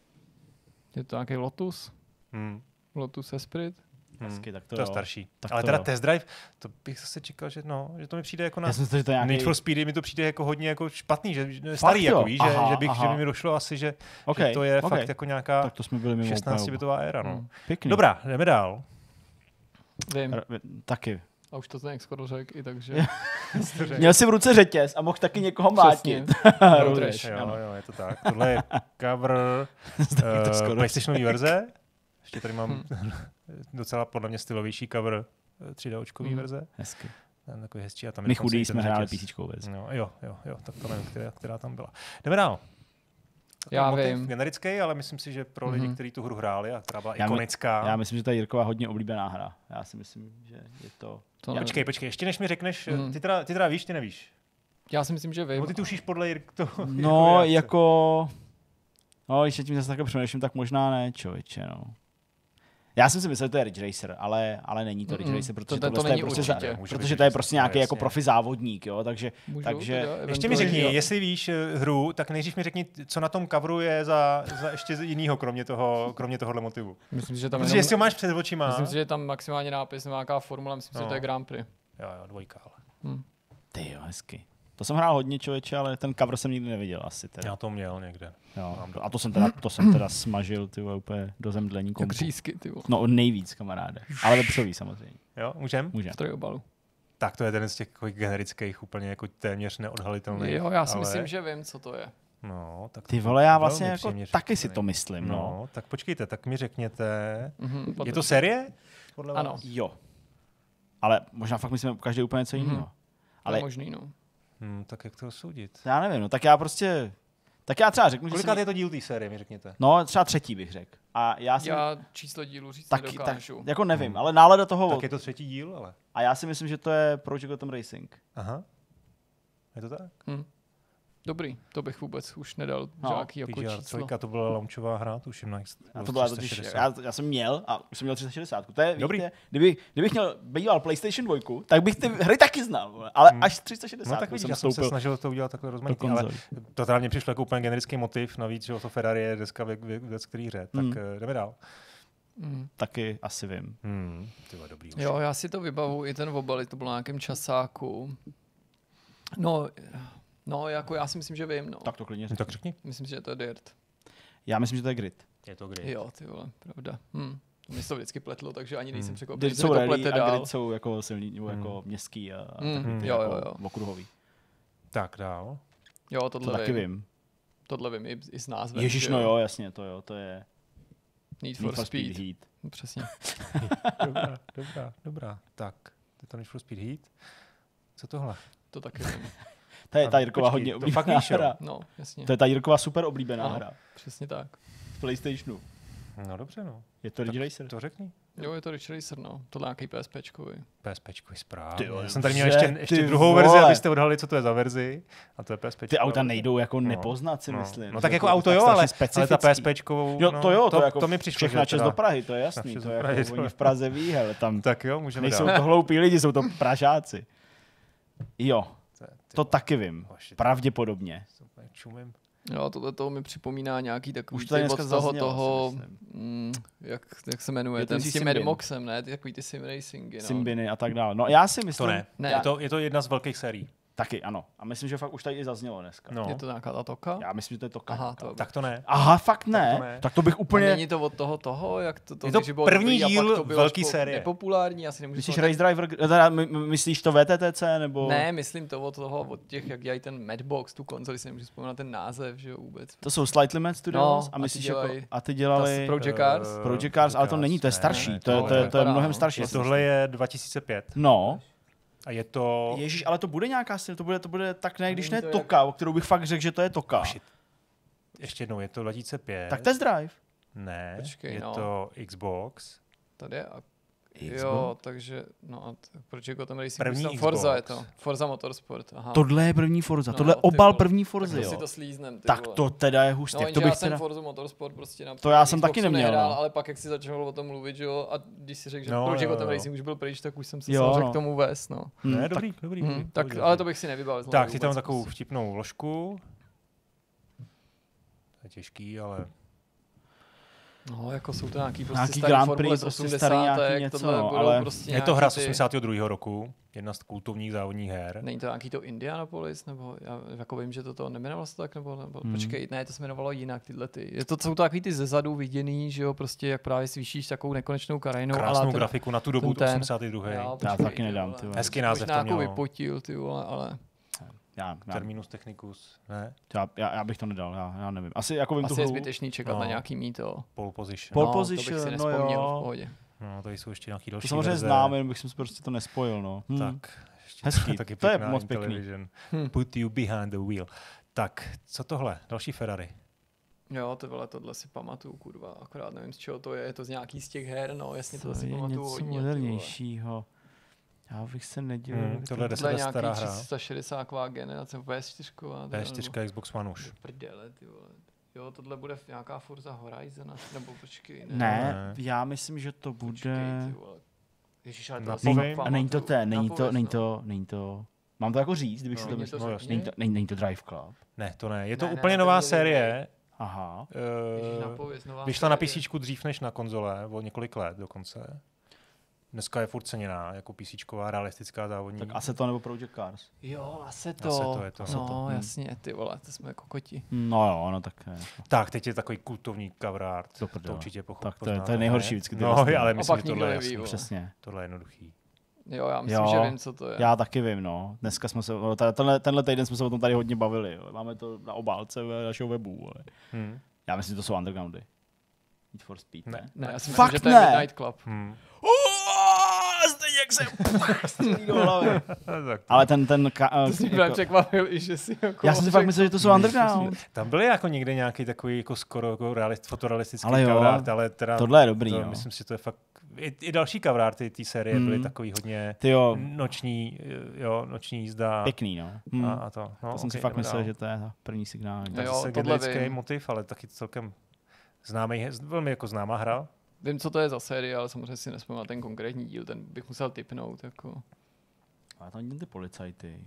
Speaker 3: Je to nějaký Lotus? Lotus Esprit?
Speaker 1: Hezky, tak to je starší.
Speaker 2: Tak
Speaker 1: ale teda Test Drive, to bych zase čekal, že to mi přijde jako na Need for Speedy, mi to přijde jako hodně jako špatný, že starý, jako víš, že by mi došlo asi, že to je fakt jako nějaká 16-bitová éra. No.
Speaker 2: Pěkný.
Speaker 1: Dobrá, jdeme dál.
Speaker 3: Vím.
Speaker 2: Taky.
Speaker 3: A už to Zdeněk skoro řekl, i takže...
Speaker 2: Měl si v ruce řetěz a mohl taky někoho mlátit.
Speaker 1: Jo, je to tak. Tohle je cover PlayStationové verze. Ještě tady mám docela podle mě stylovější cover 3D verze.
Speaker 2: Hezky.
Speaker 1: Takový hezčí. A tam
Speaker 2: my chudí jsme hráli PCčkou verzi.
Speaker 1: Jo, tak to nevím, která tam byla. Jdeme dál.
Speaker 3: Já vím.
Speaker 1: Generický, ale myslím si, že pro lidi, kteří tu hru hráli a která byla ikonická.
Speaker 2: Já myslím, že ta Jirková hodně oblíbená hra. Já si myslím, že je to...
Speaker 1: Počkej, ještě než mi řekneš, ty teda víš, ty nevíš.
Speaker 3: Já si myslím, že vím.
Speaker 1: Ty tušíš podle Jirky.
Speaker 2: No, jako... No, ještě tím zase takhle přemýšlím, tak možná ne, člověče, no. Já jsem si myslel, že to je Ridge Racer, ale není to Ridge Racer, protože
Speaker 3: to
Speaker 2: tohle
Speaker 3: není
Speaker 2: je prostě
Speaker 3: určitě.
Speaker 2: protože to je prostě nějaký jako
Speaker 1: jasně.
Speaker 2: profi závodník, jo, takže
Speaker 1: Ještě mi řekni, jestli víš hru, tak nejdřív mi řekni, co na tom coveru je za ještě jinýho, kromě tohohle motivu.
Speaker 3: Myslím si, že tam
Speaker 1: Protože jestli ho máš před očima.
Speaker 3: Myslím si, že je tam maximálně nápis nebo nějaká formule, myslím si, že to je Grand Prix.
Speaker 1: Jo, 2, ale.
Speaker 2: Ty jo, hezky. To jsem hrál hodně, člověče, ale ten cover jsem nikdy neviděl asi teda.
Speaker 1: Já to měl někde.
Speaker 2: Jo. A to jsem teda smažil, ty vole, úplně do zemdlení kompu.
Speaker 3: Jak řízky, ty vole.
Speaker 2: No nejvíc, kamaráde. Ale vepřový samozřejmě.
Speaker 1: Jo, můžem?
Speaker 2: Můžem.
Speaker 3: V trojobalu.
Speaker 1: Tak to je jeden z těch generických, úplně jako téměř neodhalitelných.
Speaker 3: Jo, já si
Speaker 1: ale...
Speaker 3: myslím, že vím, co to je.
Speaker 1: No, tak
Speaker 2: Ty vole, já
Speaker 1: velmi
Speaker 2: vlastně jako
Speaker 1: příjemně
Speaker 2: taky si
Speaker 1: překvapený.
Speaker 2: to myslím, no.
Speaker 1: No, tak počkejte, tak mi řekněte.
Speaker 3: Mhm,
Speaker 1: Je to série? Podle
Speaker 3: Ano.
Speaker 1: vás?
Speaker 2: Jo. Ale možná fakt myslíme každý úplně něco jiného.
Speaker 3: Ale
Speaker 2: Ale
Speaker 3: možný, no.
Speaker 1: Tak jak to soudit?
Speaker 2: já nevím, no, tak já třeba řeknu, že
Speaker 1: Kolikát je to díl té série, mi řekněte?
Speaker 2: No, třeba 3. bych řekl. A já si
Speaker 3: Já číslo dílu říct
Speaker 2: tak
Speaker 3: nedokážu.
Speaker 2: jako nevím, ale nálada toho.
Speaker 1: Tak je to 3. díl, ale.
Speaker 2: A já si myslím, že to je Project Gotham Racing.
Speaker 1: Aha. Je to tak?
Speaker 3: Dobrý, to bych vůbec už nedal
Speaker 2: No,
Speaker 3: žádný jako
Speaker 1: PGR
Speaker 3: číslo.
Speaker 1: 3, to byla launchová hra, tuším na
Speaker 2: A to byla totiž, já jsem měl a už jsem měl 360. To je,
Speaker 1: Dobrý.
Speaker 2: víte, kdybych měl býval PlayStation 2, tak bych ty hry taky znal, vole. Ale až 360
Speaker 1: No tak vidíš,
Speaker 2: jsem
Speaker 1: já jsem se
Speaker 2: vstoupil
Speaker 1: snažil to udělat takhle
Speaker 2: do
Speaker 1: rozmanitý, ale
Speaker 2: konzolí.
Speaker 1: to teda mně přišlo jako úplně generický motiv, navíc, že to Ferrari je dneska věc, který hře, tak jdeme dál.
Speaker 2: Taky asi vím.
Speaker 1: Ty vole, dobrý už.
Speaker 3: Jo, já si to vybavu, i ten obal, to bylo na nějakém časáku. No, jako já si myslím, že vím, no.
Speaker 2: Tak to klidně
Speaker 1: No,
Speaker 2: řekni.
Speaker 1: tak řekni.
Speaker 3: Myslím si, že to je Dirt.
Speaker 2: Já myslím, že to je Grid.
Speaker 1: Je to kdy?
Speaker 3: Jo, ty vole, pravda. To mi se to vždycky pletlo, takže ani nejsem překvapený,
Speaker 2: Grid
Speaker 3: že
Speaker 2: jsou
Speaker 3: to
Speaker 2: rally
Speaker 3: plete
Speaker 2: a
Speaker 3: dál.
Speaker 2: Grid jsou jako silný, nebo jako městský a takový ty
Speaker 3: jo,
Speaker 2: jako
Speaker 3: jo.
Speaker 2: okruhový.
Speaker 1: Tak dál.
Speaker 3: Jo,
Speaker 2: To
Speaker 3: tohle
Speaker 2: taky
Speaker 3: vím.
Speaker 2: vím.
Speaker 3: Tohle vím i s názvem.
Speaker 2: Ježíš,
Speaker 3: že
Speaker 2: no jo, jasně, to je
Speaker 3: Need
Speaker 2: Need
Speaker 3: for Speed.
Speaker 2: Heat.
Speaker 3: No, přesně.
Speaker 1: Dobrá. Tak, to je to Need for Speed Heat. Co tohle?
Speaker 3: To taky vím.
Speaker 2: To je ta Jirková
Speaker 1: Počkej,
Speaker 2: hodně
Speaker 1: to fakt
Speaker 2: oblíbená
Speaker 1: víš, jo?
Speaker 2: hra.
Speaker 3: No, jasně.
Speaker 2: To je ta Jirková super oblíbená
Speaker 3: Ano.
Speaker 2: hra.
Speaker 3: Přesně tak.
Speaker 2: Z PlayStationu.
Speaker 1: No dobře, no.
Speaker 2: Je to Ridge Racer.
Speaker 1: To řekni.
Speaker 3: Jo, je to Ridge Racer, no. Tohle nějaký PSPčkový.
Speaker 1: PSPčkový zpráv.
Speaker 2: Ty jo,
Speaker 1: Já jsem tady měl
Speaker 2: že
Speaker 1: ještě
Speaker 2: ty
Speaker 1: druhou
Speaker 2: vole.
Speaker 1: verzi, abyste odhalili, co to je za verzi. A to je PSPčková.
Speaker 2: Ty auta nejdou jako
Speaker 1: No,
Speaker 2: nepoznat, si myslím.
Speaker 1: No tak
Speaker 2: Že
Speaker 1: jako
Speaker 2: to je
Speaker 1: auto
Speaker 2: tak
Speaker 1: jo,
Speaker 2: strašně
Speaker 1: ale ta
Speaker 2: specifický.
Speaker 1: PSPčkovou,
Speaker 2: Jo, to jo, to, jako
Speaker 1: to mi přišlo,
Speaker 2: všechna
Speaker 1: že
Speaker 2: čest
Speaker 1: teda-
Speaker 2: do Prahy, to je jasný.
Speaker 1: čest
Speaker 2: To
Speaker 1: do
Speaker 2: je
Speaker 1: Prahy,
Speaker 2: jako,
Speaker 1: to-
Speaker 2: oni v Praze ví, hele, tam
Speaker 1: Tak jo, můžeme
Speaker 2: nejsou
Speaker 1: dál.
Speaker 2: to hloupí lidi, jsou to Pražáci. Jo, to taky vím.
Speaker 1: Hoši,
Speaker 2: Pravděpodobně.
Speaker 1: super, čumím.
Speaker 3: Jo, tohle toho mi připomíná nějaký takový
Speaker 2: Už to tady
Speaker 3: ty
Speaker 2: dneska
Speaker 3: od toho,
Speaker 2: zaznělo, si myslím.
Speaker 3: jak se jmenuje,
Speaker 2: Je to
Speaker 3: ten
Speaker 2: si
Speaker 3: s tím
Speaker 2: Simbin.
Speaker 3: Mad Moxem, ne? Ty takový ty sim racingy, no.
Speaker 2: Simbiny a tak dále. No já si myslím,
Speaker 1: To ne.
Speaker 3: Ne.
Speaker 1: Je to jedna z velkých sérií.
Speaker 2: taky ano. A myslím, že fakt už tady i zaznělo dneska.
Speaker 1: No.
Speaker 3: Je to nějaká ta toka?
Speaker 2: Já myslím, že to je to
Speaker 3: Aha, to
Speaker 1: Tak to ne.
Speaker 2: Aha, fakt
Speaker 1: to
Speaker 2: ne.
Speaker 1: ne.
Speaker 2: Tak to bych
Speaker 3: A
Speaker 2: úplně...
Speaker 3: není to od toho, jak to
Speaker 1: Je to
Speaker 3: nejdřív bylo
Speaker 1: první
Speaker 3: dobrý, a
Speaker 1: díl
Speaker 3: pak to bylo
Speaker 1: velký
Speaker 3: až
Speaker 1: série.
Speaker 3: nepopulární, asi nemůžu
Speaker 2: Myslíš
Speaker 3: vzpomenout.
Speaker 2: Race Driver, teda myslíš to VTTC, nebo...
Speaker 3: Ne, myslím to od těch, jak dělají ten Madbox, tu konzoli, si nemůžu vzpomenout ten název, že jo, vůbec.
Speaker 2: To jsou Slightly Mad Studios
Speaker 3: No,
Speaker 2: a
Speaker 3: a
Speaker 2: myslíš
Speaker 3: ty
Speaker 2: jako...
Speaker 3: dělají-
Speaker 2: A ty dělali...
Speaker 3: Project Cars?
Speaker 2: Project Cars, ale to není, to je starší. To je
Speaker 3: vypadá,
Speaker 2: mnohem
Speaker 3: no.
Speaker 2: starší.
Speaker 1: Tohle je 2005.
Speaker 2: No.
Speaker 1: A je to...
Speaker 2: Ježíš, ale to bude nějaká styl, to bude tak ne, když ne
Speaker 3: Není to
Speaker 2: Toka, o kterou bych fakt řekl, že to je Toka.
Speaker 1: Shit. Ještě jednou, je to 2005.
Speaker 2: Tak Test Drive.
Speaker 1: Ne,
Speaker 3: Počkej,
Speaker 1: je
Speaker 3: no.
Speaker 1: to Xbox.
Speaker 3: Tady je
Speaker 2: Xbox?
Speaker 3: jo, takže, no a proč jako ten racing,
Speaker 1: První
Speaker 3: tam Forza je
Speaker 1: Xbox.
Speaker 3: to, Forza Motorsport, aha.
Speaker 2: Tohle je první Forza,
Speaker 3: No,
Speaker 2: tohle je
Speaker 3: ty
Speaker 2: obal
Speaker 3: vole.
Speaker 2: první
Speaker 3: Tak
Speaker 2: Forzy,
Speaker 3: to si
Speaker 2: jo.
Speaker 3: to slíznem, ty
Speaker 2: Tak
Speaker 3: vole.
Speaker 2: to teda je hustě,
Speaker 3: No,
Speaker 2: jak to
Speaker 3: jenže já
Speaker 2: bych
Speaker 3: jsem
Speaker 2: teda...
Speaker 3: Forza Motorsport prostě na
Speaker 2: To já jsem
Speaker 3: Xboxu
Speaker 2: taky neměl,
Speaker 3: nehrál,
Speaker 2: no.
Speaker 3: ale pak jak si začal o tom mluvit, že jo, a když si řekl, že
Speaker 1: No,
Speaker 3: proč
Speaker 1: jo,
Speaker 3: jako ten
Speaker 1: jo.
Speaker 3: racing už byl pryč, tak už jsem se
Speaker 2: Jo,
Speaker 3: sám řekl
Speaker 2: no.
Speaker 3: k tomu vést, no.
Speaker 1: Ne,
Speaker 2: tak-
Speaker 1: dobrý.
Speaker 3: Tak,
Speaker 1: dobrý.
Speaker 3: ale to bych si nevybavil.
Speaker 1: Tak, ty tam
Speaker 3: vůbec
Speaker 1: takovou
Speaker 3: prostě.
Speaker 1: vtipnou ložku. To je těžký, ale...
Speaker 3: No, jako jsou to nějaký prostě
Speaker 2: Nějaký
Speaker 3: starý
Speaker 2: Grand
Speaker 3: formule
Speaker 2: Prix,
Speaker 3: z
Speaker 2: prostě
Speaker 3: 80.
Speaker 2: starý nějaký něco,
Speaker 3: tohle
Speaker 2: no,
Speaker 3: budou
Speaker 2: ale
Speaker 3: prostě
Speaker 1: Je to hra z
Speaker 3: nějaký ty-
Speaker 1: 82. roku. Jedna z kultovních závodních her.
Speaker 3: Není to nějaký to Indianapolis, nebo já jako vím, že to nemenovalo se tak, nebo počkej, ne, to se jmenovalo jinak, tyhle ty. Jsou to takový ty zezadu viděný, že jo, prostě jak právě svýšíš takovou nekonečnou krajinou.
Speaker 1: Krásnou
Speaker 3: ale
Speaker 1: grafiku na tu dobu, to 82.
Speaker 3: Jo,
Speaker 2: Já
Speaker 3: počkej,
Speaker 2: taky
Speaker 3: ty
Speaker 2: nedám,
Speaker 3: vole.
Speaker 2: ty vole.
Speaker 1: Hezký název
Speaker 3: Možná
Speaker 1: to
Speaker 3: jako
Speaker 1: mělo.
Speaker 3: vypotil, ty vole, ale
Speaker 2: Já
Speaker 1: Terminus technicus, ne?
Speaker 2: já bych to nedal, já nevím. Asi jako vím tu
Speaker 3: asi je
Speaker 2: hru.
Speaker 3: zbytečný čekat
Speaker 1: No.
Speaker 3: na nějaký mýto.
Speaker 1: Pole position.
Speaker 2: Pole
Speaker 3: No,
Speaker 2: position,
Speaker 3: to bych si
Speaker 2: no
Speaker 3: nespomněl
Speaker 2: jo.
Speaker 3: v pohodě.
Speaker 1: No, tady jsou ještě nějaký
Speaker 2: To
Speaker 1: další
Speaker 2: samozřejmě
Speaker 1: verze.
Speaker 2: znám, jen bych si prostě to nespojil, no.
Speaker 1: Tak, ještě
Speaker 2: Hezký,
Speaker 1: taky
Speaker 2: to je
Speaker 1: pěkná
Speaker 2: moc pěkný.
Speaker 1: Intellivision. Put you behind the wheel. Tak, co tohle? Další Ferrari.
Speaker 3: Jo, tohle si pamatuju, kurva, akorát nevím, z čeho to je to z nějaký z těch her, no, jasně,
Speaker 2: To
Speaker 3: tohle si
Speaker 2: je
Speaker 3: pamatuju
Speaker 2: něco
Speaker 3: hodně. ty vole.
Speaker 2: modernějšího. Já bych se nedělal.
Speaker 1: Tohle je
Speaker 3: Tohle je
Speaker 1: 10 let
Speaker 3: nějaký
Speaker 1: stará hra.
Speaker 3: 360 generace, PS4.
Speaker 1: PS4, Xbox One už.
Speaker 3: Prdele, ty vole. Jo, tohle bude nějaká Forza Horizon, nebo počkej.
Speaker 2: Ne, já myslím, že to bude...
Speaker 3: Počkej, ty vole. Ježiš, ale to asi
Speaker 1: Napovím.
Speaker 3: fakt
Speaker 2: A není to
Speaker 3: pamatuju.
Speaker 2: ten,
Speaker 3: Napověz,
Speaker 2: není to... Mám to jako říct, kdybych si to
Speaker 3: Není
Speaker 2: myslel?
Speaker 3: to
Speaker 1: No,
Speaker 3: řekni.
Speaker 2: Není to Drive Club.
Speaker 1: Ne, to ne. Je to
Speaker 3: Ne,
Speaker 1: úplně
Speaker 3: ne,
Speaker 1: nová
Speaker 3: to měli
Speaker 1: série.
Speaker 2: Aha.
Speaker 3: Ježiš, napověz, nová
Speaker 1: Vyšla na
Speaker 3: série.
Speaker 1: PC dřív než na konzole, o několik let dokonce. Dneska je furt ceněná jako PCčková realistická závodní.
Speaker 2: Tak Assetto nebo Project Cars?
Speaker 3: Jo, Assetto.
Speaker 1: Assetto je to.
Speaker 3: No, jasně, ty vole, to jsme jako koti.
Speaker 2: No jo, no tak...
Speaker 1: Tak, teď je takový kultovní cover art.
Speaker 2: Do
Speaker 1: To
Speaker 2: prdele.
Speaker 1: určitě
Speaker 2: Tak
Speaker 1: poznáte,
Speaker 2: to je nejhorší
Speaker 1: ne?
Speaker 2: vždycky. ty
Speaker 1: No,
Speaker 2: vlastně.
Speaker 1: ale
Speaker 3: A
Speaker 1: myslím,
Speaker 3: pak
Speaker 1: že tohle
Speaker 3: nikdo
Speaker 1: je
Speaker 3: neví,
Speaker 1: jasný.
Speaker 3: vole.
Speaker 2: Přesně.
Speaker 1: Tohle je jednoduchý.
Speaker 3: Jo, já myslím,
Speaker 2: Jo.
Speaker 3: že vím, co to je.
Speaker 2: Já taky vím, no. Dneska jsme se, tenhle týden jsme se o tom tady hodně bavili. Jo. Máme to na obálce našeho webu. Ale. Já myslím, že to jsou undergroundy. Need for Speed, ne?
Speaker 3: Ne, já si
Speaker 2: Fakt
Speaker 3: myslím, že to je
Speaker 2: ne.
Speaker 3: Midnight Club.
Speaker 2: Stejně jak se střílí do hlavy.
Speaker 1: Tak
Speaker 2: Ale ten
Speaker 3: To jsi mě překvapil, i že si jako...
Speaker 2: já jsem si fakt myslel, že to jsou underground.
Speaker 1: Tam byly jako někde nějaký takový jako skoro jako fotorealistický
Speaker 2: Ale jo,
Speaker 1: cover art, ale teda
Speaker 2: tohle je dobrý,
Speaker 1: to,
Speaker 2: no.
Speaker 1: myslím si, že to je fakt i další cover arty té série byly takový hodně
Speaker 2: Ty jo,
Speaker 1: noční jízda
Speaker 2: pěkný, no.
Speaker 1: a to. No,
Speaker 2: To jsem si
Speaker 1: okay,
Speaker 2: fakt
Speaker 1: jdeme
Speaker 2: myslel,
Speaker 1: dál.
Speaker 2: že to je ta první signál.
Speaker 3: Jo,
Speaker 1: To je zase
Speaker 3: tohle
Speaker 1: generický
Speaker 3: vím.
Speaker 1: motiv, ale taky celkem známý, velmi jako známá hra.
Speaker 3: Vím, co to je za série, ale samozřejmě si nespomínám ten konkrétní díl, ten bych musel tipnout, jako...
Speaker 2: Ale tam ty policajty.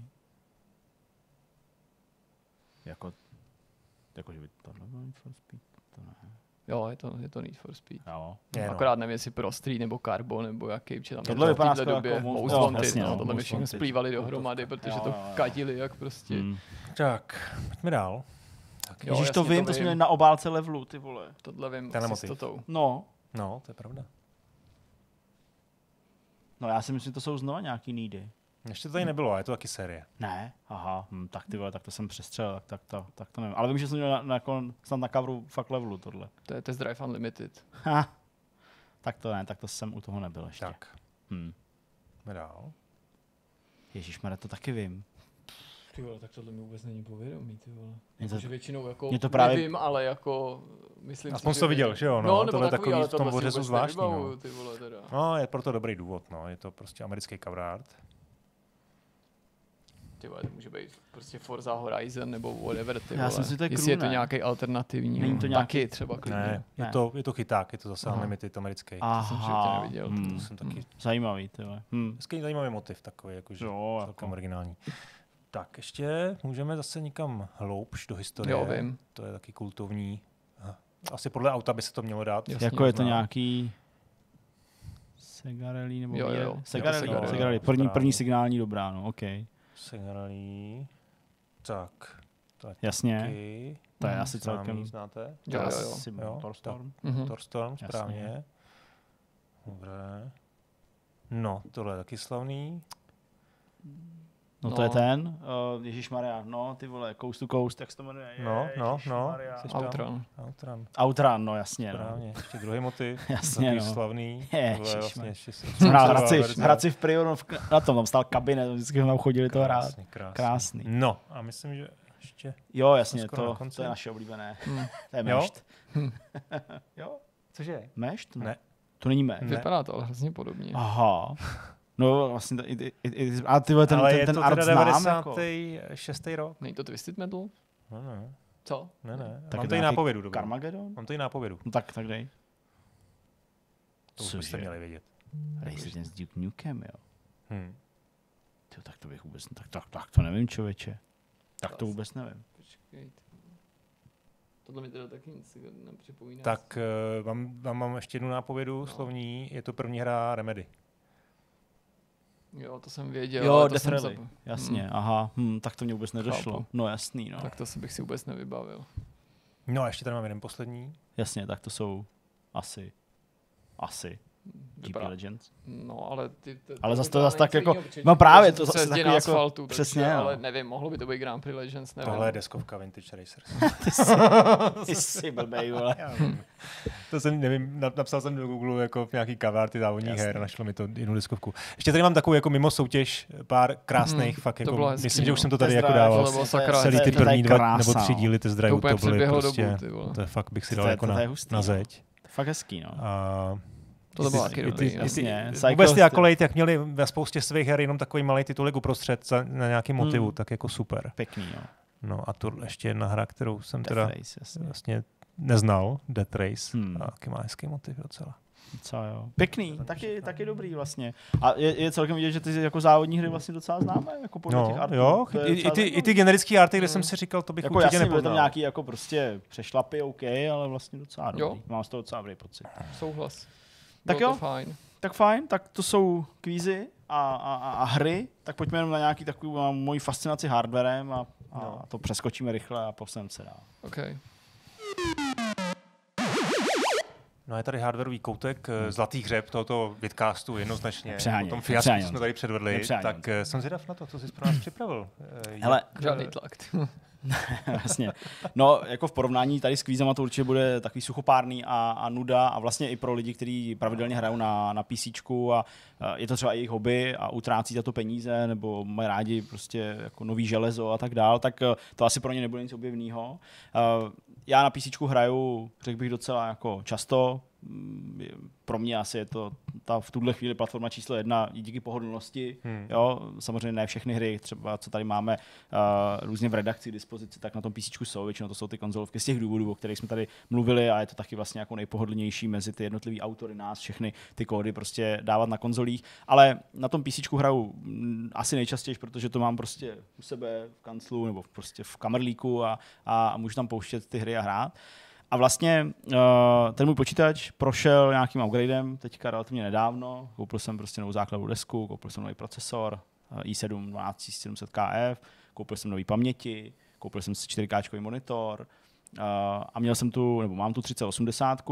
Speaker 2: Jako že by to nebylo Need for Speed, to ne.
Speaker 3: Jo, je to Need for Speed.
Speaker 2: Jo.
Speaker 1: Je, no.
Speaker 3: Akorát nevím, jestli Pro Street nebo Carbon nebo jaký, protože tam
Speaker 2: Tohle
Speaker 3: v
Speaker 2: vypadá
Speaker 3: téhle
Speaker 2: skoro
Speaker 3: době
Speaker 2: jako
Speaker 3: Most
Speaker 2: jo,
Speaker 3: Wanted,
Speaker 2: jasně,
Speaker 3: no,
Speaker 2: no,
Speaker 3: tohle by
Speaker 2: Most
Speaker 3: všechno
Speaker 2: Wanted.
Speaker 3: splývali dohromady, protože
Speaker 2: Jo,
Speaker 3: to
Speaker 2: jo, jo.
Speaker 3: kadili jak prostě.
Speaker 1: Tak, pojďme dál.
Speaker 3: Jo,
Speaker 2: Ježíš, to
Speaker 3: jasně,
Speaker 2: vím, to jsme měli na obálce levelu, ty vole.
Speaker 3: Tohle vím
Speaker 1: Tenhle
Speaker 3: asi s
Speaker 1: motiv.
Speaker 3: totou.
Speaker 2: No.
Speaker 1: No, to je pravda.
Speaker 2: No já si myslím, že to jsou znova nějaký needy.
Speaker 1: Ještě to tady nebylo, a je to taky série.
Speaker 2: Ne, aha, tak ty vole, tak to jsem přestřelil, tak to nevím. Ale vím, že jsem měl snad na coveru fakt levelu tohle.
Speaker 3: To je Test Drive Unlimited.
Speaker 2: Ha. Tak to ne, tak to jsem u toho nebyl ještě.
Speaker 1: Tak, jdeme dál.
Speaker 2: Ježišmarja, to taky vím.
Speaker 3: Ty vole, tak tohle mi vůbec není povědomí, ty vole.
Speaker 2: Mě to-
Speaker 3: Jakože většinou jako
Speaker 2: mě to právě-
Speaker 3: nevím, ale jako myslím
Speaker 1: Aspoň
Speaker 3: si,
Speaker 1: to
Speaker 3: že
Speaker 1: viděl,
Speaker 3: vím.
Speaker 1: že jo, no,
Speaker 3: No, nebo
Speaker 1: tohle
Speaker 3: takový,
Speaker 1: takový
Speaker 3: ale
Speaker 1: v tom
Speaker 3: tohle si
Speaker 1: ořezu
Speaker 3: vůbec
Speaker 1: zvláštní, no.
Speaker 3: nevybavuju, ty vole, teda.
Speaker 1: No, je proto dobrý důvod, no. Je to prostě americký cover art.
Speaker 3: Ty vole, to může být prostě Forza Horizon nebo whatever, ty
Speaker 2: Já
Speaker 3: vole.
Speaker 2: si myslím, že to je
Speaker 3: Jestli je to
Speaker 2: Crew, ne?
Speaker 3: nějaký alternativní.
Speaker 2: Není to
Speaker 3: taky
Speaker 2: nějaký-
Speaker 3: třeba klidně.
Speaker 1: Ne,
Speaker 2: Ne.
Speaker 1: je to chyták, je to zase
Speaker 3: Aha.
Speaker 1: Unlimited americký.
Speaker 3: jsem v životě
Speaker 2: Aha,
Speaker 3: neviděl,
Speaker 1: To jsem taky
Speaker 2: zajímavý, ty vole.
Speaker 1: hezký zajímavý motiv takový, jakože
Speaker 2: Jo,
Speaker 1: celkem
Speaker 2: jako.
Speaker 1: originální. Tak ještě můžeme zase někam hloubš do historie.
Speaker 3: Jo, vím.
Speaker 1: To je taky kultovní. Asi podle auta by se to mělo dát.
Speaker 3: Jasně,
Speaker 2: Jako je to
Speaker 1: možná.
Speaker 2: nějaký Segarelli nebo
Speaker 3: Jo, jo.
Speaker 2: Segarelli,
Speaker 1: Jo, Segarelli.
Speaker 2: Segarelli.
Speaker 1: Správně.
Speaker 2: První signální dobrá, no, OK.
Speaker 1: Signalí. Tak. To je
Speaker 2: Jasně,
Speaker 1: taky
Speaker 2: to je
Speaker 3: Mhm.
Speaker 2: asi
Speaker 1: známý,
Speaker 2: celkem...
Speaker 1: znáte?
Speaker 2: To je
Speaker 3: Jo, jo, jo.
Speaker 2: asi
Speaker 1: Jo,
Speaker 2: Motorstorm.
Speaker 3: Mhm.
Speaker 1: Torstorm,
Speaker 2: Jasně.
Speaker 1: správně. Dobré. No, tohle je taky slavný.
Speaker 2: No to je ten, Ježišmarja, no ty vole, Coast to Coast, jak se to jmenuje?
Speaker 1: No.
Speaker 2: Ježišmarja.
Speaker 1: Jsi tam?
Speaker 3: Outrun.
Speaker 1: Outrun.
Speaker 2: Outrun, no jasně, no.
Speaker 1: Správně. Ještě druhý motiv.
Speaker 2: Jasně,
Speaker 1: Takový
Speaker 2: no.
Speaker 1: slavný.
Speaker 2: Ježišmarja.
Speaker 1: Tohle je vlastně ještě
Speaker 2: Hradci v Prionu, na tom, tam stál kabinet, vždycky jsme tam chodili to hrát. Krásný.
Speaker 1: No a myslím, že ještě...
Speaker 2: Jo, jasně,
Speaker 1: skoro na konci.
Speaker 2: to je naše oblíbené.
Speaker 3: Hmm.
Speaker 2: To je
Speaker 1: Jo?
Speaker 2: mešt.
Speaker 1: Jo, cože?
Speaker 2: Mešt?
Speaker 1: Ne.
Speaker 2: To není mešt.
Speaker 1: Ne.
Speaker 3: Vypadá to ale hrozně podobně.
Speaker 2: Aha. No vlastně, a ty vole,
Speaker 1: Ale je
Speaker 2: ten
Speaker 1: to
Speaker 2: art
Speaker 1: teda
Speaker 2: znám, jako.
Speaker 1: 96. rok?
Speaker 3: Není to Twisted Metal?
Speaker 1: Ne.
Speaker 3: Co?
Speaker 1: Ne.
Speaker 2: Tak
Speaker 1: Mám
Speaker 2: je
Speaker 1: tady
Speaker 2: nějaký
Speaker 1: nápovědu. dobrou.
Speaker 2: Carmageddon?
Speaker 1: Mám tady nápovědu.
Speaker 2: No tak dej.
Speaker 1: To už
Speaker 2: Cože?
Speaker 1: byste měli vědět.
Speaker 2: Resident s Duke Nukem, jo. Tyjo, tak to bych vůbec, tak to nevím, člověče. Tak to vůbec nevím.
Speaker 3: Počkej. Tohle mi teda taky nic nepřipomíná.
Speaker 1: Tak mám ještě jednu nápovědu slovní. Je to první hra Remedy.
Speaker 3: Jo, to jsem věděl.
Speaker 2: Jo,
Speaker 3: ale to
Speaker 2: Death
Speaker 3: jsem
Speaker 2: Rally, jasně, aha, tak to mě vůbec nedošlo.
Speaker 3: Chápu.
Speaker 2: No jasný, no.
Speaker 3: Tak to si bych si vůbec nevybavil.
Speaker 1: No a ještě tady mám jeden poslední.
Speaker 2: Jasně, tak to jsou asi GP
Speaker 3: Vypadá-
Speaker 2: Legends.
Speaker 3: No, ale
Speaker 2: Ale zase to
Speaker 3: vypadá
Speaker 2: zase tak
Speaker 3: něco
Speaker 2: jako-
Speaker 3: jinýho, protože
Speaker 2: no
Speaker 3: GP
Speaker 2: právě,
Speaker 3: Legends
Speaker 2: to zase
Speaker 3: se jezdí
Speaker 2: takový
Speaker 3: na
Speaker 2: jako-
Speaker 3: asfaltu,
Speaker 2: přesně,
Speaker 3: takže,
Speaker 2: no.
Speaker 3: ale nevím, mohlo by to být Grand Prix Legends, nevím.
Speaker 1: Tohle je deskovka Vintage Racers.
Speaker 2: Ty jsi blbej, vole.
Speaker 1: Já vím. To jsem, nevím, napsal jsem do Google jako nějaký kavarty závodních
Speaker 2: Jasně.
Speaker 1: her, našlo mi to jednu deskovku. Ještě tady mám takovou jako mimo soutěž pár krásných, fakt
Speaker 3: to
Speaker 1: jako,
Speaker 3: bylo hezký,
Speaker 1: myslím, že už
Speaker 3: no.
Speaker 1: jsem to tady
Speaker 2: Test
Speaker 1: jako
Speaker 2: Drive,
Speaker 1: dával.
Speaker 3: to bylo sakra,
Speaker 1: Celý ty
Speaker 3: to je
Speaker 1: první 2
Speaker 2: krása,
Speaker 1: nebo 3
Speaker 2: no.
Speaker 1: díly test
Speaker 3: To
Speaker 1: drive
Speaker 3: úplně
Speaker 1: to byly
Speaker 3: přeběhlo
Speaker 1: prostě,
Speaker 3: dobu, ty vole.
Speaker 1: to je fakt bych si
Speaker 2: To
Speaker 1: dal
Speaker 2: je-
Speaker 1: jako
Speaker 2: to je
Speaker 1: na,
Speaker 2: hustý,
Speaker 1: na
Speaker 2: no.
Speaker 1: zeď.
Speaker 2: Fakt hezký, no.
Speaker 1: A
Speaker 3: To bylo taky dobrý.
Speaker 2: jasně.
Speaker 1: Vůbec ty Accolade, jak měli ve spoustě svých her jenom takový malý titulek uprostřed na nějaký motivu, tak jako super.
Speaker 2: Pěkný, no.
Speaker 1: No a to ještě jedna hra, kterou jsem teda
Speaker 2: Death Race, jasně.
Speaker 1: vlastně neznal, Death Race, a taky má hezký motiv docela.
Speaker 2: Co jo. Pěkný, taky dobrý vlastně. A je celkem vidět, že ty jako závodní hry vlastně docela známe, jako podle těch artů.
Speaker 1: Jo, i ty generický arty, kde jsem si říkal, to bych
Speaker 2: jako
Speaker 1: určitě
Speaker 2: jasně,
Speaker 1: nepoznal.
Speaker 2: byly tam nějaký jako prostě přešlapy, OK, ale vlastně docela dobrý. Mám z toho docela dobrý pocit.
Speaker 3: Souhlas.
Speaker 2: Tak
Speaker 3: Bylo
Speaker 2: jo,
Speaker 3: to fajn.
Speaker 2: tak fajn, tak to jsou kvízy a hry, tak pojďme jenom na nějaký takovou moji fascinaci hardwarem a to přeskočíme rychle a posuneme se dál.
Speaker 3: Okay.
Speaker 1: No je tady hardwareový koutek, zlatý hřeb tohoto vidcastu jednoznačně.
Speaker 2: Přeháněj,
Speaker 1: O tom fiasku
Speaker 2: přeháněj.
Speaker 1: jsme tady předvedli, tak jsem zvědav na to, co jsi pro nás připravil.
Speaker 2: Hele,
Speaker 3: Žádný tlak.
Speaker 2: Vlastně. No, jako v porovnání tady s kvízama to určitě bude takový suchopárný a nuda a vlastně i pro lidi, kteří pravidelně hrajou na PCčku a je to třeba jejich hobby a utrácí za to peníze nebo mají rádi prostě jako nový železo a tak dál, tak to asi pro ně nebude nic objevného. Já na PCčku hraju, řekl bych, docela jako často. Pro mě asi je to v tuhle chvíli platforma číslo 1 díky pohodlnosti. Jo, samozřejmě ne všechny hry, třeba co tady máme různě v redakci k dispozici, tak na tom PCčku jsou, většinou to jsou ty konzolovky z těch důvodů, o kterých jsme tady mluvili a je to taky vlastně jako nejpohodlnější mezi ty jednotlivý autory nás, všechny ty kódy prostě dávat na konzolích, ale na tom PCčku hraju asi nejčastěji, protože to mám prostě u sebe v kanclu nebo prostě v kamerlíku a můžu tam pouštět ty hry a hrát. A vlastně ten můj počítač prošel nějakým upgradem teďka relativně nedávno. Koupil jsem prostě novou základovou desku, koupil jsem nový procesor i7 12700KF, koupil jsem nový paměti, koupil jsem si 4K monitor a mám tu 3080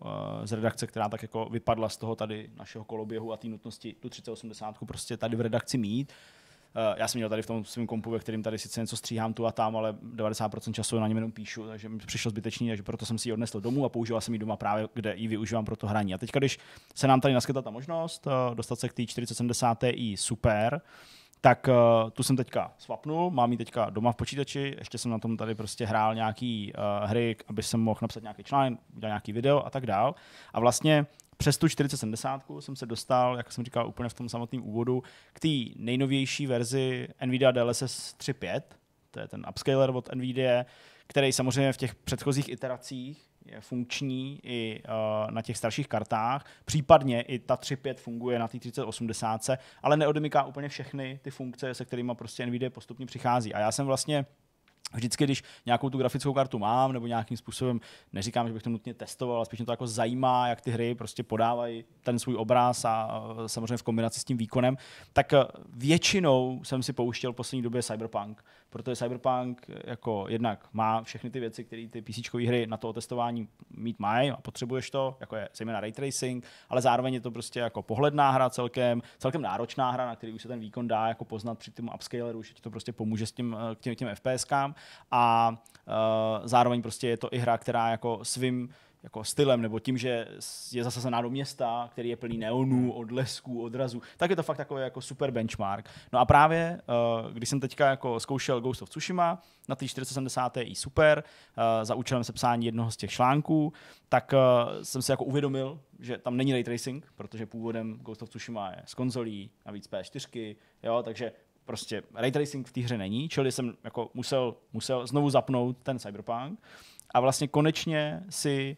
Speaker 2: z redakce, která tak jako vypadla z toho tady našeho koloběhu a té nutnosti tu 3080 prostě tady v redakci mít. Já jsem měl tady v tom svém kompu, ve kterým tady sice něco stříhám tu a tam, ale 90% času na něm jenom píšu, takže mi přišlo zbytečný, takže proto jsem si ji odnesl domů a používal jsem ji doma právě, kde ji využívám pro to hraní. A teďka, když se nám tady naskytla ta možnost dostat se k té 4070 Ti Super, tak tu jsem teďka swapnul, mám ji teďka doma v počítači, ještě jsem na tom tady prostě hrál nějaký hry, aby jsem mohl napsat nějaký článek, udělat nějaký video a tak dál. A vlastně přes tu 4070 jsem se dostal, jak jsem říkal úplně v tom samotném úvodu, k té nejnovější verzi NVIDIA DLSS 3.5, to je ten upscaler od NVIDIA, který samozřejmě v těch předchozích iteracích je funkční i na těch starších kartách, případně i ta 3.5 funguje na té 3080, ale neodemyká úplně všechny ty funkce, se kterými prostě NVIDIA postupně přichází. A já jsem vlastně vždycky, když nějakou tu grafickou kartu mám, nebo nějakým způsobem, neříkám, že bych to nutně testoval, ale spíš mě to jako zajímá, jak ty hry prostě podávají ten svůj obraz a samozřejmě v kombinaci s tím výkonem, tak většinou jsem si pouštěl v poslední době Cyberpunk, protože Cyberpunk jako jednak má všechny ty věci, které ty PCčkové hry na to testování mít mají a potřebuješ to, jako je zejména ray tracing, ale zároveň je to prostě jako pohledná hra celkem náročná hra, na který už se ten výkon dá jako poznat při tom upscaleru, že ti to prostě pomůže s těm FPSkám a zároveň prostě je to i hra, která jako svým jako stylem, nebo tím, že je zasazená do města, který je plný neonů, odlesků, odrazů, tak je to fakt takový jako super benchmark. No a právě, když jsem teďka jako zkoušel Ghost of Tsushima na té 4070 Ti Super za účelem sepsání jednoho z těch článků, tak jsem si jako uvědomil, že tam není ray tracing, protože původem Ghost of Tsushima je z konzolí, navíc P4, jo, takže prostě ray tracing v té hře není, čili jsem jako musel znovu zapnout ten Cyberpunk a vlastně konečně si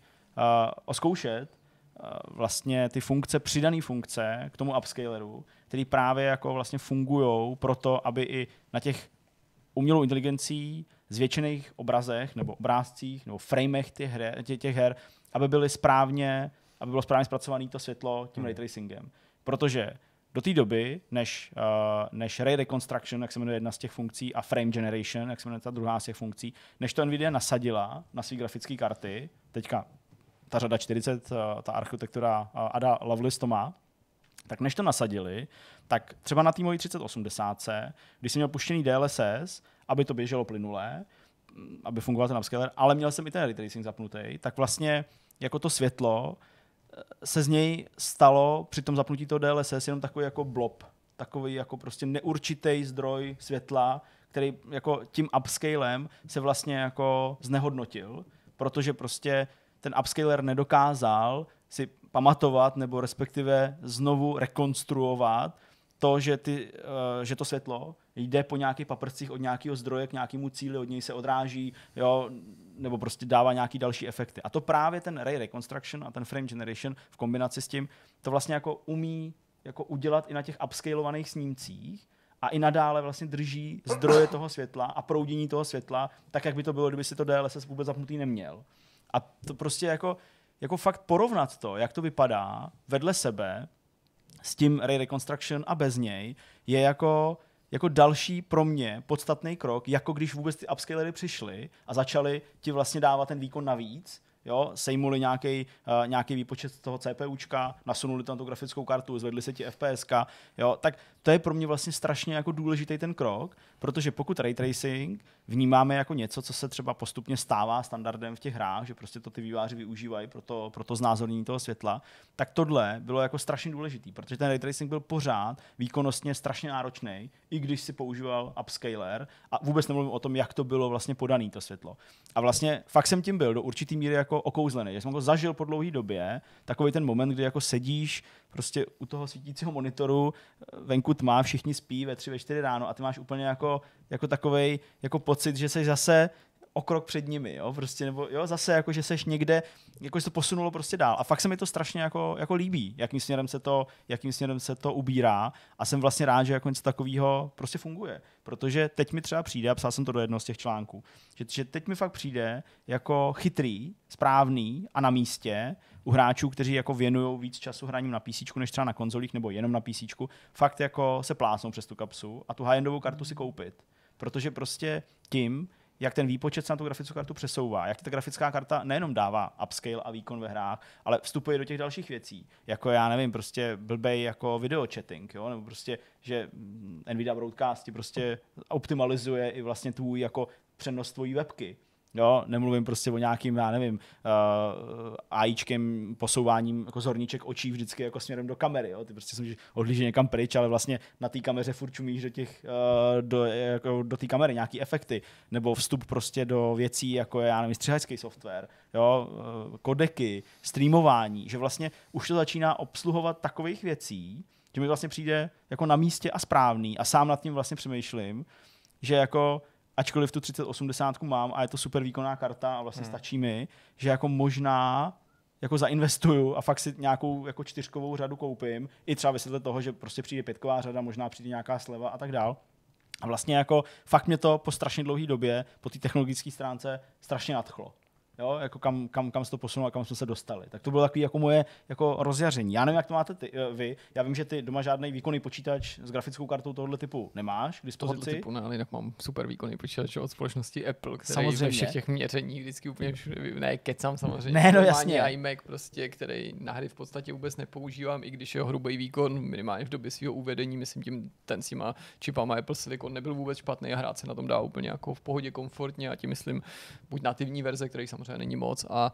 Speaker 2: oskoušet vlastně ty přidané funkce k tomu upscaleru, které právě jako vlastně fungujou pro to, aby i na těch umělou inteligencí zvětšených obrazech nebo obrázcích nebo framech těch her, aby bylo správně zpracované to světlo tím ray tracingem. Protože do té doby, než Ray Reconstruction, jak se jmenuje jedna z těch funkcí, a Frame Generation, jak se jmenuje ta druhá z těch funkcí, než to NVIDIA nasadila na své grafické karty, teďka ta řada 40, ta architektura Ada Lovelace to má, tak než to nasadili, tak třeba na té mojí 3080, když jsem měl puštěný DLSS, aby to běželo plynule, aby fungoval ten upscaler, ale měl jsem i ten ray tracing zapnutý, tak vlastně jako to světlo se z něj stalo při tom zapnutí toho DLSS jenom takový jako blob, takový jako prostě neurčitý zdroj světla, který jako tím upscalem se vlastně jako znehodnotil, protože prostě ten upscaler nedokázal si pamatovat nebo respektive znovu rekonstruovat to, že to světlo jde po nějakých paprcích od nějakého zdroje k nějakému cíli, od něj se odráží, jo, nebo prostě dává nějaký další efekty. A to právě ten ray reconstruction a ten frame generation v kombinaci s tím, to vlastně jako umí jako udělat i na těch upscalovaných snímcích a i nadále vlastně drží zdroje toho světla a proudění toho světla, tak jak by to bylo, kdyby si to DLSS vůbec zapnutý neměl. A to prostě jako fakt porovnat to, jak to vypadá vedle sebe s tím ray reconstruction a bez něj, je jako další pro mě podstatný krok, jako když vůbec ty upscalery přišly a začali ti vlastně dávat ten výkon navíc, jo, sejmuli nějaký výpočet z toho CPUčka, nasunuli tam tu grafickou kartu, zvedli se ti FPSka, jo, tak to je pro mě vlastně strašně jako důležitý ten krok, protože pokud ray tracing vnímáme jako něco, co se třeba postupně stává standardem v těch hrách, že prostě to ty vývojáři využívají pro to znázornění toho světla, tak tohle bylo jako strašně důležitý, protože ten ray tracing byl pořád výkonnostně strašně náročný, i když si používal upscaler a vůbec nemluvím o tom, jak to bylo vlastně podaný to světlo. A vlastně fakt jsem tím byl do určitý míry jako okouzlený, že jsem ho zažil po dlouhé době, takový ten moment, kdy jako sedíš prostě u toho svítícího monitoru, venku tma, všichni spí ve 3, ve 4 ráno a ty máš úplně jako takovej jako pocit, že jsi zase o krok před nimi, jo, prostě, nebo jo, zase jako, že seš někde, jako se to posunulo prostě dál. A fakt se mi to strašně jako líbí, jakým směrem se to ubírá a jsem vlastně rád, že jako něco takového prostě funguje. Protože teď mi třeba přijde, a psal jsem to do jednoho z těch článků, že teď mi fakt přijde jako chytrý, správný a na místě u hráčů, kteří jako věnují víc času hraním na PC, než třeba na konzolích nebo jenom na PC, fakt jako se plásnou přes tu kapsu a tu high-endovou kartu si koupit. Protože prostě tím, jak ten výpočet se na tu grafickou kartu přesouvá, jak ta grafická karta nejenom dává upscale a výkon ve hrách, ale vstupuje do těch dalších věcí, jako já nevím, prostě blbej jako video chatting, jo, nebo prostě, že Nvidia Broadcast prostě optimalizuje i vlastně tvůj jako přenos tvojí webky. Jo, nemluvím prostě o nějakým, já nevím, AIčkem posouváním jako zorníček očí vždycky jako směrem do kamery. Jo. Ty prostě jsem odlíží někam pryč, ale vlastně na té kameře furt čumíš do té kamery nějaký efekty. Nebo vstup prostě do věcí, jako je, já nevím, střihačský software, jo, kodeky, streamování, že vlastně už to začíná obsluhovat takových věcí, že mi vlastně přijde jako na místě a správný a sám nad tím vlastně přemýšlím, že jako ačkoliv tu 3080 mám a je to super výkonná karta a vlastně stačí mi, že jako možná jako zainvestuju a fakt si nějakou jako 4kovou řadu koupím, i třeba ve světle toho, že prostě přijde 5ková řada, možná přijde nějaká sleva a tak dál. A vlastně jako fakt mě to po strašně dlouhé době, po té technologické stránce strašně nadchlo. Jo, jako kam se to posunulo a kam jsme se dostali. Tak to bylo takový jako moje jako rozjaření. Já nevím, jak to máte vy. Já vím, že ty doma žádný výkonný počítač s grafickou kartou tohoto typu nemáš k dispozici.
Speaker 3: Tohoto typu ne, ale jinak mám super výkonný počítač od společnosti Apple, který
Speaker 2: samozřejmě
Speaker 3: ve všech těch měřeních vždycky úplně ne, kecám samozřejmě.
Speaker 2: Ne, no jasně.
Speaker 3: iMac prostě, který na hry v podstatě vůbec nepoužívám, i když jeho hrubý výkon minimálně v době svého uvedení, myslím ten s těma čipama Apple Silicon nebyl vůbec špatný a hrát se na tom dá úplně jako v pohodě komfortně a tím myslím buď nativní verze, který samozřejmě není moc a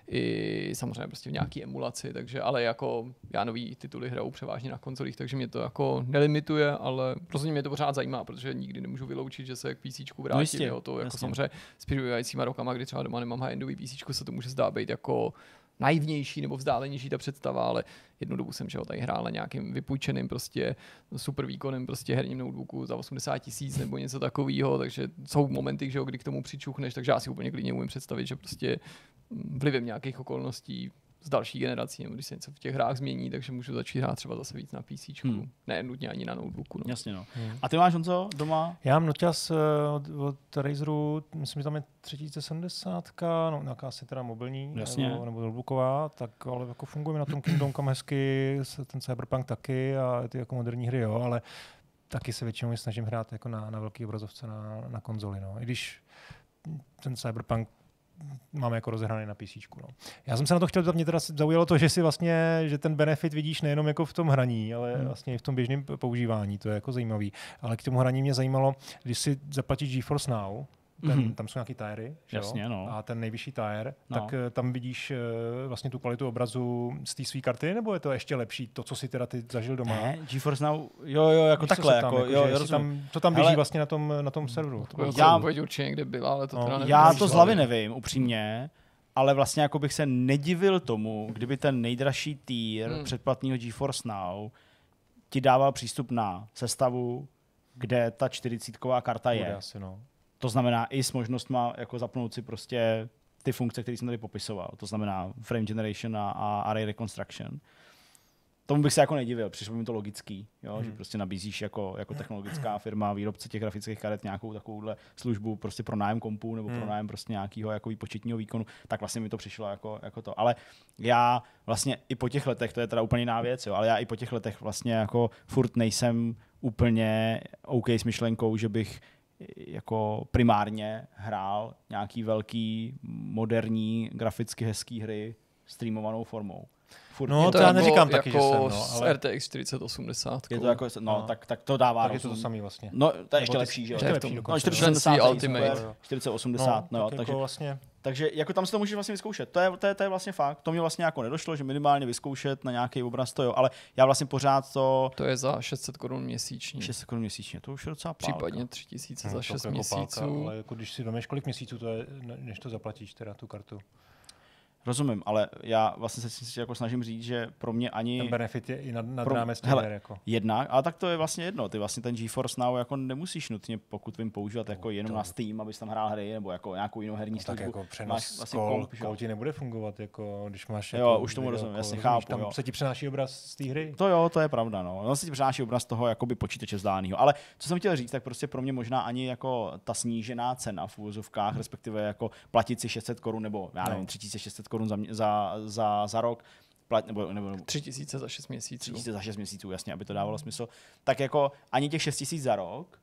Speaker 3: i samozřejmě prostě v nějaký emulaci, takže ale jako já nový tituly hraju převážně na konzolích, takže mě to jako nelimituje, ale rozhodně mě to pořád zajímá, protože nikdy nemůžu vyloučit, že se k PCčku vrátím,
Speaker 2: no jistě,
Speaker 3: jo, to jako samozřejmě s přibývajícíma rokama, kdy třeba doma nemám high-endový PCčko, se to může zdát být jako naivnější nebo vzdálenější ta představa, ale jednu dobu jsem tady hrál na nějakým vypůjčeným prostě super výkonem prostě herním notebooku za 80 000 nebo něco takového, takže jsou momenty, že kdy k tomu přičuchneš, takže já si úplně klidně umím představit, že prostě vlivem nějakých okolností z další generací, nebo když se něco v těch hrách změní, takže můžu začít hrát třeba zase víc na PCčku, ne nutně ani na notebooku. No.
Speaker 2: Jasně, no. A ty máš Honzo doma?
Speaker 1: Já mám noťaz od Razeru, myslím, že tam je 3070, no nějaká asi teda mobilní, nebo notebooková, tak ale jako fungujeme na tom Kingdom Come hezky, ten Cyberpunk taky a ty jako moderní hry, jo, ale taky se většinou snažím hrát jako na velký obrazovce na konzoli, no. I když ten Cyberpunk máme jako rozehraný na PCčku. No. Já jsem se na to chtěl zeptat, mě teda zaujalo to, že si vlastně, že ten benefit vidíš nejenom jako v tom hraní, ale vlastně i v tom běžném používání, to je jako zajímavý. Ale k tomu hraní mě zajímalo, když si zaplatíš GeForce Now, tam jsou nějaký tiry,
Speaker 2: jasně, no.
Speaker 1: A ten nejvyšší tire, tak tam vidíš vlastně tu kvalitu obrazu z té své karty, nebo je to ještě lepší, to, co si teda ty zažil doma?
Speaker 2: Ne, GeForce Now, jo, jako víš, takhle.
Speaker 1: To tam běží vlastně na tom serveru.
Speaker 3: Já určitě někde byla, ale to teda nevím.
Speaker 2: Já to z hlavy nevím, upřímně, ale vlastně jako bych se nedivil tomu, kdyby ten nejdražší tier předplatného GeForce Now ti dával přístup na sestavu, kde ta 40ková karta je.
Speaker 1: Asi, no.
Speaker 2: To znamená i s možnostma jako zapnout si prostě ty funkce, které jsem tady popisoval. To znamená frame generation a array reconstruction. Tomu bych se jako nedivil, přišlo mi to logický, jo? Že prostě nabízíš jako technologická firma, výrobce těch grafických karet nějakou takovouhle službu prostě pro nájem kompů nebo pro nájem prostě nějakého jako výpočetního výkonu, tak vlastně mi to přišlo jako to. Ale já vlastně i po těch letech, to je teda úplně jiná věc, jo? Ale já i po těch letech vlastně jako furt nejsem úplně OK s myšlenkou, že bych jako primárně hrál nějaký velký, moderní, graficky hezký hry streamovanou formou. Furt
Speaker 1: No,
Speaker 3: Je
Speaker 1: to já
Speaker 3: jako-
Speaker 1: neříkám taky, že
Speaker 3: jako
Speaker 1: jsem, no,
Speaker 3: s
Speaker 1: ale
Speaker 3: RTX 4080.
Speaker 2: je to jako, tak to dává
Speaker 1: tak je to
Speaker 2: rozum.
Speaker 1: samý vlastně.
Speaker 2: No, to je
Speaker 1: Nebo
Speaker 2: ještě
Speaker 1: to-
Speaker 2: lepší, že jo?
Speaker 1: ještě
Speaker 3: To je
Speaker 1: lepší
Speaker 3: v tom-
Speaker 1: dokonce.
Speaker 2: No, 4080
Speaker 3: Členství
Speaker 2: Ultimate,
Speaker 3: Ultimate.
Speaker 2: 4080, no,
Speaker 1: tak
Speaker 2: takže,
Speaker 1: jako vlastně,
Speaker 2: takže jako tam si to můžeš vlastně vyzkoušet. To je vlastně fakt. To mě vlastně jako nedošlo, že minimálně vyzkoušet na nějaký obraz to jo, ale já vlastně pořád to
Speaker 3: To je za 600 korun měsíčně.
Speaker 2: 6 korun měsíčně, to už je docela pálka.
Speaker 3: Případně 3000 za
Speaker 1: to
Speaker 3: 6
Speaker 1: jako
Speaker 3: měsíců.
Speaker 1: Pálka, ale jako když si domeš, kolik měsíců to je, než to zaplatíš teda tu kartu.
Speaker 2: Rozumím, ale já vlastně se jako snažím říct, že pro mě ani
Speaker 1: Ten benefit je i nad
Speaker 2: Pro-
Speaker 1: rámec těch
Speaker 2: hele,
Speaker 1: her, jako.
Speaker 2: jednak, ale tak to je vlastně jedno. Ty vlastně ten GeForce Now jako nemusíš nutně, pokud vím, používat jako jenom na Steam, abys tam hrál hry nebo jako nějakou jinou herní
Speaker 1: Tak
Speaker 2: službu.
Speaker 1: jako
Speaker 2: Máš
Speaker 1: přenos
Speaker 2: vlastně
Speaker 1: kol
Speaker 2: komp, že jo?
Speaker 1: ti nebude fungovat, jako když máš
Speaker 2: Jo,
Speaker 1: jako
Speaker 2: už tomu
Speaker 1: video
Speaker 2: rozumím,
Speaker 1: call,
Speaker 2: jasně,
Speaker 1: rozumíš,
Speaker 2: chápu,
Speaker 1: tam
Speaker 2: jo.
Speaker 1: se ti přenáší obraz z té hry.
Speaker 2: To jo, to je pravda, no. On si ti přináší obraz toho jakoby počítače vzdáleného. Ale co jsem chtěl říct, tak prostě pro mě možná ani jako ta snížená cena v úvozovkách, respektive jako platit si 600 korun nebo já nevím, 3600 korun za rok, nebo
Speaker 3: 3000 za 6 měsíců.
Speaker 2: 3000 za 6 měsíců, jasně, aby to dávalo smysl. Tak jako ani těch 6000 za rok,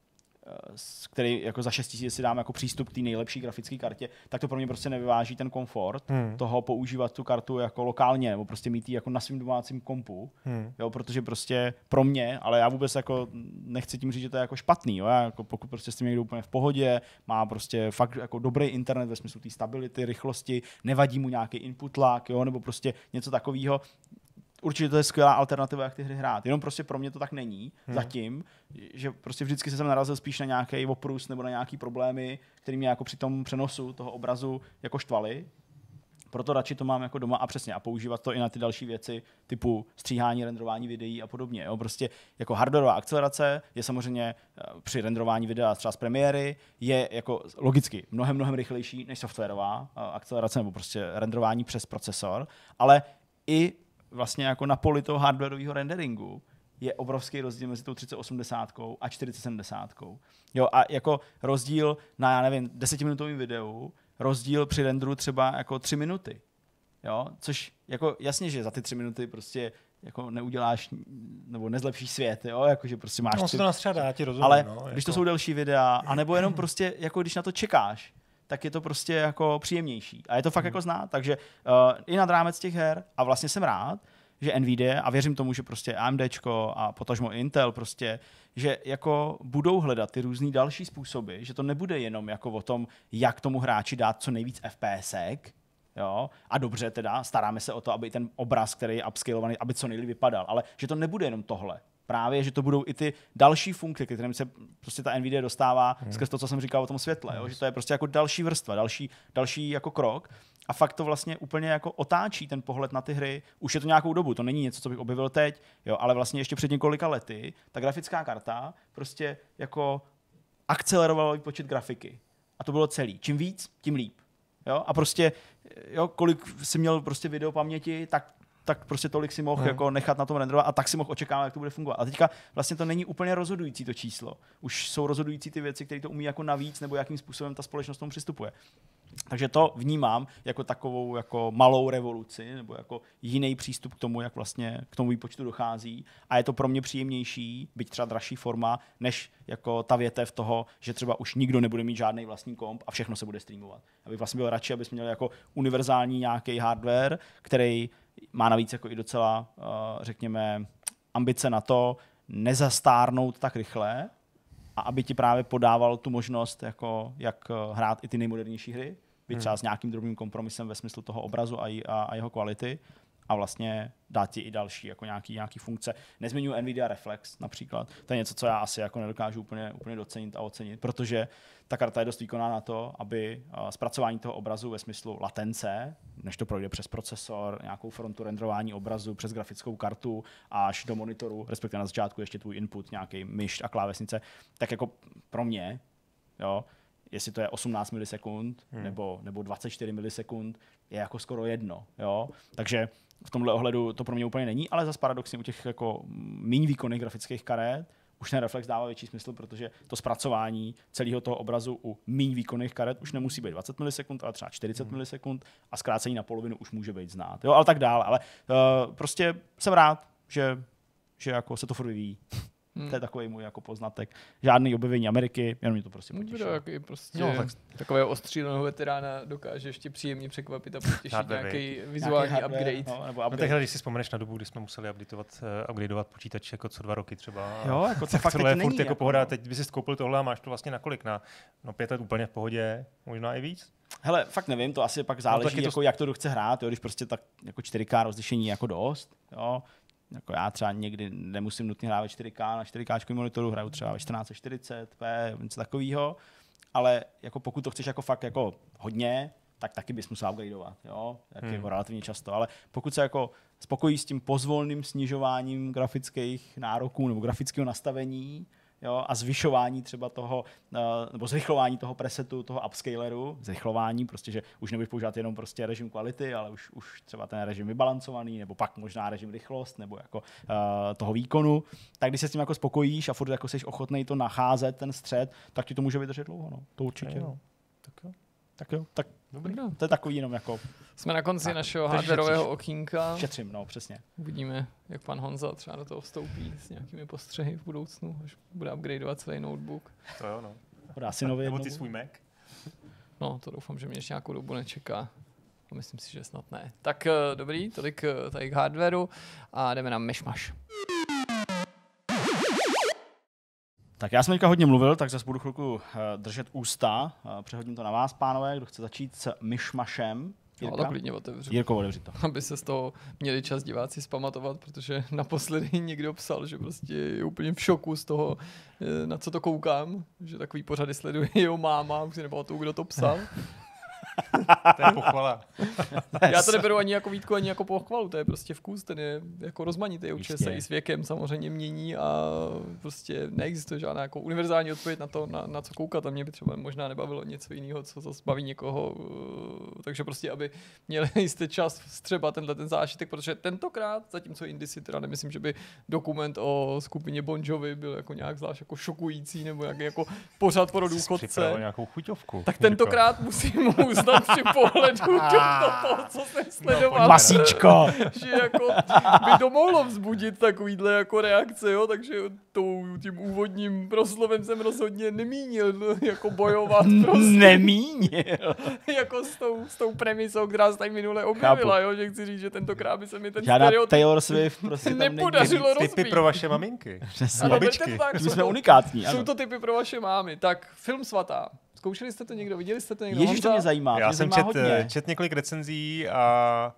Speaker 2: který jako za 6000 si dám jako přístup k té nejlepší grafické kartě, tak to pro mě prostě nevyváží ten komfort toho používat tu kartu jako lokálně, nebo prostě mít ji jako na svým domácím kompu, jo, protože prostě pro mě, ale já vůbec jako nechci tím říct, že to je jako špatný, jo, já jako pokud prostě s tím někdo úplně v pohodě, má prostě fakt jako dobrý internet ve smyslu té stability, rychlosti, nevadí mu nějaký input lag, jo, nebo prostě něco takového. Určitě to je skvělá alternativa, jak ty hry hrát. Jenom prostě pro mě to tak není zatím, že prostě vždycky jsem narazil spíš na nějaký oprus nebo na nějaký problémy, které mě jako při tom přenosu toho obrazu jako štvaly. Proto radši to mám jako doma a přesně a používat to i na ty další věci typu stříhání, renderování videí a podobně. Jo. Prostě jako hardwareová akcelerace je samozřejmě při renderování videa třeba z premiéry je jako logicky mnohem rychlejší než softwarová akcelerace nebo prostě renderování přes procesor, ale i vlastně jako na poli toho hardwareového renderingu je obrovský rozdíl mezi tou 3080 a 4070. Jo, a jako rozdíl na, já nevím, 10minutovém videu, rozdíl při renderu třeba jako 3 minuty. Jo, což jako jasně, že za ty 3 minuty prostě jako neuděláš nebo nezlepšíš svět, jo, jakože prostě máš
Speaker 1: No, se to nastřádá, já ti rozumím.
Speaker 2: ale
Speaker 1: no,
Speaker 2: když to
Speaker 1: jako.
Speaker 2: jsou delší videa, anebo jenom prostě jako když na to čekáš, tak je to prostě jako příjemnější. A je to fakt jako znát, takže i nad rámec těch her a vlastně jsem rád, že Nvidia, a věřím tomu, že prostě AMDčko a potažmo Intel prostě, že jako budou hledat ty různý další způsoby, že to nebude jenom jako o tom, jak tomu hráči dát co nejvíc FPSek, jo, a dobře teda, staráme se o to, aby ten obraz, který je upscalovaný, aby co nejlíp vypadal, ale že to nebude jenom tohle. Právě, že to budou i ty další funkce, kterým se prostě ta Nvidia dostává skrz to, co jsem říkal o tom světle, jo? Že to je prostě jako další vrstva, další jako krok a fakt to vlastně úplně jako otáčí ten pohled na ty hry. Už je to nějakou dobu, to není něco, co bych objevil teď, jo? Ale vlastně ještě před několika lety ta grafická karta prostě jako akcelerovala výpočet grafiky. A to bylo celý. Čím víc, tím líp. Jo? A prostě, jo, kolik si měl prostě video paměti, tak prostě tolik si mohl jako nechat na tom renderovat a tak si mohl očekávat, jak to bude fungovat. A teďka vlastně to není úplně rozhodující to číslo. Už jsou rozhodující ty věci, které to umí jako navíc nebo jakým způsobem ta společnost tomu přistupuje. Takže to vnímám jako takovou jako malou revoluci nebo jako jiný přístup k tomu, jak vlastně k tomu výpočtu dochází a je to pro mě příjemnější, byť třeba dražší forma, než jako ta větev toho, že třeba už nikdo nebude mít žádný vlastní komp a všechno se bude streamovat. Abych vlastně byl radši, abys měl jako univerzální nějaký hardware, který má navíc jako i docela, řekněme, ambice na to nezastárnout tak rychle a aby ti právě podával tu možnost, jako, jak hrát i ty nejmodernější hry, byť třeba s nějakým drobným kompromisem ve smyslu toho obrazu a jeho kvality, a vlastně dát ti i další jako nějaký funkce. Nezmiňuji Nvidia Reflex například. To je něco, co já asi jako nedokážu úplně docenit a ocenit, protože ta karta je dost výkonná na to, aby zpracování toho obrazu ve smyslu latence, než to projde přes procesor, nějakou frontu renderování obrazu, přes grafickou kartu až do monitoru, respektive na začátku ještě tvůj input, nějaký myš a klávesnice, tak jako pro mě, jo, jestli to je 18 milisekund nebo 24 milisekund, je jako skoro jedno. Jo? Takže v tomhle ohledu to pro mě úplně není, ale zase paradoxně u těch jako méně výkonných grafických karet už ten reflex dává větší smysl, protože to zpracování celého toho obrazu u méně výkonných karet už nemusí být 20 milisekund, ale třeba 40 milisekund a zkrácení na polovinu už může být znát. Jo? Ale tak dále. Ale prostě jsem rád, že jako se to furt vyvíjí. To je takový můj jako poznatek. Žádný objevení Ameriky, jenom mě to prostě potěšilo.
Speaker 3: Prostě takového ostříleného veterána dokáže ještě příjemně překvapit a potěšit nějaký vizuální upgrade.
Speaker 1: No, tak když si vzpomeneš na dobu, kdy jsme museli upgradeovat počítač jako co 2 roky třeba.
Speaker 2: Jo, jako to fakt
Speaker 1: tohle je
Speaker 2: není.
Speaker 1: Furt jako pohoda, teď by si koupil tohle a máš to vlastně na kolik? Na 5 let úplně v pohodě, možná i víc?
Speaker 2: Hele, fakt nevím, to asi pak záleží, jako, jak to chce hrát, jo, když prostě tak jako 4K rozlišení jako dost, jo. Jako já třeba někdy nemusím nutně hrát 4K na 4K monitoru, hraju třeba ve 1440p, něco takového, ale jako pokud to chceš jako fakt jako hodně, tak taky bys musel upgradeovat, jo, jako relativně často, ale pokud se jako spokojí s tím pozvolným snižováním grafických nároků nebo grafického nastavení, jo, a zvyšování třeba toho, nebo zrychlování toho presetu, toho upscaleru, zrychlování, prostě, že už nebudeš používat jenom prostě režim kvality, ale už třeba ten režim vybalancovaný, nebo pak možná režim rychlost, nebo jako toho výkonu, tak když se s tím jako spokojíš a furt jako jsi ochotnej to nacházet, ten střed, tak ti to může vydržet dlouho, no. To určitě.
Speaker 1: Jo.
Speaker 2: Tak dobrý. To je takový jenom jako...
Speaker 3: Jsme na konci našeho hardwareového okýnka.
Speaker 2: Šetřím, no, přesně.
Speaker 3: Uvidíme, jak pan Honza třeba do toho vstoupí s nějakými postřehy v budoucnu, až bude upgradeovat celý notebook.
Speaker 1: To jo, no.
Speaker 2: Podá si nový
Speaker 1: nebo ty svůj Mac.
Speaker 3: No, to doufám, že mě ještě nějakou dobu nečeká. A myslím si, že snad ne. Tak dobrý, tolik tady k hardwareu a jdeme na myšmaš.
Speaker 2: Tak já jsem teďka hodně mluvil, tak zase budu chvilku držet ústa. Přehodím to na vás, pánové, kdo chce začít s myšmašem.
Speaker 3: No, tak klidně otevřu.
Speaker 2: Jirko, otevři to.
Speaker 3: Aby se z toho měli čas diváci zpamatovat, protože naposledy někdo psal, že prostě je úplně v šoku z toho, na co to koukám, že takový pořady sleduje jeho máma, už si nepamatuju, kdo to psal.
Speaker 1: To je pochvala.
Speaker 3: Já to neberu ani jako výtku, ani jako pochvalu, to je prostě vkus, ten je jako rozmanitý, určitě se i s věkem samozřejmě mění a prostě neexistuje žádná jako univerzální odpověď na to, na co koukat a mě by třeba možná nebavilo něco jiného, co zase baví někoho, takže prostě, aby měli jistý čas vstřebat ten zážitek, protože tentokrát, zatímco jindy si teda nemyslím, že by dokument o skupině Bon Jovi byl jako nějak zvlášť jako šokující nebo jako pořád pro důchodce.
Speaker 1: Nějakou chuťovku.
Speaker 3: Tak tentokrát musím uznat při pohledu do toho, co jsem sledoval.
Speaker 2: Masíčko!
Speaker 3: Že jako by to mohlo vzbudit takovýhle jako reakce, jo, takže tím úvodním proslovem jsem rozhodně nemínil jako bojovat prostě.
Speaker 2: Nemínil.
Speaker 3: Jako s tou premisou, která se tady minule objevila, jo, že chci říct, že tentokrát by se mi ten stereotyp
Speaker 2: Taylor Swift prostě
Speaker 3: nepodařilo rozbít.
Speaker 1: Typy pro vaše maminky.
Speaker 2: Přesně.
Speaker 1: Babičky.
Speaker 2: My jsme unikátní.
Speaker 3: Jsou to typy pro vaše mámy. Tak, film Svatá. Zkoušeli jste to někdo? Viděli jste to někdo?
Speaker 2: Ježíš, to mě zajímá.
Speaker 1: Já jsem čet několik recenzí a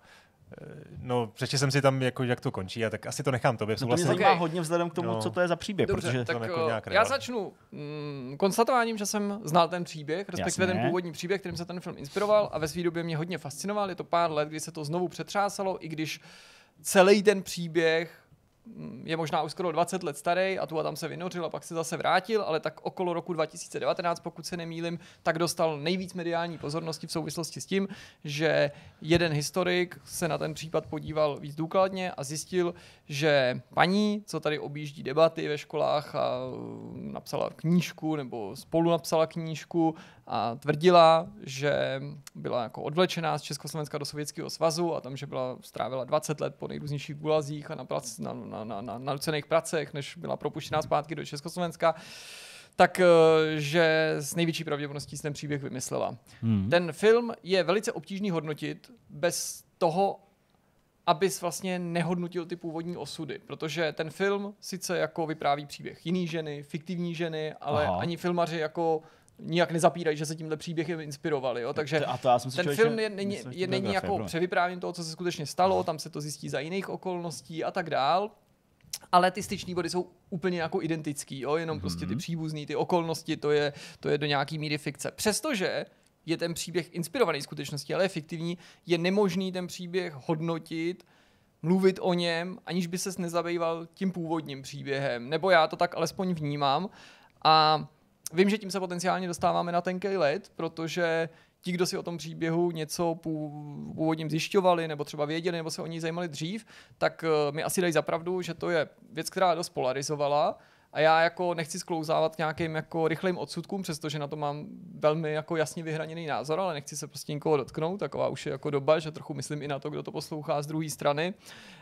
Speaker 1: no, přečetl jsem si tam, jako, jak to končí, a tak asi to nechám tobě.
Speaker 2: To mě zajímá hodně vzhledem k tomu, co to je za příběh.
Speaker 3: Dobře,
Speaker 2: protože
Speaker 3: tak
Speaker 1: jako
Speaker 3: já začnu konstatováním, že jsem znal ten příběh, respektive ten původní příběh, kterým se ten film inspiroval a ve své době mě hodně fascinoval. Je to pár let, kdy se to znovu přetřásalo, i když celý ten příběh je možná už skoro 20 let starý a tu a tam se vynořil a pak se zase vrátil, ale tak okolo roku 2019, pokud se nemýlim, tak dostal nejvíc mediální pozornosti v souvislosti s tím, že jeden historik se na ten případ podíval víc důkladně a zjistil, že paní, co tady objíždí debaty ve školách a napsala knížku nebo spolu napsala knížku a tvrdila, že byla jako odvlečená z Československa do Sovětského svazu a tam, že strávila 20 let po nejrůznějších gulazích a na nucených pracech, než byla propuštěná zpátky do Československa, tak že s největší pravděpodobností ten příběh vymyslela. Ten film je velice obtížný hodnotit bez toho, abys vlastně nehodnotil ty původní osudy, protože ten film sice jako vypráví příběh jiný ženy, fiktivní ženy, ale ani filmaři jako nijak nezapírají, že se tímhle příběhem inspirovali. Jo? Takže ten film není jako převyprávěním toho, co se skutečně stalo, tam se to zjistí za jiných okolností a tak dál. Ale ty styční body jsou úplně jako identický, jo? Jenom prostě ty příbuzný, ty okolnosti, to je do nějaký míry fikce. Přestože je ten příběh inspirovaný skutečností, ale je fiktivní, je nemožný ten příběh hodnotit, mluvit o něm, aniž by ses nezabýval tím původním příběhem. Nebo já to tak alespoň vnímám. A vím, že tím se potenciálně dostáváme na tenkej led, protože ti, kdo si o tom příběhu něco původním zjišťovali, nebo třeba věděli, nebo se o ní zajímali dřív, tak mi asi dají za pravdu, že to je věc, která dost polarizovala. A já jako nechci sklouzávat nějakým jako rychlým odsudkům, přestože na to mám velmi jako jasně vyhraněný názor, ale nechci se prostě nikoho dotknout, taková už je jako doba, že trochu myslím i na to, kdo to poslouchá z druhé strany.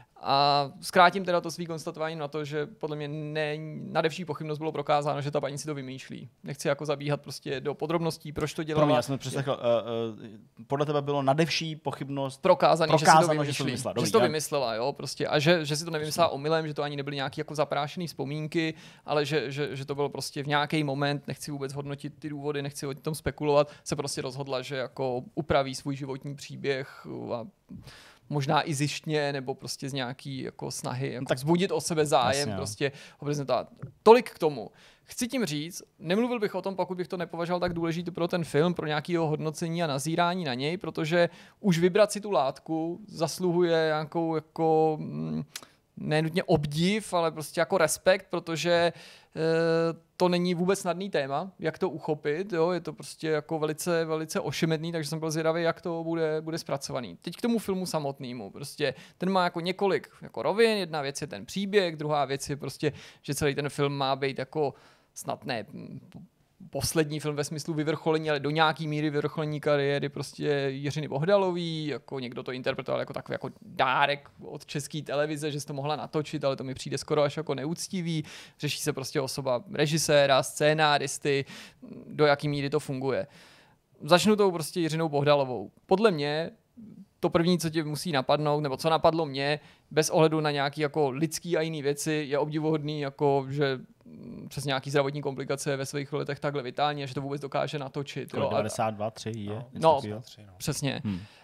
Speaker 3: A zkrátím teda to svý konstatování na to, že podle mě nade vší pochybnost bylo prokázáno, že ta paní si to vymýšlí. Nechci jako zabíhat prostě do podrobností, proč to dělala.
Speaker 2: Já jsem přeslechl, podle tebe bylo nade vší pochybnost
Speaker 3: prokázaný, že si to vymýšlí.
Speaker 2: Že
Speaker 3: si to vymyslela, jo, prostě. A že si to nevymyslela omylem, že to ani nebyly nějaký jako zaprášený vzpomínky, ale že to bylo prostě v nějaký moment, nechci vůbec hodnotit ty důvody, nechci o tom spekulovat, se prostě rozhodla, že jako upraví svůj životní příběh a možná i zjištně, nebo prostě z nějaký jako snahy jako tak vzbudit o sebe zájem, jasně, prostě prezentovat. Tolik k tomu. Chci tím říct, nemluvil bych o tom, pokud bych to nepovažoval tak důležitý pro ten film, pro nějakého hodnocení a nazírání na něj, protože už vybrat si tu látku zasluhuje nějakou jako nenutně obdiv, ale prostě jako respekt, protože to není vůbec snadný téma, jak to uchopit, jo? Je to prostě jako velice, velice ošemetný, takže jsem byl zvědavý, jak to bude zpracovaný. Teď k tomu filmu samotnému, prostě ten má jako několik jako rovin, jedna věc je ten příběh, druhá věc je prostě, že celý ten film má být jako snad ne poslední film ve smyslu vyvrcholení, ale do nějaký míry vyvrcholení kariéry prostě Jiřiny Bohdalový, jako někdo to interpretoval jako takový jako dárek od České televize, že se to mohla natočit, ale to mi přijde skoro až jako neúctivý. Řeší se prostě osoba režiséra, scénáristy, do jaký míry to funguje. Začnu tou prostě Jiřinou Bohdalovou. Podle mě to první, co tě musí napadnout, nebo co napadlo mě, bez ohledu na nějaký jako lidský a jiný věci, je obdivuhodný, jako že přes nějaký zdravotní komplikace ve svých letech takhle vitálně, že to vůbec dokáže natočit.
Speaker 2: 92, 3 je?
Speaker 3: No, přesně.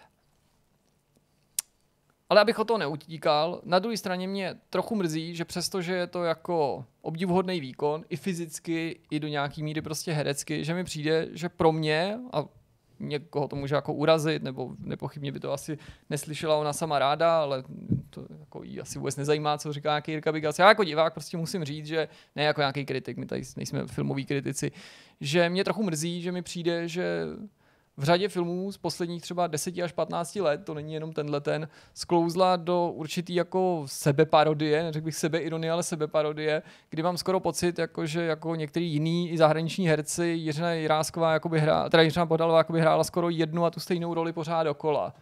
Speaker 3: Ale abych o to neutíkal, na druhé straně mě trochu mrzí, že přestože je to jako obdivuhodný výkon, i fyzicky, i do nějaký míry prostě herecky, že mi přijde, že pro mě, a někoho to může jako urazit, nebo nepochybně by to asi neslyšela ona sama ráda, ale to jako jí asi vůbec nezajímá, co říká nějaký Jirka Bigas. Já jako divák prostě musím říct, že ne jako nějaký kritik, my tady nejsme filmoví kritici, že mě trochu mrzí, že mi přijde, že v řadě filmů z posledních třeba 10 až 15 let, to není jenom ten, sklouzla do určitý jako sebeparodie, neřekl bych sebeironie, ale sebeparodie, kdy mám skoro pocit, že jako některý jiný i zahraniční herci, Jiřina Jirásková, Jiřina Bohdalová hrála skoro jednu a tu stejnou roli pořád dokola.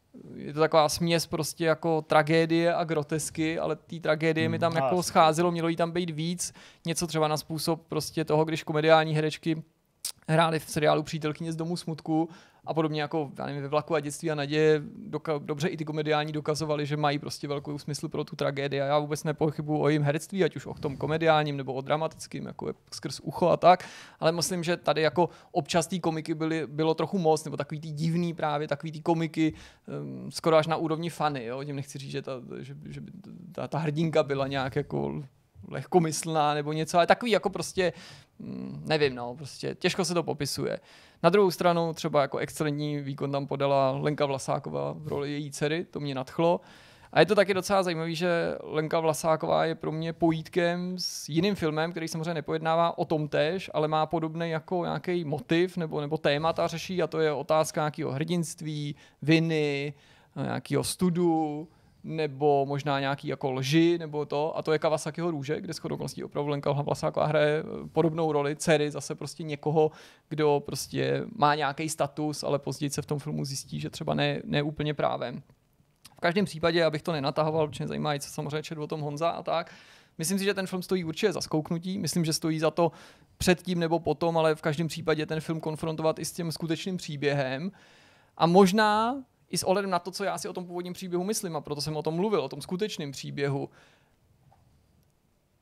Speaker 3: Je to taková směs prostě jako tragédie a grotesky, ale té tragédie mi tam jako scházelo, mělo jí tam být víc, něco třeba na způsob prostě toho, když komediální herečky hráli v seriálu Přítelkyně z domu smutku a podobně jako ve Vlaku a dětství a naděje dobře i ty komediální dokazovali, že mají prostě velkou smysl pro tu tragédii a já vůbec nepochybuju o jejím herectví, ať už o tom komediálním nebo o dramatickým, jako je Skrz ucho a tak, ale myslím, že tady jako občas té komiky bylo trochu moc, nebo takový ty divný právě, takový ty komiky skoro až na úrovni funny, jo? Tím nechci říct, že ta hrdinka byla nějak jako lehkomyslná nebo něco, ale takový jako prostě, nevím, no, prostě těžko se to popisuje. Na druhou stranu třeba jako excelentní výkon tam podala Lenka Vlasáková v roli její dcery, to mě nadchlo. A je to taky docela zajímavé, že Lenka Vlasáková je pro mě pojítkem s jiným filmem, který samozřejmě nepojednává o tom též, ale má podobný jako nějaký motiv nebo témata řeší a to je otázka nějakého hrdinství, viny, nějakého studu, nebo možná nějaký jako lži, nebo to, a to je Kawasakiho Růže, kde shodou okolností opravdu Lenka Vlasáková hraje podobnou roli, dcery zase prostě někoho, kdo prostě má nějaký status, ale později se v tom filmu zjistí, že třeba ne úplně právem. V každém případě, abych to nenatahoval, protože mě zajímá, co samozřejmě četl o tom Honza a tak, myslím si, že ten film stojí určitě za zkouknutí, myslím, že stojí za to předtím nebo potom, ale v každém případě ten film konfrontovat i s tím skutečným příběhem a možná i s ohledem na to, co já si o tom původním příběhu myslím, a proto jsem o tom mluvil, o tom skutečném příběhu.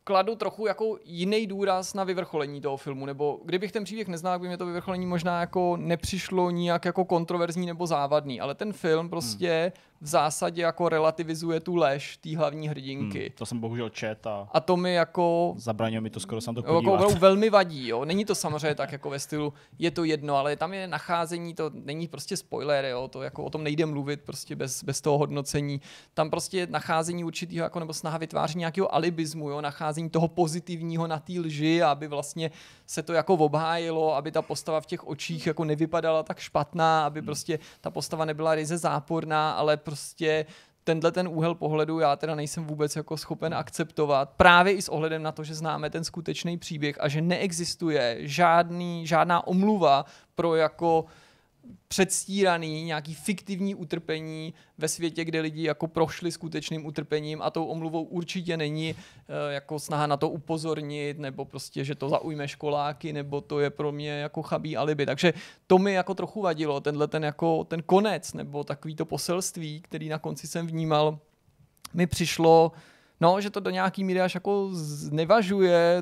Speaker 3: kladu trochu jako jiný důraz na vyvrcholení toho filmu, nebo kdybych ten příběh neznal, by mě to vyvrcholení možná jako nepřišlo nijak jako kontroverzní nebo závadný, ale ten film prostě v zásadě jako relativizuje tu lež té hlavní hrdinky.
Speaker 2: To jsem bohužel čet
Speaker 3: a to mi jako
Speaker 2: zabraňuje mi to skoro se na to podívat.
Speaker 3: Jako velmi vadí, jo. Není to samozřejmě tak jako ve stylu je to jedno, ale tam je nacházení, to není prostě spoiler, jo, to jako o tom nejde mluvit prostě bez toho hodnocení. Tam prostě nacházení určitého jako nebo snaha vytváření nějakého alibismu, jo, nacházení toho pozitivního na té lži, aby vlastně se to jako obhájilo, aby ta postava v těch očích jako nevypadala tak špatná, aby prostě ta postava nebyla ryze záporná, ale prostě ten úhel pohledu já teda nejsem vůbec jako schopen akceptovat. Právě i s ohledem na to, že známe ten skutečný příběh a že neexistuje žádná omluva pro jako předstíraný nějaký fiktivní utrpení ve světě, kde lidi jako prošli skutečným utrpením a tou omluvou určitě není jako snaha na to upozornit nebo prostě, že to zaujme školáky nebo to je pro mě jako chabý alibi. Takže to mi jako trochu vadilo, ten konec nebo takový to poselství, který na konci jsem vnímal, mi přišlo, no, že to do nějaký míry až jako znevažuje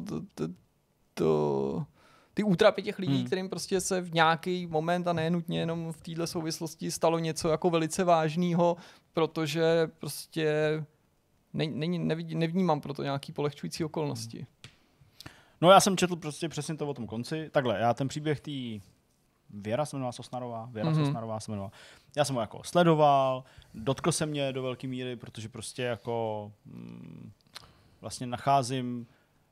Speaker 3: ty útrapy těch lidí, kterým prostě se v nějaký moment a nenutně jenom v této souvislosti stalo něco jako velice vážného, protože prostě nevnímám proto nějaký polehčující okolnosti.
Speaker 2: No já jsem četl prostě přesně to o tom konci. Takhle, já ten příběh Věra se jmenovala Sosnarová, Sosnarová se jmenovala. Já jsem ho jako sledoval, dotkl se mě do velké míry, protože prostě jako vlastně nacházím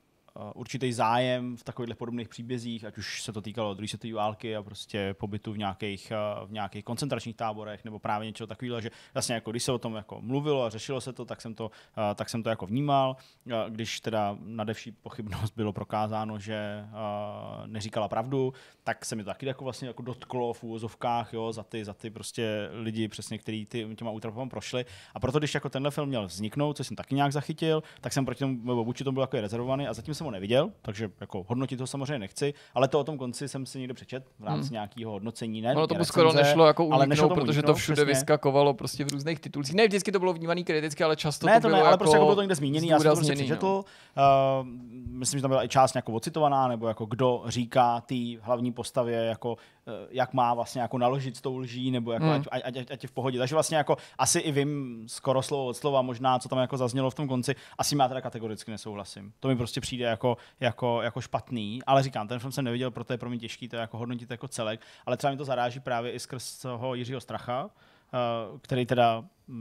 Speaker 2: určitý zájem v takových podobných příbězích, ať už se to týkalo druhé světové války a prostě pobytu v nějakých koncentračních táborech nebo právě něčeho takového, že vlastně jako když se o tom jako mluvilo a řešilo se to, tak jsem to jako vnímal. Když teda nadevší pochybnost bylo prokázáno, že neříkala pravdu, tak se mi to taky jako vlastně jako dotklo v úvozovkách, jo, za ty prostě lidi přesně, kteří těma útrapama prošli. A proto když jako tenhle film měl vzniknout, což jsem taky nějak zachytil, tak jsem proti tomu vůči tomu byl jako rezervovaný a zatím jsem ho neviděl, takže jako hodnotit to samozřejmě nechci, ale to o tom konci jsem si někde přečet v rámci nějakého hodnocení. Ne,
Speaker 3: ono to skoro nešlo jako uniknout, protože to všude
Speaker 2: přesně
Speaker 3: vyskakovalo prostě v různých titulcích. Ne vždycky to bylo vnímaný kriticky, ale často
Speaker 2: ne,
Speaker 3: to bylo
Speaker 2: ale
Speaker 3: jako
Speaker 2: prostě jako bylo to někde zmíněný, já jsem to prostě přečetl.
Speaker 3: No.
Speaker 2: Myslím, že tam byla i část nějakou ocitovaná, nebo jako kdo říká té hlavní postavě, jako jak má vlastně jako naložit s tou lží, nebo jako ať je v pohodě. Takže vlastně jako asi i vím skoro slovo od slova, možná co tam jako zaznělo v tom konci, asi má teda kategoricky nesouhlasím. To mi prostě přijde jako špatný, ale říkám, ten film jsem neviděl, proto je pro mě těžký to jako hodnotit jako celek, ale třeba mi to zaráží právě i skrz toho Jiřího Stracha, který teda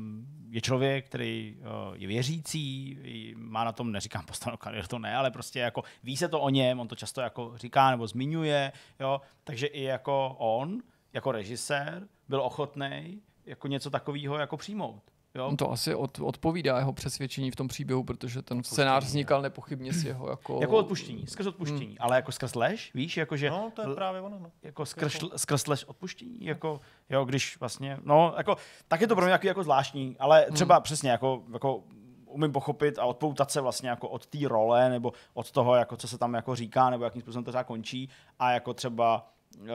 Speaker 2: je člověk, který je věřící, má na tom, neříkám postavenou kariéru, to ne, ale prostě jako ví se to o něm, on to často jako říká nebo zmiňuje, jo, takže i jako on, jako režisér, byl ochotný jako něco takového jako přijmout. Jo?
Speaker 3: To asi odpovídá jeho přesvědčení v tom příběhu, protože ten scénář vznikal nepochybně s jeho jako
Speaker 2: odpuštění, skrz odpuštění, ale jako skrz lež, víš, jakože
Speaker 1: no, to je právě ono, no.
Speaker 2: Jako skrz lež odpuštění, jako jo, když vlastně, no, jako tak je to pro mě jako zvláštní, ale třeba přesně jako umím pochopit a odpoutat se vlastně jako od té role nebo od toho, jako co se tam jako říká, nebo jakým způsobem to třeba končí a jako třeba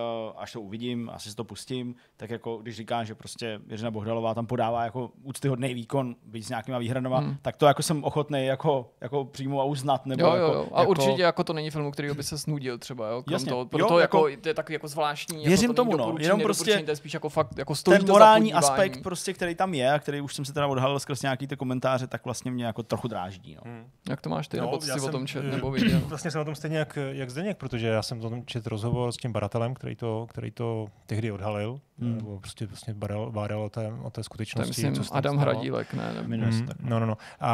Speaker 2: až to uvidím, asi si to pustím, tak jako když říká, že prostě Jiřina Bohdalová tam podává jako úctyhodný výkon, byť s nějakýma výhradama, tak to jako jsem ochotný jako přijmout a uznat. Nebo
Speaker 3: jo. A určitě jako to není film, který by se snudil třeba, jo.
Speaker 2: Jasně.
Speaker 3: Proto jako to je takový jako zvláštní.
Speaker 2: Věřím
Speaker 3: jako to
Speaker 2: tomu, no. Jenom prostě
Speaker 3: to je spíš jako fakt jako stojí
Speaker 2: ten morální aspekt prostě, který tam je a který už jsem si teda odhalil skrz nějaký ty komentáře, tak vlastně mě jako trochu dráždí, no.
Speaker 3: Jak to máš ty, nebo si o tom čet, nebo viděl?
Speaker 1: Vlastně jsem o tom stejně jak Zdeněk, protože já jsem o tom četl rozhovor s tím badatelem, který to tehdy odhalil, nebo prostě bádal o té skutečnosti.
Speaker 3: To je, myslím, Adam Hradílek, ne?
Speaker 1: No.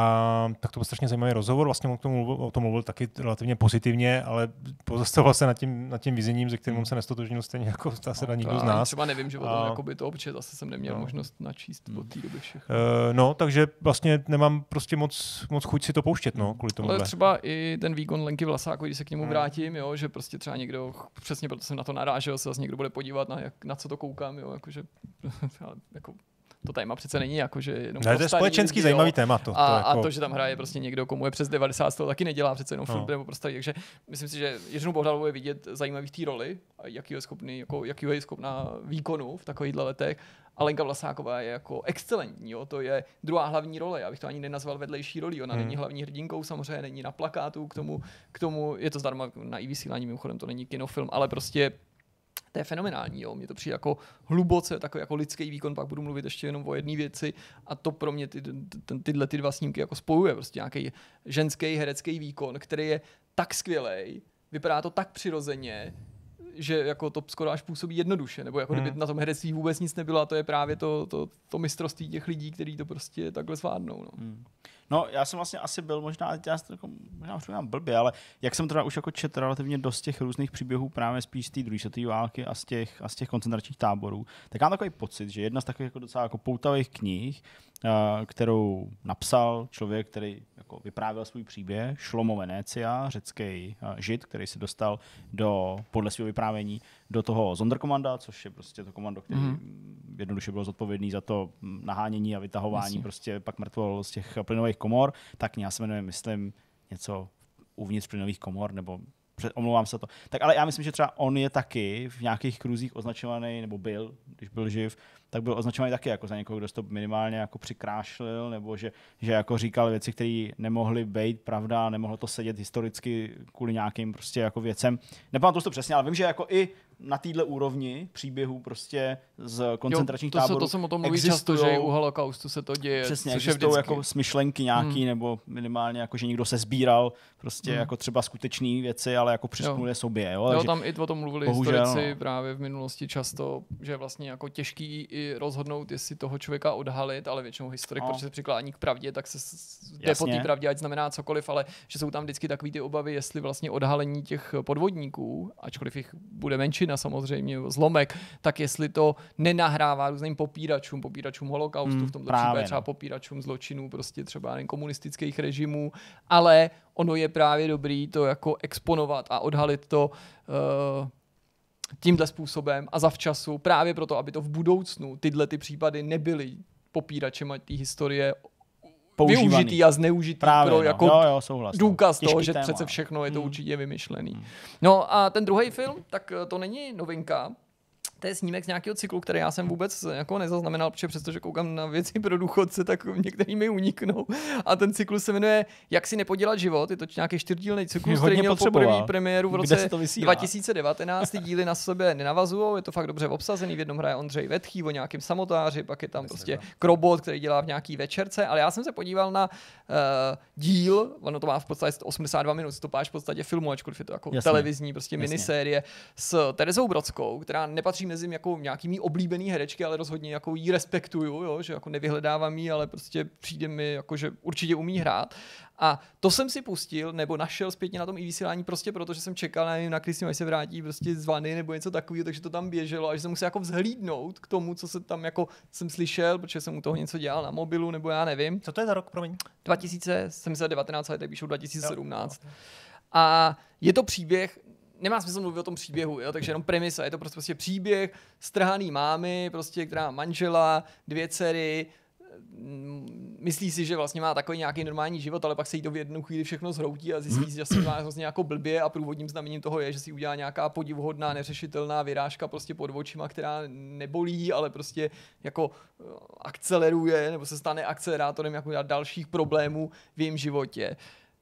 Speaker 1: A tak to byl strašně zajímavý rozhovor, vlastně o tom mluvil taky relativně pozitivně, ale pozastavil se nad tím vizením, ze kterým se nestotožnil stejně jako se na nikdo z nás.
Speaker 3: Třeba nevím, že o tom jakoby to občas zase jsem neměl možnost načíst od té doby všechno.
Speaker 1: Takže vlastně nemám prostě moc chuť si to pouštět, no, kvůli tomu.
Speaker 3: Ale třeba i ten výkon Lenky Vlasákové, když se k němu vrátím, jo, že prostě třeba někdo, přesně proto jsem na to narážel, se zase někdo bude podívat na co to koukám, jo, jakože jako to téma přece není jako, že jenom
Speaker 1: to je společenský zajímavý téma.
Speaker 3: A to, že tam hraje prostě někdo, komu je přes 90, to taky nedělá přece jenom film nebo prostě. Takže myslím si, že Jiřinu Bohdalovou je vidět zajímavý v té roli, a jaký je schopná výkonu v takovýchhle letech. A Lenka Vlasáková je jako excelentní, jo? To je druhá hlavní role, já bych to ani nenazval vedlejší rolí, ona není hlavní hrdinkou, samozřejmě není na plakátu, k tomu je to zdarma na i-vysílání, mimochodem to není kinofilm, ale prostě to je fenomenální, jo? Mně to přijde jako hluboce, takový jako lidský výkon, pak budu mluvit ještě jenom o jedné věci a to pro mě tyhle dva snímky jako spojuje, prostě nějaký ženský herecký výkon, který je tak skvělej, vypadá to tak přirozeně, že jako to skoro až působí jednoduše, nebo jako kdyby na tom herectví vůbec nic nebylo a to je právě to mistrovství těch lidí, kteří to prostě takhle zvládnou. No.
Speaker 2: No, já jsem vlastně asi byl možná už blbě, ale jak jsem teda už jako četl relativně dost těch různých příběhů právě spíš z té druhé světové války a z těch koncentračních táborů, tak mám takový pocit, že jedna z takových jako docela jako poutavých knih, kterou napsal člověk, který jako vyprávěl svůj příběh, Šlomo Venecia, řecký žid, který se dostal podle svého vyprávění do toho Sonderkommanda, což je prostě to komando, který jednoduše bylo zodpovědný za to nahánění a vytahování prostě pak mrtvol z těch plynových komor. Tak já se jmenuje, myslím, něco uvnitř plynových komor, nebo omlouvám se to. Tak ale já myslím, že třeba on je taky v nějakých kruzích označovaný, nebo byl, když byl živ, tak byl označovaný taky jako za někoho, kdo to minimálně jako přikrášlil, nebo že jako říkal věci, které nemohly být pravda, nemohlo to sedět historicky kvůli nějakým prostě jako věcem. Nepamatuji to přesně, ale vím, že jako i na téhle úrovni příběhů prostě z koncentračních táborů
Speaker 3: to jsem o tom mluví často, že i u holokaustu se to děje.
Speaker 2: Přesně, existují jako smyšlenky nějaký, nebo minimálně jako, že někdo se sbíral prostě jako třeba skutečné věci, ale jako přisknuli sobě. Jo,
Speaker 3: tam i o tom mluvili historici právě v minulosti často, že je vlastně jako těžký i rozhodnout, jestli toho člověka odhalit, ale většinou historik, protože se přiklání k pravdě, tak se jde po té pravdě, ať znamená cokoliv, ale že jsou tam vždycky takový ty obavy, jestli vlastně odhalení těch podvodníků, ačkoliv jich bude menšina samozřejmě, zlomek, tak jestli to nenahrává různým popíračům holokaustu, v tomto případě třeba popíračům zločinů, prostě třeba komunistických režimů, ale ono je právě dobrý to jako exponovat a odhalit to tímhle způsobem a zavčasu, právě proto, aby to v budoucnu tyhle ty případy nebyly popíračem té historie využitý a zneužitý pro jako důkaz toho, že přece všechno je to určitě vymyšlený. No a ten druhý film, tak to není novinka. To je snímek z nějakého cyklu, který já jsem vůbec jako nezaznamenal, protože přestože koukám na věci pro důchodce, tak některý mi uniknou. A ten cyklus se jmenuje Jak si nepodělat život. Je to nějaký 4dílný cyklus, který měl poprvé premiéru v roce 2019. Ty díly na sebe nenavazují, je to fakt dobře obsazený. V jednom hraje Ondřej Vetchý o nějakém samotáři, pak je tam prostě Krobot, který dělá v nějaký večerce. Ale já jsem se podíval na díl, ono to má v podstatě 82 minut, stopáž v podstatě filmu, ačkoliv je to jako televizní prostě minisérie s Terezou Brodskou, která nepatří mezi jako nějakými oblíbený herečky, ale rozhodně jako jí respektuju, jo, že jako nevyhledávám jí, ale prostě přijde mi jako, že určitě umí hrát. A to jsem si pustil, nebo našel zpětně na tom i vysílání prostě proto, že jsem čekal na Kristýnu, až se vrátí prostě z vany nebo něco takového, takže to tam běželo a že jsem musel jako vzhlídnout k tomu, co se tam jako jsem slyšel, protože jsem u toho něco dělal na mobilu, nebo já nevím.
Speaker 1: Co to je za rok, promiň?
Speaker 3: 2019, ale teď píšou 2017. Jo. A je to příběh, nemá smysl mluvit o tom příběhu, jo? Takže jenom premisa, je to prostě příběh strhaný mámy, prostě, která má manžela, 2 dcery, myslí si, že vlastně má takový nějaký normální život, ale pak se jí to v jednu chvíli všechno zhroutí a zjistí, že se má vlastně jako blbě a průvodním znamením toho je, že si udělá nějaká podivuhodná, neřešitelná vyrážka prostě pod očima, která nebolí, ale prostě jako akceleruje nebo se stane akcelerátorem jako dalších problémů v jejím životě.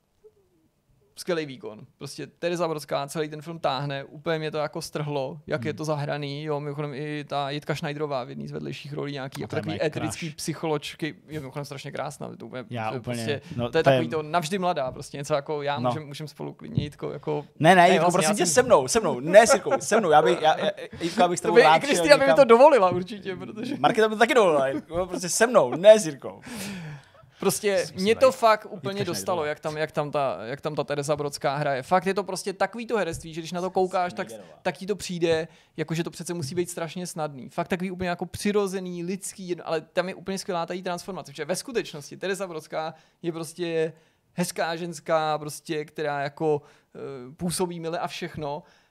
Speaker 3: Skvělý výkon. Prostě Tereza Brodská celý ten film táhne, úplně mě to jako strhlo, jak je to zahraný, jo, mimochodem i ta Jitka Schneiderová v jedné z vedlejších rolí, nějaký jako takový eterický psycholočky, je mimochodem strašně krásná, to úplně, prostě, no, to je takový to navždy mladá, prostě něco jako já, můžem spolu klidně Jitko, jako...
Speaker 2: Ne, Jitko, prosím tě se mnou, ne s Jirkou, se mnou, Jitka bych s tebou rád
Speaker 3: šel. Kristýna by mi to dovolila určitě, protože...
Speaker 2: Markéta by to taky dovolila, prostě se mnou, ne s Jirkou.
Speaker 3: Prostě mě to fakt úplně dostalo, jak tam ta Tereza Brodská hraje. Fakt je to prostě takový to herectví, že když na to koukáš, tak ti to přijde, jako že to přece musí být strašně snadný. Fakt takový úplně jako přirozený, lidský, ale tam je úplně skvělá ta její transformace, protože ve skutečnosti Tereza Brodská je prostě hezká ženská, prostě, která jako působí mile a všechno.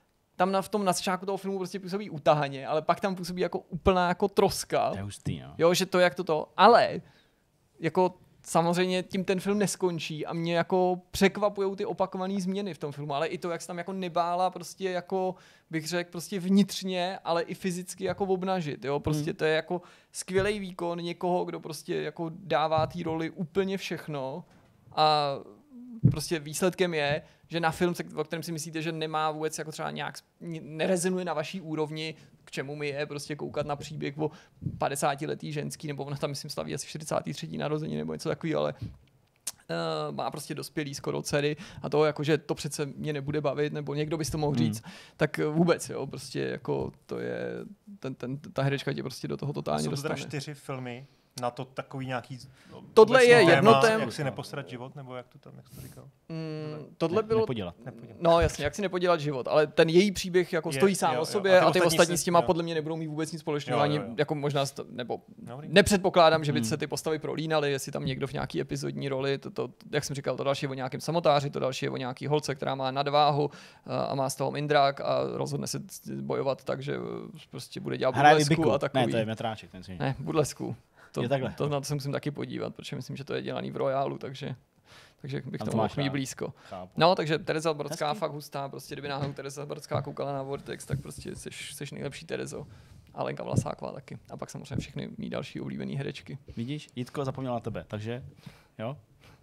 Speaker 3: tam v tom na začátku toho filmu prostě působí utahaně, ale pak tam působí jako úplná jako troska.
Speaker 2: To je hustý, no.
Speaker 3: Jo, že to jak to, ale jako samozřejmě tím ten film neskončí a mě jako překvapujou ty opakované změny v tom filmu, ale i to, jak se tam jako nebála prostě jako, bych řekl, prostě vnitřně, ale i fyzicky jako obnažit, jo, prostě to je jako skvělý výkon někoho, kdo prostě jako dává té roli úplně všechno a prostě výsledkem je, že na film, o kterém si myslíte, že nemá vůbec jako třeba nějak nerezonuje na vaší úrovni, k čemu mi je prostě koukat na příběh o 50letý ženský, nebo ona tam myslím slaví asi 43. narozeniny nebo něco takového, ale má prostě dospělý skoro dcery a to jako, že to přece mě nebude bavit, nebo někdo by to mohl říct, tak vůbec, jo, prostě jako to je, ta herečka tě prostě do toho totálně dostane.
Speaker 1: Jsou to teda 4 filmy, na to takový nějaký...
Speaker 3: Tohle je jedno téma.
Speaker 1: Jak si nepostarat život, nebo jak to říkal?
Speaker 3: Tohle bylo...
Speaker 2: Nepodělat.
Speaker 3: No jasně, jak si nepodělat život, ale ten její příběh jako stojí sám o sobě a ty ostatní s těma podle mě nebudou mít vůbec nic společného, ani jako možná, nebo nepředpokládám, že by se ty postavy prolínaly, jestli tam někdo v nějaký epizodní roli, to, jak jsem říkal, to další je o nějakém samotáři, to další je o nějaký holce, která má nadváhu a má z toho mindrák a rozhodne se bojovat tak, že prostě bude dělat burlesku a takový.
Speaker 2: Ne, to je metráček, ten si.
Speaker 3: Ne, burlesku.
Speaker 2: To
Speaker 3: na to se musím taky podívat, protože myslím, že to je dělaný v Royálu, takže bych to mohl mít blízko.
Speaker 2: Chápu.
Speaker 3: No, takže Tereza Brodská fakt hustá, prostě kdyby náhodou Tereza Brodská koukala na Vortex, tak prostě seš nejlepší Terezo. A Lenka Vlasáková taky. A pak samozřejmě všechny mý další oblíbený herečky.
Speaker 2: Vidíš, Jitko zapomněla tebe, takže jo?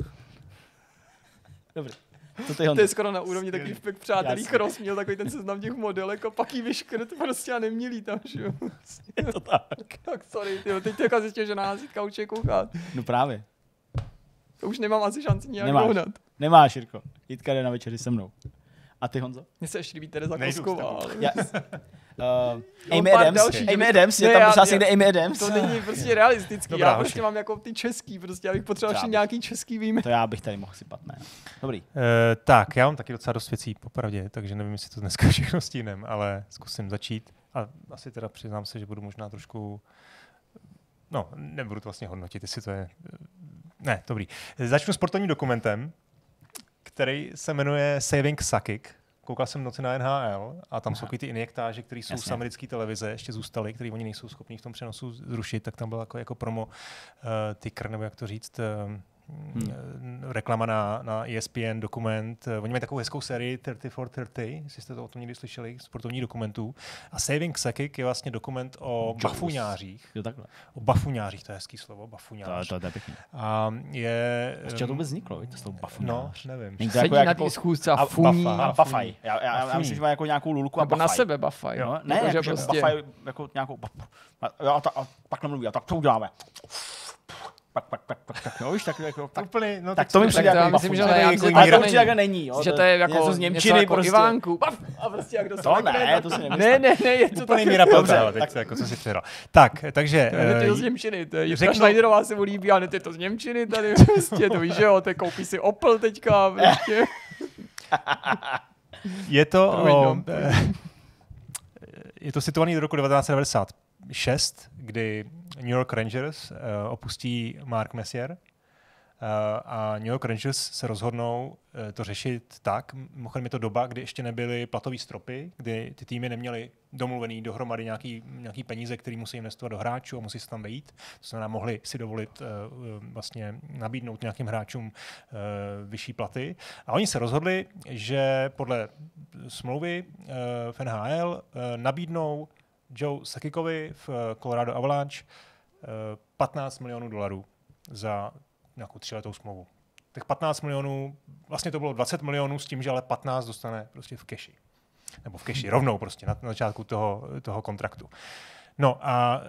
Speaker 2: Dobrý.
Speaker 3: To je skoro na úrovni takových přátelích rozměl, takový ten seznam těch modelek a pak jí vyškrt prostě a nemělí tam, že jo.
Speaker 2: Je to tak.
Speaker 3: Tak sorry, tyjo, teď teďka zjistil, že na nás Jitka určitě koukat.
Speaker 2: No právě.
Speaker 3: To už nemám asi šanci nějak dohnat.
Speaker 2: Nemáš, Jirko. Jitka jde na večeři se mnou. A ty, Honzo?
Speaker 3: Mně se ještě líbí Tereza Kosková.
Speaker 2: Amy Adams, je tam prosím někde Amy Adams.
Speaker 3: To není prostě realistický,
Speaker 1: Dobrá,
Speaker 3: já prostě mám jako ty český, prostě já bych potřeboval ještě nějaký český výjimky.
Speaker 2: To já bych tady mohl sypat, ne. Dobrý.
Speaker 1: Tak, já mám taky docela dost věcí, popravdě, takže nevím, jestli to dneska všechno stínem, ale zkusím začít. A asi teda přiznám se, že budu možná trošku... No, nebudu to vlastně hodnotit, jestli to je... Ne, dobrý. Začnu sportovním dokumentem, který se jmenuje Saving Sakik. Koukal jsem Noci na NHL a tam jsou ty injektáže, které jsou z americké televize, ještě zůstaly, které oni nejsou schopní v tom přenosu zrušit, tak tam byl jako promo ticker, nebo jak to říct, reklama na ESPN dokument. Oni mají takovou hezkou sérii 30 for 30, jestli jste to o tom někdy slyšeli, sportovních dokumentů. A Saving Sakik je vlastně dokument o bafuňářích.
Speaker 2: Jo, takhle.
Speaker 1: O bafuňářích, to je hezký slovo, bafuňář.
Speaker 2: To je pěkný.
Speaker 1: A je...
Speaker 2: Z čeho to vůbec vzniklo, to slovo bafuňář?
Speaker 1: No, nevím.
Speaker 3: Sedí na té schůzce a funí.
Speaker 2: A bafaj. Já myslím, že má jako nějakou lulku a
Speaker 3: bafaj.
Speaker 2: Nebo
Speaker 3: na sebe bafaj.
Speaker 2: Jo? Ne, jako, že prostě... bafaj jako nějakou... A pak nemluví, a tak to uděláme. Tak, no víš, tak jako...
Speaker 1: Tak úplně, no
Speaker 2: tak to mi přijde jako
Speaker 3: myslím, že
Speaker 2: ale to určitě jako není, jo.
Speaker 3: Že to je jako
Speaker 2: něco z němčiny
Speaker 3: jako
Speaker 2: prostě.
Speaker 3: Ivánku. A prostě jak dostal.
Speaker 2: To ne, to si nemyslím.
Speaker 3: Ne, je to
Speaker 1: úplně míra Pelta, teď jako co si přihral. Tak, takže...
Speaker 3: To je z němčiny, to je Jitka Schneiderová se mu líbí, a ne to z němčiny tady, prostě to víš, že jo, to koupí si Opel teďka, prostě.
Speaker 1: Je to situovaný do roku 1996, kdy New York Rangers opustí Mark Messier a New York Rangers se rozhodnou to řešit tak. Mimochodem je to doba, kdy ještě nebyly platové stropy, kdy ty týmy neměly domluvený dohromady nějaký peníze, které musí investovat do hráčů a musí se tam vejít. To znamená, mohli si dovolit vlastně nabídnout nějakým hráčům vyšší platy. A oni se rozhodli, že podle smlouvy v NHL nabídnou Joe Sakikovi v Colorado Avalanche $15 milionů za nějakou 3letou smlouvu. Těch 15 milionů, vlastně to bylo 20 milionů s tím, že ale 15 dostane prostě v keši. Nebo v keši rovnou prostě na začátku toho kontraktu. No a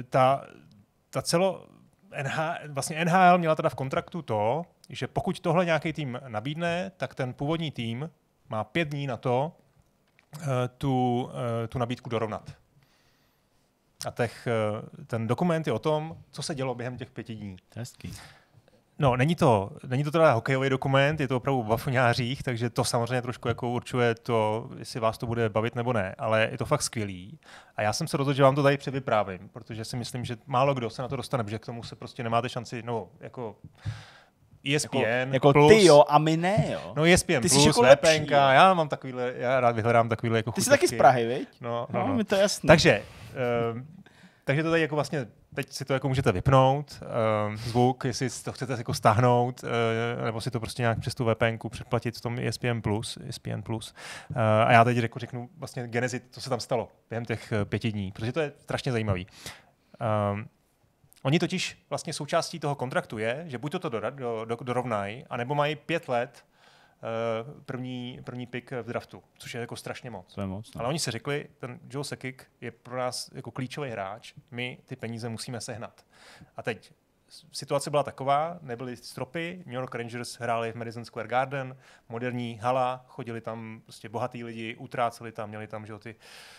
Speaker 1: vlastně NHL měla teda v kontraktu to, že pokud tohle nějaký tým nabídne, tak ten původní tým má 5 dní na to tu nabídku dorovnat. A ten dokument je o tom, co se dělo během těch 5 dní. No, není to teda hokejový dokument, je to opravdu o bafuňářích, takže to samozřejmě trošku jako určuje to, jestli vás to bude bavit nebo ne, ale je to fakt skvělý. A já jsem se rozhodl, že vám to tady převyprávím, protože si myslím, že málo kdo se na to dostane, protože k tomu se prostě nemáte šanci, no, jako ESPN
Speaker 2: jako
Speaker 1: plus.
Speaker 2: ty jo a my ne, jo.
Speaker 1: No ESPN
Speaker 2: ty
Speaker 1: plus,
Speaker 2: jako
Speaker 1: VPNK, já mám takovýhle, já rád vyhledám takovýhle jako
Speaker 2: Ty jsi
Speaker 1: chuťovky.
Speaker 2: taky z Prahy, viď?
Speaker 1: No.
Speaker 2: Mi to jasný.
Speaker 1: Takže to tady jako vlastně, teď si to jako můžete vypnout, zvuk, jestli to chcete jako stáhnout, nebo si to prostě nějak přes tu VPNku předplatit v tom ESPN Plus. A já teď řeknu vlastně genezi, co se tam stalo během těch 5 dní, protože to je strašně zajímavý. Oni totiž vlastně součástí toho kontraktu je, že buď to dorovnají, anebo mají 5 let první pick v draftu, což je jako strašně moc.
Speaker 2: To je moc, no.
Speaker 1: Ale oni si řekli, ten Joe Sakic je pro nás jako klíčový hráč, my ty peníze musíme sehnat. A teď situace byla taková, nebyly stropy, New York Rangers hráli v Madison Square Garden, moderní hala, chodili tam prostě bohatý lidi, utráceli tam, měli tam, že ty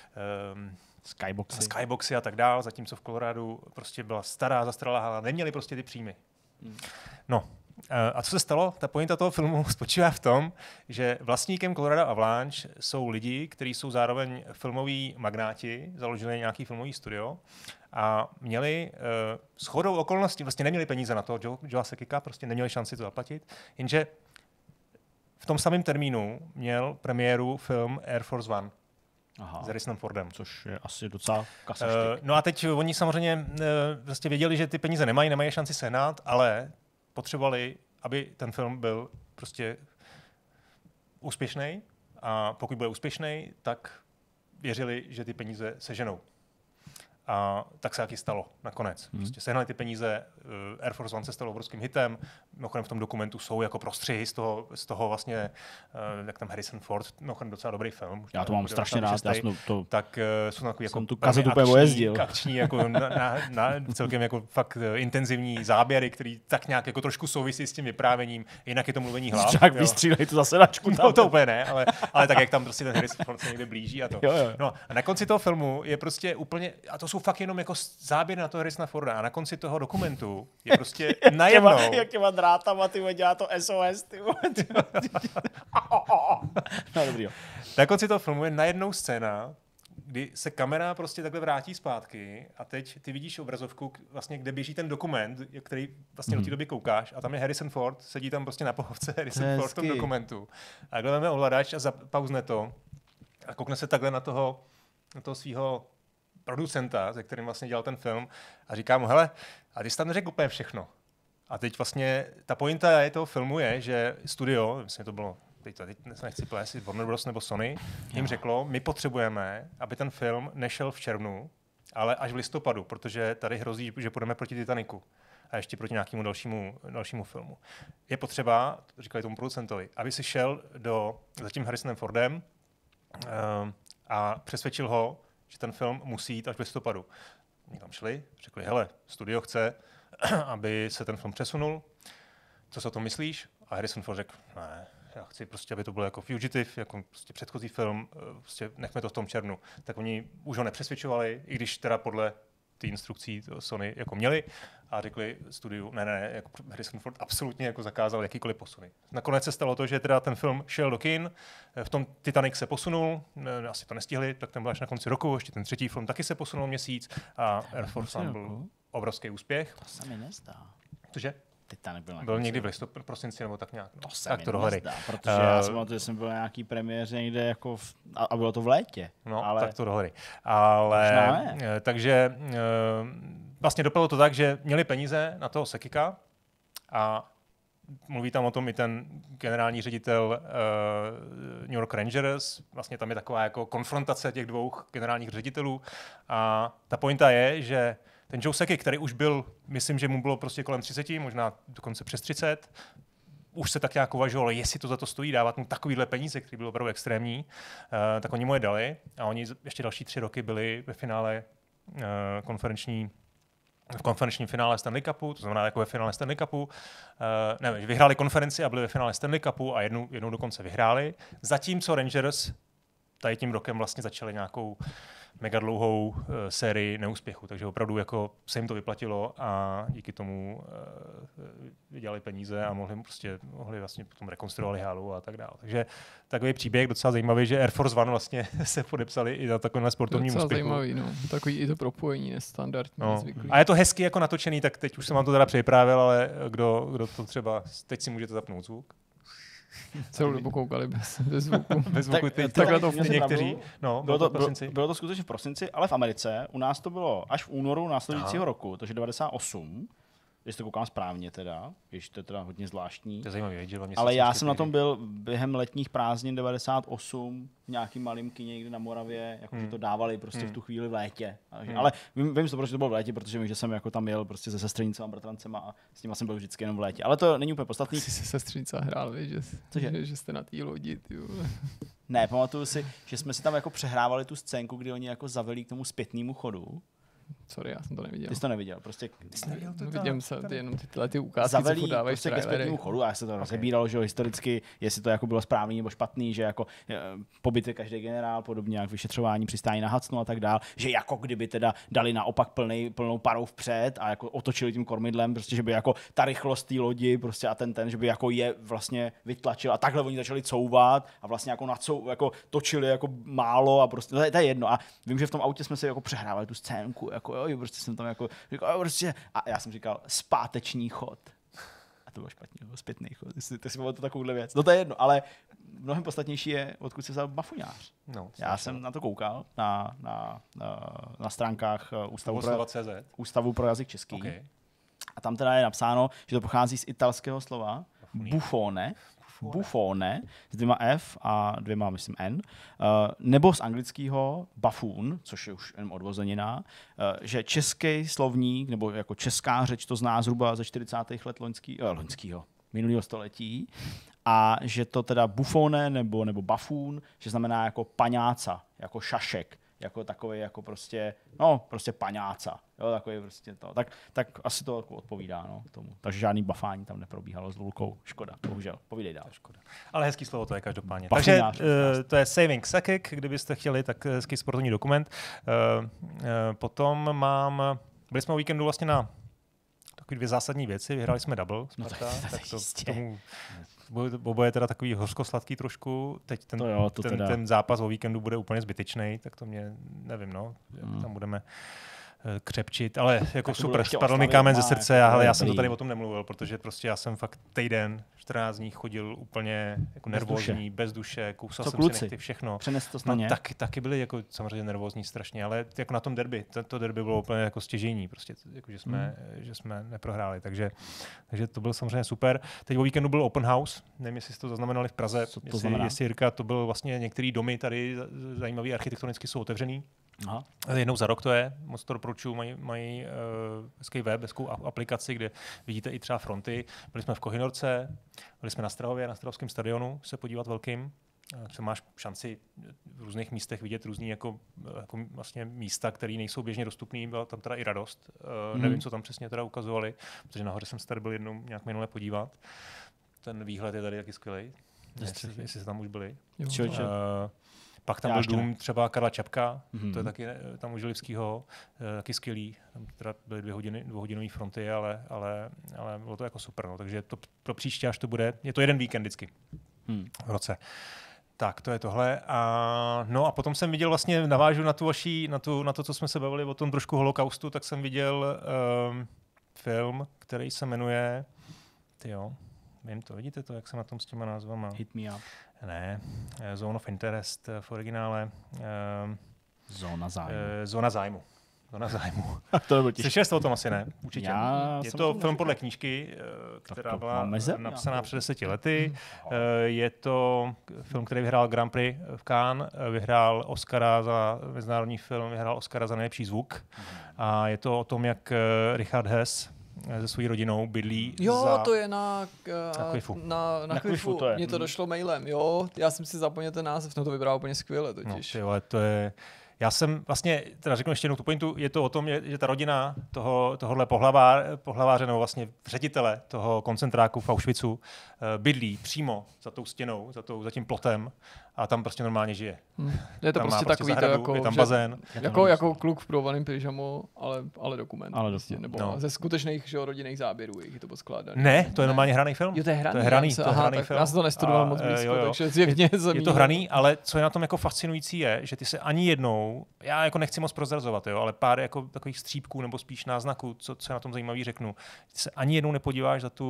Speaker 1: skyboxy a tak dál, zatímco v Coloradu prostě byla stará, zastaralá hala, neměli prostě ty příjmy. No, a co se stalo? Ta pointa toho filmu spočívá v tom, že vlastníkem Colorado Avalanche jsou lidi, kteří jsou zároveň filmoví magnáti, založili nějaký filmový studio a měli shodou okolností, vlastně neměli peníze na to, Joea Sakica, prostě neměli šanci to zaplatit, jenže v tom samém termínu měl premiéru film Air Force One.
Speaker 2: Aha.
Speaker 1: S Harrisonem Fordem.
Speaker 2: Což je asi docela kasaštěk.
Speaker 1: No a teď oni samozřejmě vlastně věděli, že ty peníze nemají šanci sehnat, ale potřebovali, aby ten film byl prostě úspěšný a pokud bude úspěšný, tak věřili, že ty peníze seženou. A tak se taky stalo nakonec. Prostě sehnali ty peníze, Air Force One se stalo obrovským hitem, mimochodem v tom dokumentu jsou jako prostřihy z toho vlastně, jak tam Harrison Ford, mimochodem docela dobrý film.
Speaker 2: Já to mám strašně rád,
Speaker 1: tak jsou takový jako
Speaker 2: tu kazetu
Speaker 1: akční jako na celkem jako fakt intenzivní záběry, který tak nějak jako trošku souvisí s tím vyprávěním, jinak je to mluvení hlav.
Speaker 2: Tak vystřílej tu zasedačku.
Speaker 1: No to úplně ne, ale tak jak tam prostě ten Harrison Ford se někde blíží a to.
Speaker 2: Jo.
Speaker 1: No a na konci toho filmu je prostě úplně, a to jsou fakt jenom jako záběry na toho Harrisona Forda a na konci toho dokumentu je prostě najednou.
Speaker 2: Jak těma drátama ty dělá to SOS, ty No dobrý, jo.
Speaker 1: Na konci toho filmu je najednou scéna, kdy se kamera prostě takhle vrátí zpátky a teď ty vidíš obrazovku, vlastně, kde běží ten dokument, který vlastně do té doby koukáš a tam je Harrison Ford, sedí tam prostě na pohovce Harrison Ford v tom dokumentu. A takhle máme ovladač a zapauzne to a koukne se takhle na toho svého producenta, se kterým vlastně dělal ten film a říká mu, hele, a ty jsi tam neřekl úplně všechno. A teď vlastně ta pointa toho filmu je, že studio, myslím, to bylo, teď nechci plést, Warner Bros. Nebo Sony, jim řeklo, my potřebujeme, aby ten film nešel v červnu, ale až v listopadu, protože tady hrozí, že půjdeme proti Titaniku a ještě proti nějakému dalšímu filmu. Je potřeba, říkali tomu producentovi, aby si šel za tím Harrisonem Fordem a přesvědčil ho, že ten film musí jít až v listopadu. Oni tam šli, řekli, hele, studio chce, aby se ten film přesunul. Co si o tom myslíš? A Harrison Ford řekl, ne, já chci prostě, aby to bylo jako Fugitive, jako prostě předchozí film, prostě nechme to v tom červnu. Tak oni už ho nepřesvědčovali, i když teda podle ty instrukcí Sony jako měli a řekli studiu, ne, jako Harrison Ford absolutně jako zakázal jakýkoliv posuny. Nakonec se stalo to, že teda ten film šel do kin, v tom Titanic se posunul, asi to nestihli, tak ten byl až na konci roku, ještě ten třetí film taky se posunul měsíc a Air Force One byl obrovský úspěch.
Speaker 2: To se mi nezdá.
Speaker 1: Cože?
Speaker 2: Titanic
Speaker 1: byl někdy v listopadu, prosinci nebo tak nějak.
Speaker 2: To se
Speaker 1: tak
Speaker 2: mi
Speaker 1: to
Speaker 2: nezdá, protože já si pamatuju, že jsem byl na nějaký premiéře někde jako a bylo to v létě.
Speaker 1: No,
Speaker 2: ale
Speaker 1: tak to dohody. Ale takže vlastně dopadlo to tak, že měli peníze na toho Sakica a mluví tam o tom i ten generální ředitel New York Rangers. Vlastně tam je taková jako konfrontace těch dvou generálních ředitelů a ta pointa je, že ten Joe Sakic, který už byl, myslím, že mu bylo prostě kolem 30, možná dokonce přes 30, už se tak nějak uvažovalo, jestli to za to stojí dávat mu takovýhle peníze, který byl opravdu extrémní, tak oni mu je dali a oni ještě další 3 roky byli ve finále v konferenčním finále Stanley Cupu, to znamená jako ve finále Stanley Cupu. Vyhráli konferenci a byli ve finále Stanley Cupu a jednou dokonce vyhráli. Zatímco Rangers tady tím rokem vlastně začali nějakou mega dlouhou sérii neúspěchu, takže opravdu jako se jim to vyplatilo a díky tomu vydělali peníze a mohli vlastně potom rekonstruovali halu a tak dále. Takže takový příběh docela zajímavý, že Air Force One vlastně se podepsali i na takovém sportovním úspěchu.
Speaker 3: Zajímavý, no. Takový i to propojení nestandardní, nezvyklý.
Speaker 1: A je to hezky jako natočený, tak teď už jsem vám to teda připravil, ale kdo to třeba, teď si můžete zapnout zvuk.
Speaker 3: Celou dobu koukali bez zvuku.
Speaker 1: Bez zvuku
Speaker 2: takhle
Speaker 1: to někteří. No,
Speaker 2: bylo to skutečně v prosinci, ale v Americe. U nás to bylo až v únoru následujícího roku, takže 98. Jestli to koukám správně teda, když to je teda hodně zvláštní.
Speaker 1: To je zajímavý, že
Speaker 2: ale já jsem na tom byl během letních prázdnin 98 v nějakým malým kině někde na Moravě, jakože to dávali prostě v tu chvíli v létě. Ale vím to, proč to bylo v létě, protože vím, že jsem jako tam jel prostě se sestřenicema a bratrancema a s nimi jsem byl vždycky jenom v létě. Ale to není úplně podstatný.
Speaker 3: Jsi se sestřenica hrál, víš, že jste na té lodi, ty vole.
Speaker 2: Ne, pamatuju si, že jsme si tam jako přehrávali tu scénku, kdy oni jako zaveli k tomu zpětnému chodu.
Speaker 3: Sorry, já jsem to neviděl.
Speaker 2: Ty jsi to neviděl, prostě.
Speaker 3: Vidím se jenom ty ukázky, co furt dávají
Speaker 2: prostě ke zpětnému chodu a se to rozebíralo, že historicky, jestli to jako bylo správný nebo špatný, že jako pobyt je každý generál, podobně jak vyšetřování přistání na Hacnu a tak dál, že jako kdyby teda dali naopak plnou parou vpřed a jako otočili tím kormidlem, prostě že by jako ta rychlost té lodi prostě a ten, že by jako je vlastně vytlačil a takhle oni začali couvat a vlastně jako točili jako málo a prostě to je jedno a vím, že v tom autě jsme si jako přehrávali tu scénku, jako jo, prostě jsem tam jako říkal, prostě a já jsem říkal zpáteční chod. A to bylo špatně, bylo zpětný chod. Ty si pamatuju takovouhle věc. No to je jedno, ale mnohem podstatnější je, odkud se vzal bafuňář.
Speaker 1: No,
Speaker 2: já jsem na to koukal na stránkách Ústavu pro jazyk český. Okay. A tam teda je napsáno, že to pochází z italského slova buffone s 2 F a 2, myslím, N, nebo z anglického buffoon, což je už jenom odvozenina, že český slovník, nebo jako česká řeč to zná zhruba ze 40. let minulého století, a že to teda buffone nebo buffoon, že znamená jako paňáca, jako šašek, jako takový jako prostě paňáca. Jo, takový prostě to. Tak asi to jako odpovídá, no, tomu. Takže žádný bafání tam neprobíhalo s Lulkou. Škoda, bohužel. Povídej dál. Škoda.
Speaker 1: Ale hezký slovo to je každopádně. Takže to je Saving Sakik, kdybyste chtěli, tak hezký sportovní dokument. Potom byli jsme o víkendu vlastně na takové 2 zásadní věci. Vyhráli jsme double Sparta, tak to tomu oboje teda takový hořkosladký trošku. Teď ten zápas o víkendu bude úplně zbytečný, tak to mě nevím, no, jak tam budeme křepčit, ale jako super, spadl mi kámen ze srdce, ale já jsem to tady o tom nemluvil, protože prostě já jsem fakt týden, 14 dní chodil úplně jako nervózní, bez duše, kousal jsem si nechty, všechno. Taky byli jako samozřejmě nervózní strašně, ale jako na tom derby, to derby bylo úplně jako stěžejní, prostě, jako, že jsme neprohráli, takže to bylo samozřejmě super. Teď o víkendu byl open house, nevím, jestli jste to zaznamenali v Praze, jestli Jirka, to byl vlastně některé domy tady zajímavý architektonicky jsou otevřený. Aha. Jednou za rok to je, moc to doporučuji, mají hezký web, hezkou aplikaci, kde vidíte i třeba fronty. Byli jsme v Kohynorce, byli jsme na Strahově, na Strahovském stadionu se podívat velkým. Třeba máš šanci v různých místech vidět různý jako vlastně místa, které nejsou běžně dostupné. Byla tam teda i radost. Nevím, co tam přesně teda ukazovali, protože nahoře jsem se tady byl jednou nějak minule podívat. Ten výhled je tady taky skvělý. Jestli se tam už byli. Pak tam byl dům třeba Karla Čapka, to je taky tam u Želivského, taky skvělý. Tam teda byly 2hodinové fronty, ale bylo to jako super. No. Takže to pro příště, až to bude, je to jeden víkend vždycky v roce. Tak, to je tohle. A potom jsem viděl, vlastně navážu na to, co jsme se bavili o tom trošku holokaustu, tak jsem viděl film, který se jmenuje, vím to, vidíte to, jak jsem na tom s těma názvama?
Speaker 2: Hit Me Up.
Speaker 1: Ne, Zone of Interest v originále.
Speaker 2: Zóna zájmu.
Speaker 1: To nebylo těžké. Slyšeli jste o tom asi, ne? Určitě. Je to film podle knížky, která byla napsaná před 10 lety. Je to film, který vyhrál Grand Prix v Cannes, vyhrál Oscara za mezinárodní film, vyhrál Oscara za nejlepší zvuk. A je to o tom, jak Richard Hess se svojí rodinou bydlí
Speaker 3: to je na Cliffu. Mně to došlo mailem, jo. Já jsem si zapomněl ten název, to vypadá úplně skvěle totiž.
Speaker 1: No, to je... Já jsem vlastně, teda řeknu ještě jednou tu pointu, je to o tom, že ta rodina tohohle pohlaváře, nebo vlastně ředitele toho koncentráku v Auschwitzu bydlí přímo za tou stěnou, za tím plotem a tam prostě normálně žije.
Speaker 3: Je to
Speaker 1: Tam
Speaker 3: prostě
Speaker 1: má
Speaker 3: takový
Speaker 1: zahradu,
Speaker 3: to jako,
Speaker 1: je tam
Speaker 3: že-
Speaker 1: bazén.
Speaker 3: jako kluk v provaném pyžamu, ale dokument.
Speaker 2: Ale
Speaker 3: prostě,
Speaker 2: dokument.
Speaker 3: nebo
Speaker 1: No.
Speaker 3: ze skutečných že, rodinných záběrů je to poskládané.
Speaker 1: Ne, to je normálně hraný film.
Speaker 3: Jo, to je hraný.
Speaker 1: To je hraný,
Speaker 3: já se-
Speaker 1: to je
Speaker 3: aha,
Speaker 1: hraný
Speaker 3: tak
Speaker 1: film.
Speaker 3: já jsem to nestudoval
Speaker 1: A,
Speaker 3: moc blízko,
Speaker 1: jo, jo.
Speaker 3: takže zjevně
Speaker 1: Je to hraný, ale co je na tom jako fascinující je, že ty se ani jednou, já jako nechci moc prozrazovat, jo, ale pár jako takových střípků nebo spíš náznaků, co je na tom zajímavý řeknu. Ty se ani jednou nepodíváš za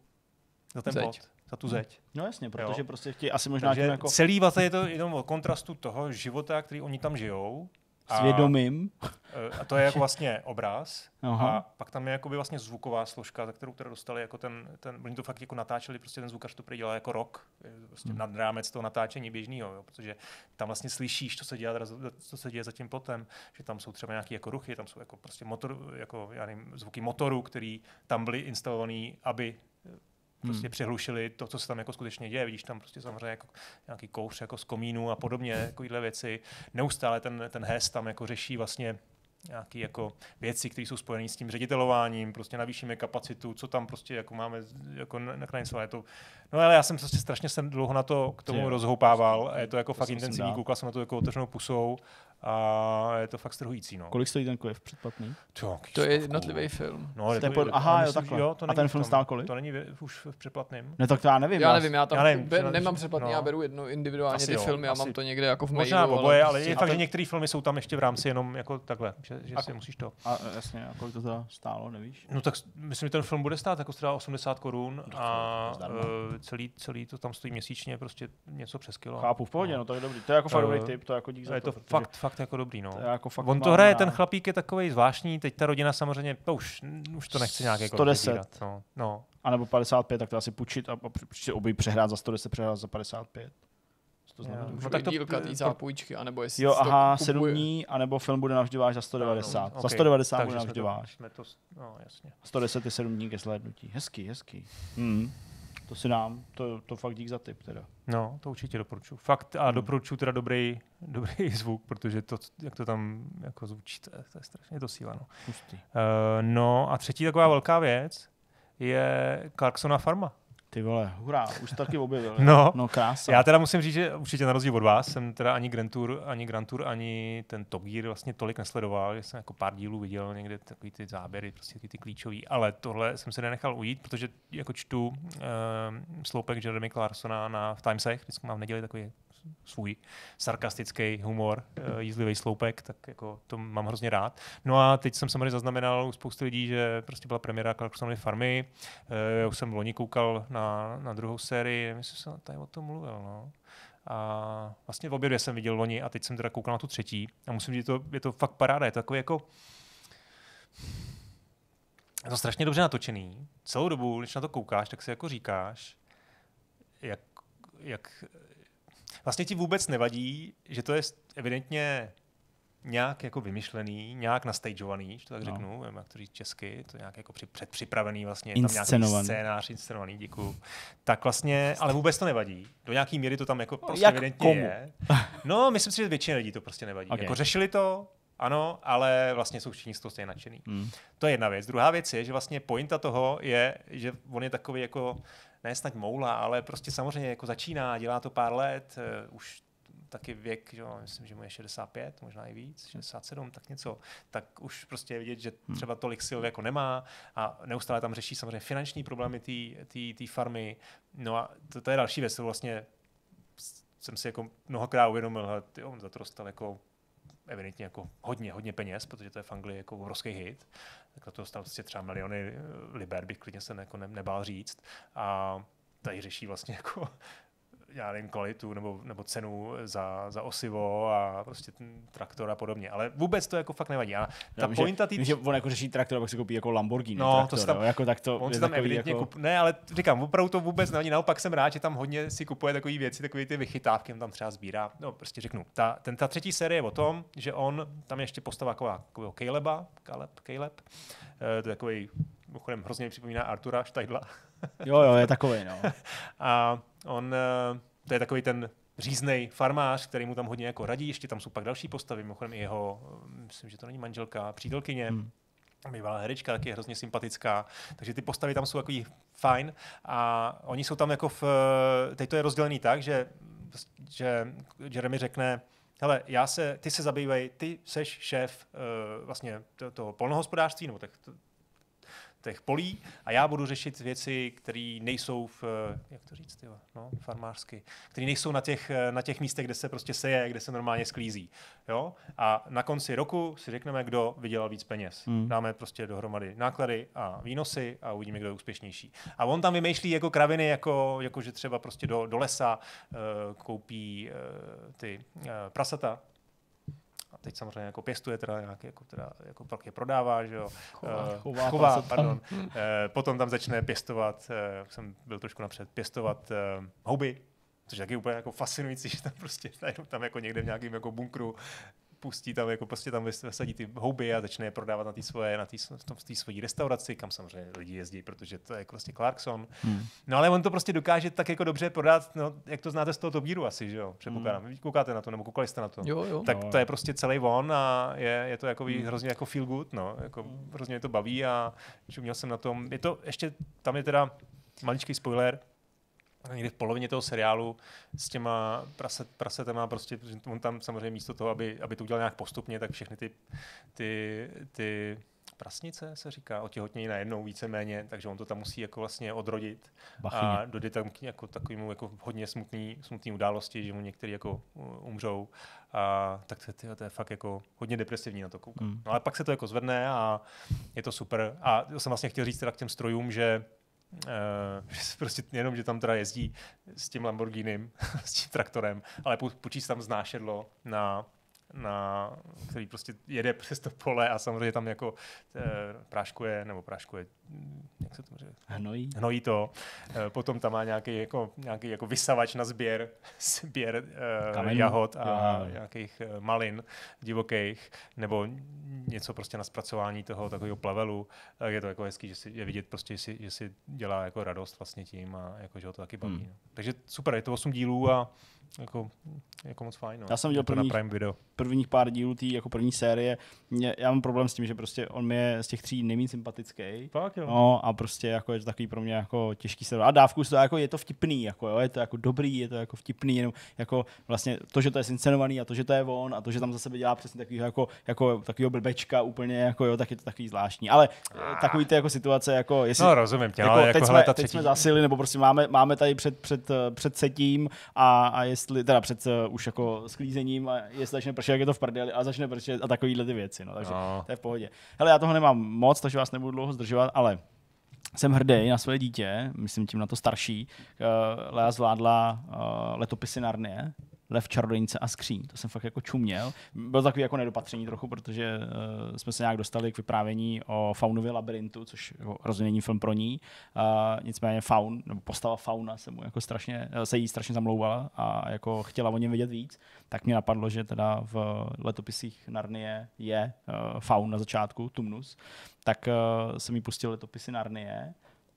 Speaker 1: ten
Speaker 3: Zeď.
Speaker 1: plot, za tu zeď.
Speaker 2: No jasně, protože
Speaker 1: Jo.
Speaker 2: prostě chtějí asi možná
Speaker 1: Takže
Speaker 2: tím jako
Speaker 1: celý vlastně je to jenom o kontrastu toho života, který oni tam žijou.
Speaker 2: svědomím.
Speaker 1: A to je jako vlastně obraz.
Speaker 2: Aha.
Speaker 1: A pak tam je jakoby vlastně zvuková složka, za kterou teda dostali jako oni to fakt jako natáčeli, prostě ten zvukař to dělal jako rock, prostě nad rámec toho natáčení běžného, jo, protože tam vlastně slyšíš, co se děje za tím plotem, že tam jsou třeba nějaké jako ruchy, tam jsou jako prostě jako já nevím, zvuky motoru, který tam byly instalovaný, aby prostě přehlušili to, co se tam jako skutečně děje. Vidíš tam prostě samozřejmě jako nějaký kouř jako z komínu a podobně, takovýhle věci. Neustále ten Hess tam jako řeší vlastně nějaké jako věci, které jsou spojené s tím ředitelováním, prostě navýšíme kapacitu, co tam prostě jako máme jako nakrajnicovat. No ale já jsem prostě strašně dlouho na to k tomu rozhoupával a je to jako fakt intenzivní, koukal jsem na to jako otevřenou pusou a je to fakt strhující. No.
Speaker 2: Kolik stojí ten kvěv předplatný?
Speaker 3: To je jednotlivý film.
Speaker 1: No,
Speaker 2: Aha, jo,
Speaker 1: myslím,
Speaker 2: takhle.
Speaker 1: jo, to
Speaker 2: A
Speaker 1: není
Speaker 2: ten
Speaker 1: v
Speaker 2: film
Speaker 1: tom.
Speaker 2: stál kolik?
Speaker 1: To není už v předplatném.
Speaker 2: Ne, tak to já nevím.
Speaker 3: Já nevím, já tam
Speaker 1: já nevím,
Speaker 3: nemám předplatný,
Speaker 1: no.
Speaker 3: já beru jednu individuálně
Speaker 1: Asi
Speaker 3: ty
Speaker 1: jo,
Speaker 3: filmy a
Speaker 1: asi.
Speaker 3: mám to někde jako v mailu.
Speaker 1: Možná oboje, ale
Speaker 3: prostě-
Speaker 1: je fakt, že některé filmy jsou tam ještě v rámci jenom jako takhle, že si musíš to.
Speaker 2: A jasně, a kolik to teda stálo, nevíš?
Speaker 1: No tak myslím, že ten film bude stát jako třeba 80 korun a celý to tam stojí měsíčně prostě něco přes kilo.
Speaker 2: Chápu, v pohodě, no to je dobrý. To je jako fakt dobrý tip, to je jako dík za
Speaker 1: je to
Speaker 2: protože
Speaker 1: fakt jako dobrý, no.
Speaker 2: to je jako fakt
Speaker 1: On to
Speaker 2: mám
Speaker 1: hraje,
Speaker 2: rád.
Speaker 1: ten chlapík je takovej zvláštní, teď ta rodina samozřejmě, to už to nechce nějak jako
Speaker 2: 110.
Speaker 1: rozebírat, no.
Speaker 2: A nebo 55, tak to asi půjčit a příště obě přehrát za 110, přehrát za 55. Co to znamená?
Speaker 1: Jo.
Speaker 3: Už
Speaker 1: No,
Speaker 3: tak
Speaker 1: tak to-
Speaker 3: dílka té zápůjčky, anebo jestli
Speaker 2: Jo,
Speaker 3: si to
Speaker 2: aha,
Speaker 3: kupuje.
Speaker 2: 7 dní, anebo film bude navždy váš za 190.
Speaker 1: No,
Speaker 2: Za
Speaker 1: ok.
Speaker 2: 190
Speaker 1: Takže
Speaker 2: bude navždy váš.
Speaker 1: No, jasně.
Speaker 2: 110 je 7 dní ke zhlédnutí. Hezký. To si dám, to fakt dík za tip teda.
Speaker 1: No, to určitě doporučuji. Fakt a doporučuji teda dobrý zvuk, protože to, jak to tam jako zvučí, to je strašně to síla. No.
Speaker 2: Hustý.
Speaker 1: No a třetí taková velká věc je Clarksona farma.
Speaker 2: Ty vole, hurá, už to taky objevil.
Speaker 1: No,
Speaker 2: krása.
Speaker 1: já teda musím říct, že určitě na rozdíl od vás jsem teda ani Grand Tour, ani ten Top Gear vlastně tolik nesledoval, že jsem jako pár dílů viděl někde takový ty záběry, prostě ty klíčový, ale tohle jsem se nenechal ujít, protože jako čtu sloupek Jeremy Clarksona v Timesech, vždycky mám v neděli takový svůj sarkastický humor, jízlivý sloupek, tak jako to mám hrozně rád. No a teď jsem samozřejmě zaznamenal u spousty lidí, že prostě byla premiéra Clarksonovy farmy. Já už jsem v loni koukal na druhou sérii, myslím, že jsem tady o tom mluvil. No. A vlastně v obě dvě jsem viděl loni a teď jsem teda koukal na tu třetí. A musím říct, je to fakt paráda. Je to takový jako... Je to strašně dobře natočený. Celou dobu, když na to koukáš, tak si jako říkáš, jak vlastně ti vůbec nevadí, že to je evidentně nějak jako vymyšlený, nějak nastageovaný, že to tak řeknu, jak to říct česky, to je nějak jako předpřipravený vlastně, tam nějaký scénář inscenovaný, děkuju. Tak vlastně, ale vůbec to nevadí. Do nějaký míry to tam jako prostě
Speaker 2: jak
Speaker 1: evidentně
Speaker 2: komu?
Speaker 1: je. No, myslím si, že většině lidí to prostě nevadí.
Speaker 2: Okay.
Speaker 1: Jako řešili to, ano, ale vlastně jsou všichni z toho stejně nadšený. To je jedna věc. Druhá věc je, že vlastně pointa toho je, že on je takový jako ne snad moula, ale prostě samozřejmě jako začíná, dělá to pár let, už taky věk, že myslím, že mu je 65, možná i víc, 67, tak něco, tak už prostě je vidět, že třeba tolik sil jako nemá a neustále tam řeší samozřejmě finanční problémy té farmy. No a to je další věc, to vlastně jsem si jako mnohokrát uvědomil, že on za to dostal jako evidentně jako hodně peněz, protože to je v Anglii jako obrovský hit. Tak to dostal prostě třeba miliony liber, bych klidně se jako nebál říct. A tady řeší vlastně jako já nevím, kvalitu nebo cenu za osivo a prostě ten traktor a podobně. Ale vůbec to jako fakt nevadí. A ta pointa
Speaker 2: že on jako řeší traktor, pak si koupí jako Lamborghini
Speaker 1: no,
Speaker 2: traktor,
Speaker 1: to tam,
Speaker 2: jako tak to
Speaker 1: on
Speaker 2: je
Speaker 1: tam
Speaker 2: takový
Speaker 1: evidentně
Speaker 2: jako...
Speaker 1: ne, ale říkám, opravdu to vůbec nevadí. Naopak jsem rád, že tam hodně si kupuje takové věci, takové ty vychytávky, on tam třeba sbírá. No, prostě řeknu. Ta třetí série je o tom, že on tam je ještě postava takového Caleb. To je takový, mimochodem, hrozně mi připomíná Artura Steidla.
Speaker 2: Jo, je takovej, no.
Speaker 1: A on, to je takový ten říznej farmář, který mu tam hodně jako radí, ještě tam jsou pak další postavy, mimochodem i jeho, myslím, že to není manželka, přítelkyně, bývalá herečka, taky je hrozně sympatická, takže ty postavy tam jsou takový fajn a oni jsou tam jako teď to je rozdělený tak, že že Jeremy řekne, hele, ty se zabývej, ty seš šéf vlastně toho polnohospodářství, nebo těch polí a já budu řešit věci, které nejsou jak to říct, farmářsky, které nejsou na těch místech, kde se prostě seje, kde se normálně sklízí. Jo? A na konci roku si řekneme, kdo vydělal víc peněz. Dáme prostě dohromady náklady a výnosy a uvidíme, kdo je úspěšnější. A on tam vymýšlí jako kraviny, jako že třeba prostě do lesa koupí ty prasata. A teď samozřejmě jako pěstuje, jako pak je prodává, že jo. Chová, pardon. Potom tam začne pěstovat, jsem byl trošku napřed, pěstovat houby, což je taky úplně jako fascinující, že tam prostě tam jako někde v nějakém jako bunkru pustí tam, jako prostě tam vysadí ty houby a začne je prodávat na té svojí restauraci, kam samozřejmě lidi jezdí, protože to je jako prostě Clarkson. No ale on to prostě dokáže tak jako dobře prodat, no, jak to znáte z toho Top Gearu asi, že jo, předpokládám. Koukáte na to, nebo koukali jste na to?
Speaker 3: Jo.
Speaker 1: Tak to je prostě celý on a je to jako hrozně jako feel good, no, jako hrozně mě to baví a čuměl jsem na tom. Je to ještě, tam je teda maličký spoiler, někdy v polovině toho seriálu s těma prasetama prostě, on tam samozřejmě místo toho, aby to udělal nějak postupně, tak všechny ty prasnice se říká, otěhotnějí najednou víceméně, takže on to tam musí jako vlastně odrodit.
Speaker 2: Bachyně.
Speaker 1: A dojde tam k jako takovému jako hodně smutný události, že mu některý jako umřou. A tak to je fakt jako hodně depresivní na to koukat. No ale pak se to jako zvedne a je to super. A to jsem vlastně chtěl říct teda k těm strojům, že prostě jenom, že tam teda jezdí s tím Lamborghinem, s tím traktorem, ale počítá tam znášedlo který prostě jede přes to pole a samozřejmě tam jako práškuje, jak se to říká? Hnojí to. Potom tam má nějaký jako vysavač na sběr jahod a nějakých malin divokých, nebo něco prostě na zpracování toho takového plavelu. Je to jako hezký, že je vidět prostě, že si dělá jako radost vlastně tím a jako, že ho to taky baví. Takže super, je to 8 dílů a jako moc fajn. No.
Speaker 2: Já jsem viděl prvních pár dílů té jako první série. Já mám problém s tím, že prostě on mi je z těch 3 nejméně sympatický.
Speaker 1: Fakt, jo.
Speaker 2: No, a prostě jako je to takový pro mě jako těžký sledovat. A dávku to jako je to vtipný, jako jo, je to jako dobrý, je to jako vtipný, jenom jako vlastně to, že to je inscenovaný a to, že to je on a to, že tam za sebe dělá přesně takovýho jako takovýho blbečka úplně jako jo, tak je to takový zvláštní. Ale takový ty jako situace jako jestli
Speaker 1: no, rozumím tě,
Speaker 2: jako,
Speaker 1: ale jako
Speaker 2: teď jsme zasili, nebo prostě máme tady před setím a jestli teda před už jako sklízením a jestli začne pršet, jak je to v prdeli a začne pršet a takovýhle ty věci, no, takže to je v pohodě. Hele, já toho nemám moc, takže vás nebudu dlouho zdržovat, ale jsem hrdý na své dítě, myslím tím na to starší. Lea zvládla Letopisy Narnie, Lev, čarodějnice a skříň. To jsem fakt jako čuměl. Byl takový jako nedopatření trochu, protože jsme se nějak dostali k vyprávění o Faunově labyrintu, což jako rozhodně není film pro ní. Nicméně Faun, nebo postava Fauna se jí strašně zamlouvala a jako chtěla o něm vědět víc. Tak mě napadlo, že teda v Letopisích Narnie je Faun na začátku, Tumnus. Tak jsem jí pustil Letopisy Narnie.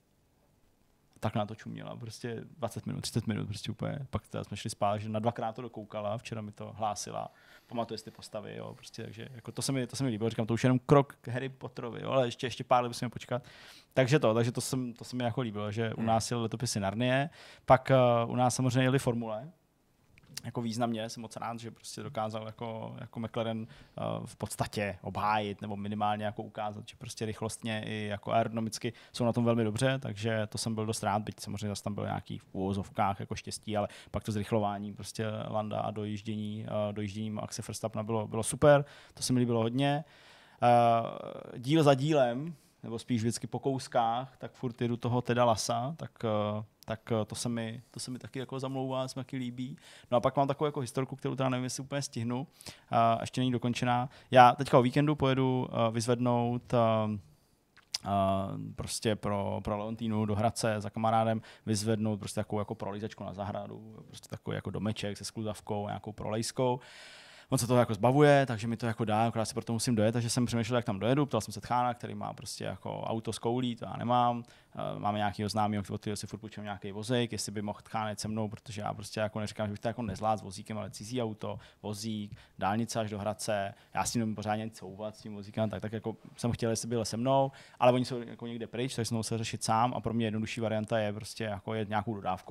Speaker 2: Tak na to čuměla, prostě 20 minut, 30 minut, prostě úplně. Pak teda jsme šli spát, že na 2krát to dokoukala, včera mi to hlásila, pamatuje si ty postavy, jo, prostě, takže jako to se mi líbilo, říkám, to už jenom krok k Harry Potterovi, jo, ale ještě pár let musíme počkat. Takže to se mi jako líbilo, že u nás jeli Letopisy Narnie, pak u nás samozřejmě jeli Formule, jako významně, jsem moc rád, že prostě dokázal jako McLaren v podstatě obhájit nebo minimálně jako ukázat, že prostě rychlostně i jako aerodynamicky jsou na tom velmi dobře, takže to jsem byl dost rád, byť samozřejmě zase tam byl nějaký v úvozovkách jako štěstí, ale pak to zrychlování prostě Landa a dojíždění Maxe Verstappena bylo super, to se mi líbilo hodně. Díl za dílem, nebo spíš vždycky po kouskách, tak furt jdu toho Teda Lassa, tak to se mi taky jako zamlouvá, se mi taky líbí. No a pak mám takovou jako historku, kterou teda nevím, jestli úplně stihnu, ještě není dokončená. Já teďka o víkendu pojedu vyzvednout prostě pro Leontínu do Hradce za kamarádem vyzvednout prostě takovou jako prolízačku na zahradu, prostě takový jako domeček se skluzavkou, nějakou prolejskou. On se toho jako zbavuje, takže mi to jako dá, akorát si proto musím dojet, takže jsem přemýšlel, jak tam dojedu. Ptal jsem se tchána, který má prostě jako auto s koulí, to já nemám. Máme nějakýho známého, který si furt půjčil nějaký vozík, jestli by mohl tchán jet se mnou, protože já prostě jako neříkám, že bych to jako nezvládl s vozíkem, ale cizí auto, vozík, dálnice až do Hradce. Já s tím nemůžu pořádně couvat s tím vozíkem, tak jako jsem chtěl, jestli byl se mnou, ale oni jsou jako někde pryč, takže jsem musel řešit sám a pro mě jednodušší varianta je prostě jako jet nějakou dodávkou.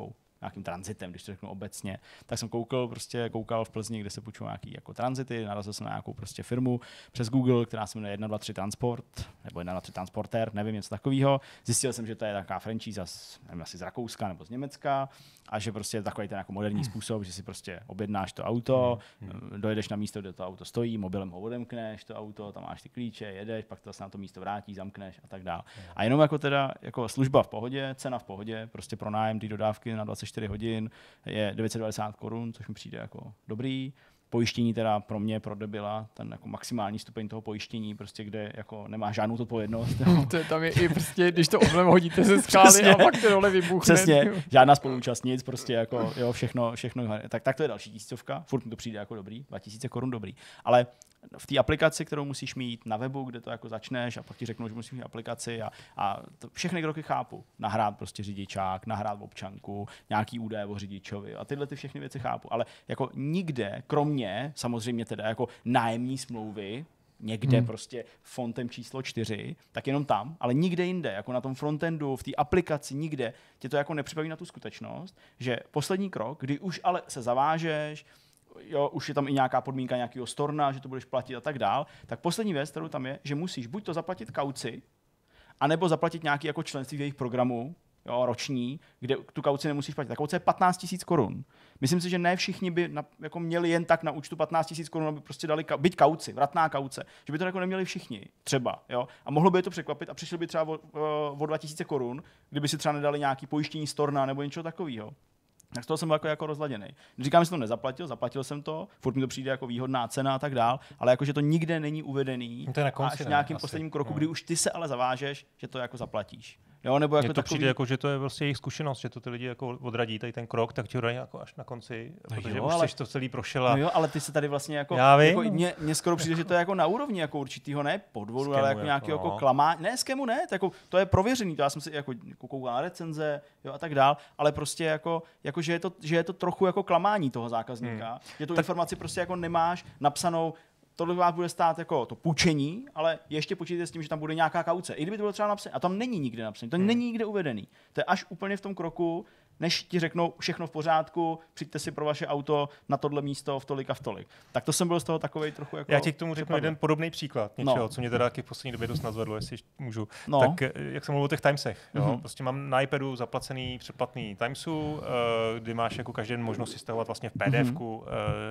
Speaker 2: nějakým transitem, když to řeknu obecně. Tak jsem koukal v Plzni, kde se půjčují nějaký jako tranzity, narazil jsem na nějakou prostě firmu přes Google, která se jmenuje 123 Transport, nebo 123 Transporter, nevím, něco takového. Zjistil jsem, že to je taková franchise nevím, asi z Rakouska nebo z Německa a že prostě je takový ten jako moderní způsob, že si prostě objednáš to auto, dojedeš na místo, kde to auto stojí, mobilem ho odemkneš to auto, tam máš ty klíče, jedeš, pak to se na to místo vrátí, zamkneš a tak dál. A jenom jako teda jako služba v pohodě, cena v pohodě, prostě pro nájem té dodávky na 24 hodin je 990 korun, což mi přijde jako dobrý. Pojištění teda pro mě, pro debila, ten jako maximální stupeň toho pojištění, prostě kde jako nemá žádnou odpovědnost.
Speaker 3: Tam je i prostě, když to oblem hodíte ze skály a pak to dole vybuchne.
Speaker 2: Přesně, žádná spoluúčast, nic, prostě jako jo, všechno. Tak to je další 1000, furt mi to přijde jako dobrý, 2000 korun dobrý. Ale v té aplikaci, kterou musíš mít na webu, kde to jako začneš a pak ti řeknou, že musíš mít aplikaci a to všechny kroky chápu. Nahrát prostě řidičák, nahrát občanku, nějaký údaje o řidičovi a tyhle ty všechny věci chápu. Ale jako nikde, kromě samozřejmě teda jako nájemní smlouvy, někde prostě fontem číslo 4, tak jenom tam, ale nikde jinde, jako na tom frontendu, v té aplikaci, nikde tě to jako nepřipraví na tu skutečnost, že poslední krok, kdy už ale se zavážeš, jo, už je tam i nějaká podmínka nějakého storna, že to budeš platit a tak dál, tak poslední věc, kterou tam je, že musíš buď to zaplatit kauci, anebo zaplatit nějaký jako členství v jejich programu, jo, roční, kde tu kauci nemusíš platit. Ta kauce je 15 000 korun. Myslím si, že ne všichni by jako měli jen tak na účtu 15 000 korun, aby prostě dali byť kauci, vratná kauce. Že by to jako neměli všichni, třeba. Jo? A mohlo by je to překvapit a přišli by třeba o 2000 korun, kdyby si třeba nedali nějaký pojištění storna nebo něco takového. Tak z toho jsem byl jako rozladěný. Říkám, že jsem to nezaplatil, zaplatil jsem to, furt mi to přijde jako výhodná cena a tak dál, ale jakože to nikde není uvedený.
Speaker 1: To je na konci,
Speaker 2: až v nějakým posledním kroku, kdy už ty se ale zavážeš, že to jako zaplatíš. Jo, nebo jako
Speaker 1: mně to přijde jako, že to je vlastně jejich zkušenost, že to ty lidi jako odradí tady ten krok, tak ti ho dají jako až na konci, protože
Speaker 2: jo,
Speaker 1: už
Speaker 2: ale
Speaker 1: jsi to celý prošel.
Speaker 2: No jo, ale ty se tady vlastně jako,
Speaker 1: Já vím.
Speaker 2: jako mně skoro přijde, že to je jako na úrovni jako určitýho ne podvodu,
Speaker 1: Skemu
Speaker 2: ale jako nějakého jako klamání. Ne, skemu ne, to je prověřený, to já jsem si jako koukal na recenze, jo, a tak dál, ale prostě jako že je to trochu jako klamání toho zákazníka. Že tu informaci prostě jako nemáš napsanou. Tohle vás bude stát jako to půjčení, ale ještě počítejte s tím, že tam bude nějaká kauce. I kdyby to bylo třeba napsané, a tam není nikde napsané, to není nikde uvedený. To je až úplně v tom kroku, než ti řeknou všechno v pořádku, přijďte si pro vaše auto na tohle místo v tolik a v tolik. Tak to jsem byl z toho takovej trochu jako.
Speaker 1: Já ti k tomu řeknu jeden podobný příklad něčeho, co mě teda taky v poslední době dost nazvedlo, jestli můžu. Tak jak jsem mluvil o těch Timesech, jo? Prostě mám na iPadu zaplacený předplatný Timesu, kdy máš jako každý den možnost si stahovat vlastně v PDFku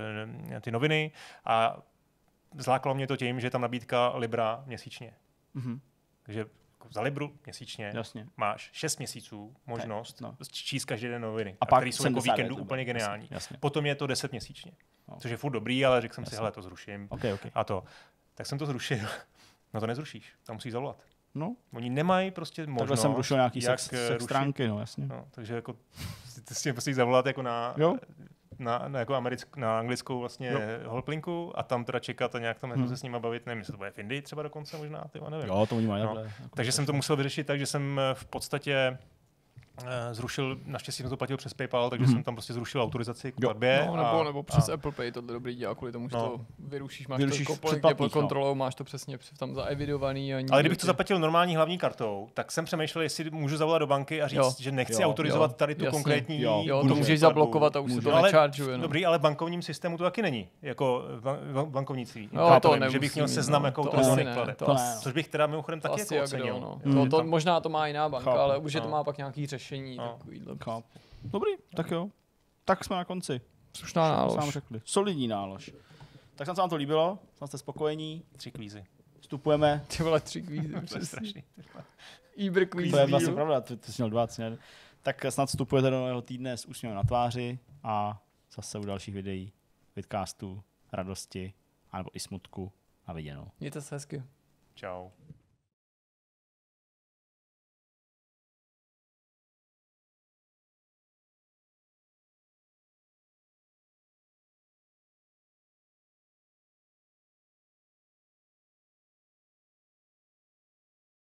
Speaker 1: ty noviny a zlákalo mě to tím, že je tam nabídka Libra měsíčně. Takže za Libru měsíčně máš 6 měsíců možnost číst každý den noviny, a které jsou jako víkendu úplně geniální. Jasně. Potom je to 10 měsíčně, což je furt dobrý, ale řekl jsem si, hele, to zruším.
Speaker 2: Okay.
Speaker 1: A to. Tak jsem to zrušil. No to nezrušíš, tam musíš zavolat.
Speaker 2: No.
Speaker 1: Oni nemají prostě možnost.
Speaker 2: Takhle jsem rušil nějaký sex stránky, no jasně.
Speaker 1: No, takže jako ty si musíš zavolat jako na anglickou vlastně holplinku a tam teda čekat a nějak tam se s nima bavit, nevím, jestli to bude v Indii třeba dokonce možná, nevím.
Speaker 2: Jo, to oni mají.
Speaker 1: No. Takže jsem to musel vyřešit tak, že jsem v podstatě zrušil, naštěstí jsem to platil přes PayPal, takže jsem tam prostě zrušil autorizaci k platbě.
Speaker 3: No, nebo přes Apple Pay, tohle dobrý dělá, kvůli tomu, že to vyrušíš to kolik pod kontrolou, máš to přesně tam zaevidovaný.
Speaker 1: Ale kdybych to zaplatil normální hlavní kartou, tak jsem přemýšlel, jestli můžu zavolat do banky a říct, že nechci autorizovat tady tu konkrétní.
Speaker 3: Jo, to můžeš zablokovat a už se to nechargeuje.
Speaker 1: Dobrý, ale v bankovním systému to taky není, jako bankovnictví. Že bych měl seznam jako autorizovaných plateb. Což bych teda mimochodem taky jako ocenil.
Speaker 3: Možná to má jiná banka, ale už to má pak nějaký řešení.
Speaker 2: Dobrý, tak jo. Tak jsme na konci.
Speaker 3: Slušná nálož.
Speaker 2: Solidní nálož. Tak se vám to líbilo? Jste spokojení?
Speaker 1: 3 kvízy.
Speaker 2: Vstupujeme.
Speaker 3: Ty vole, 3 kvízy.
Speaker 1: To je strašný.
Speaker 2: Uber kvízy. To je vlastně pravda, ty jsi měl 2. Tak snad vstupujete do nového týdne s úsměvem na tváři a zase u dalších videí, vidcastů, radosti, anebo i smutku. A viděnou.
Speaker 3: Mějte se hezky.
Speaker 1: Čau.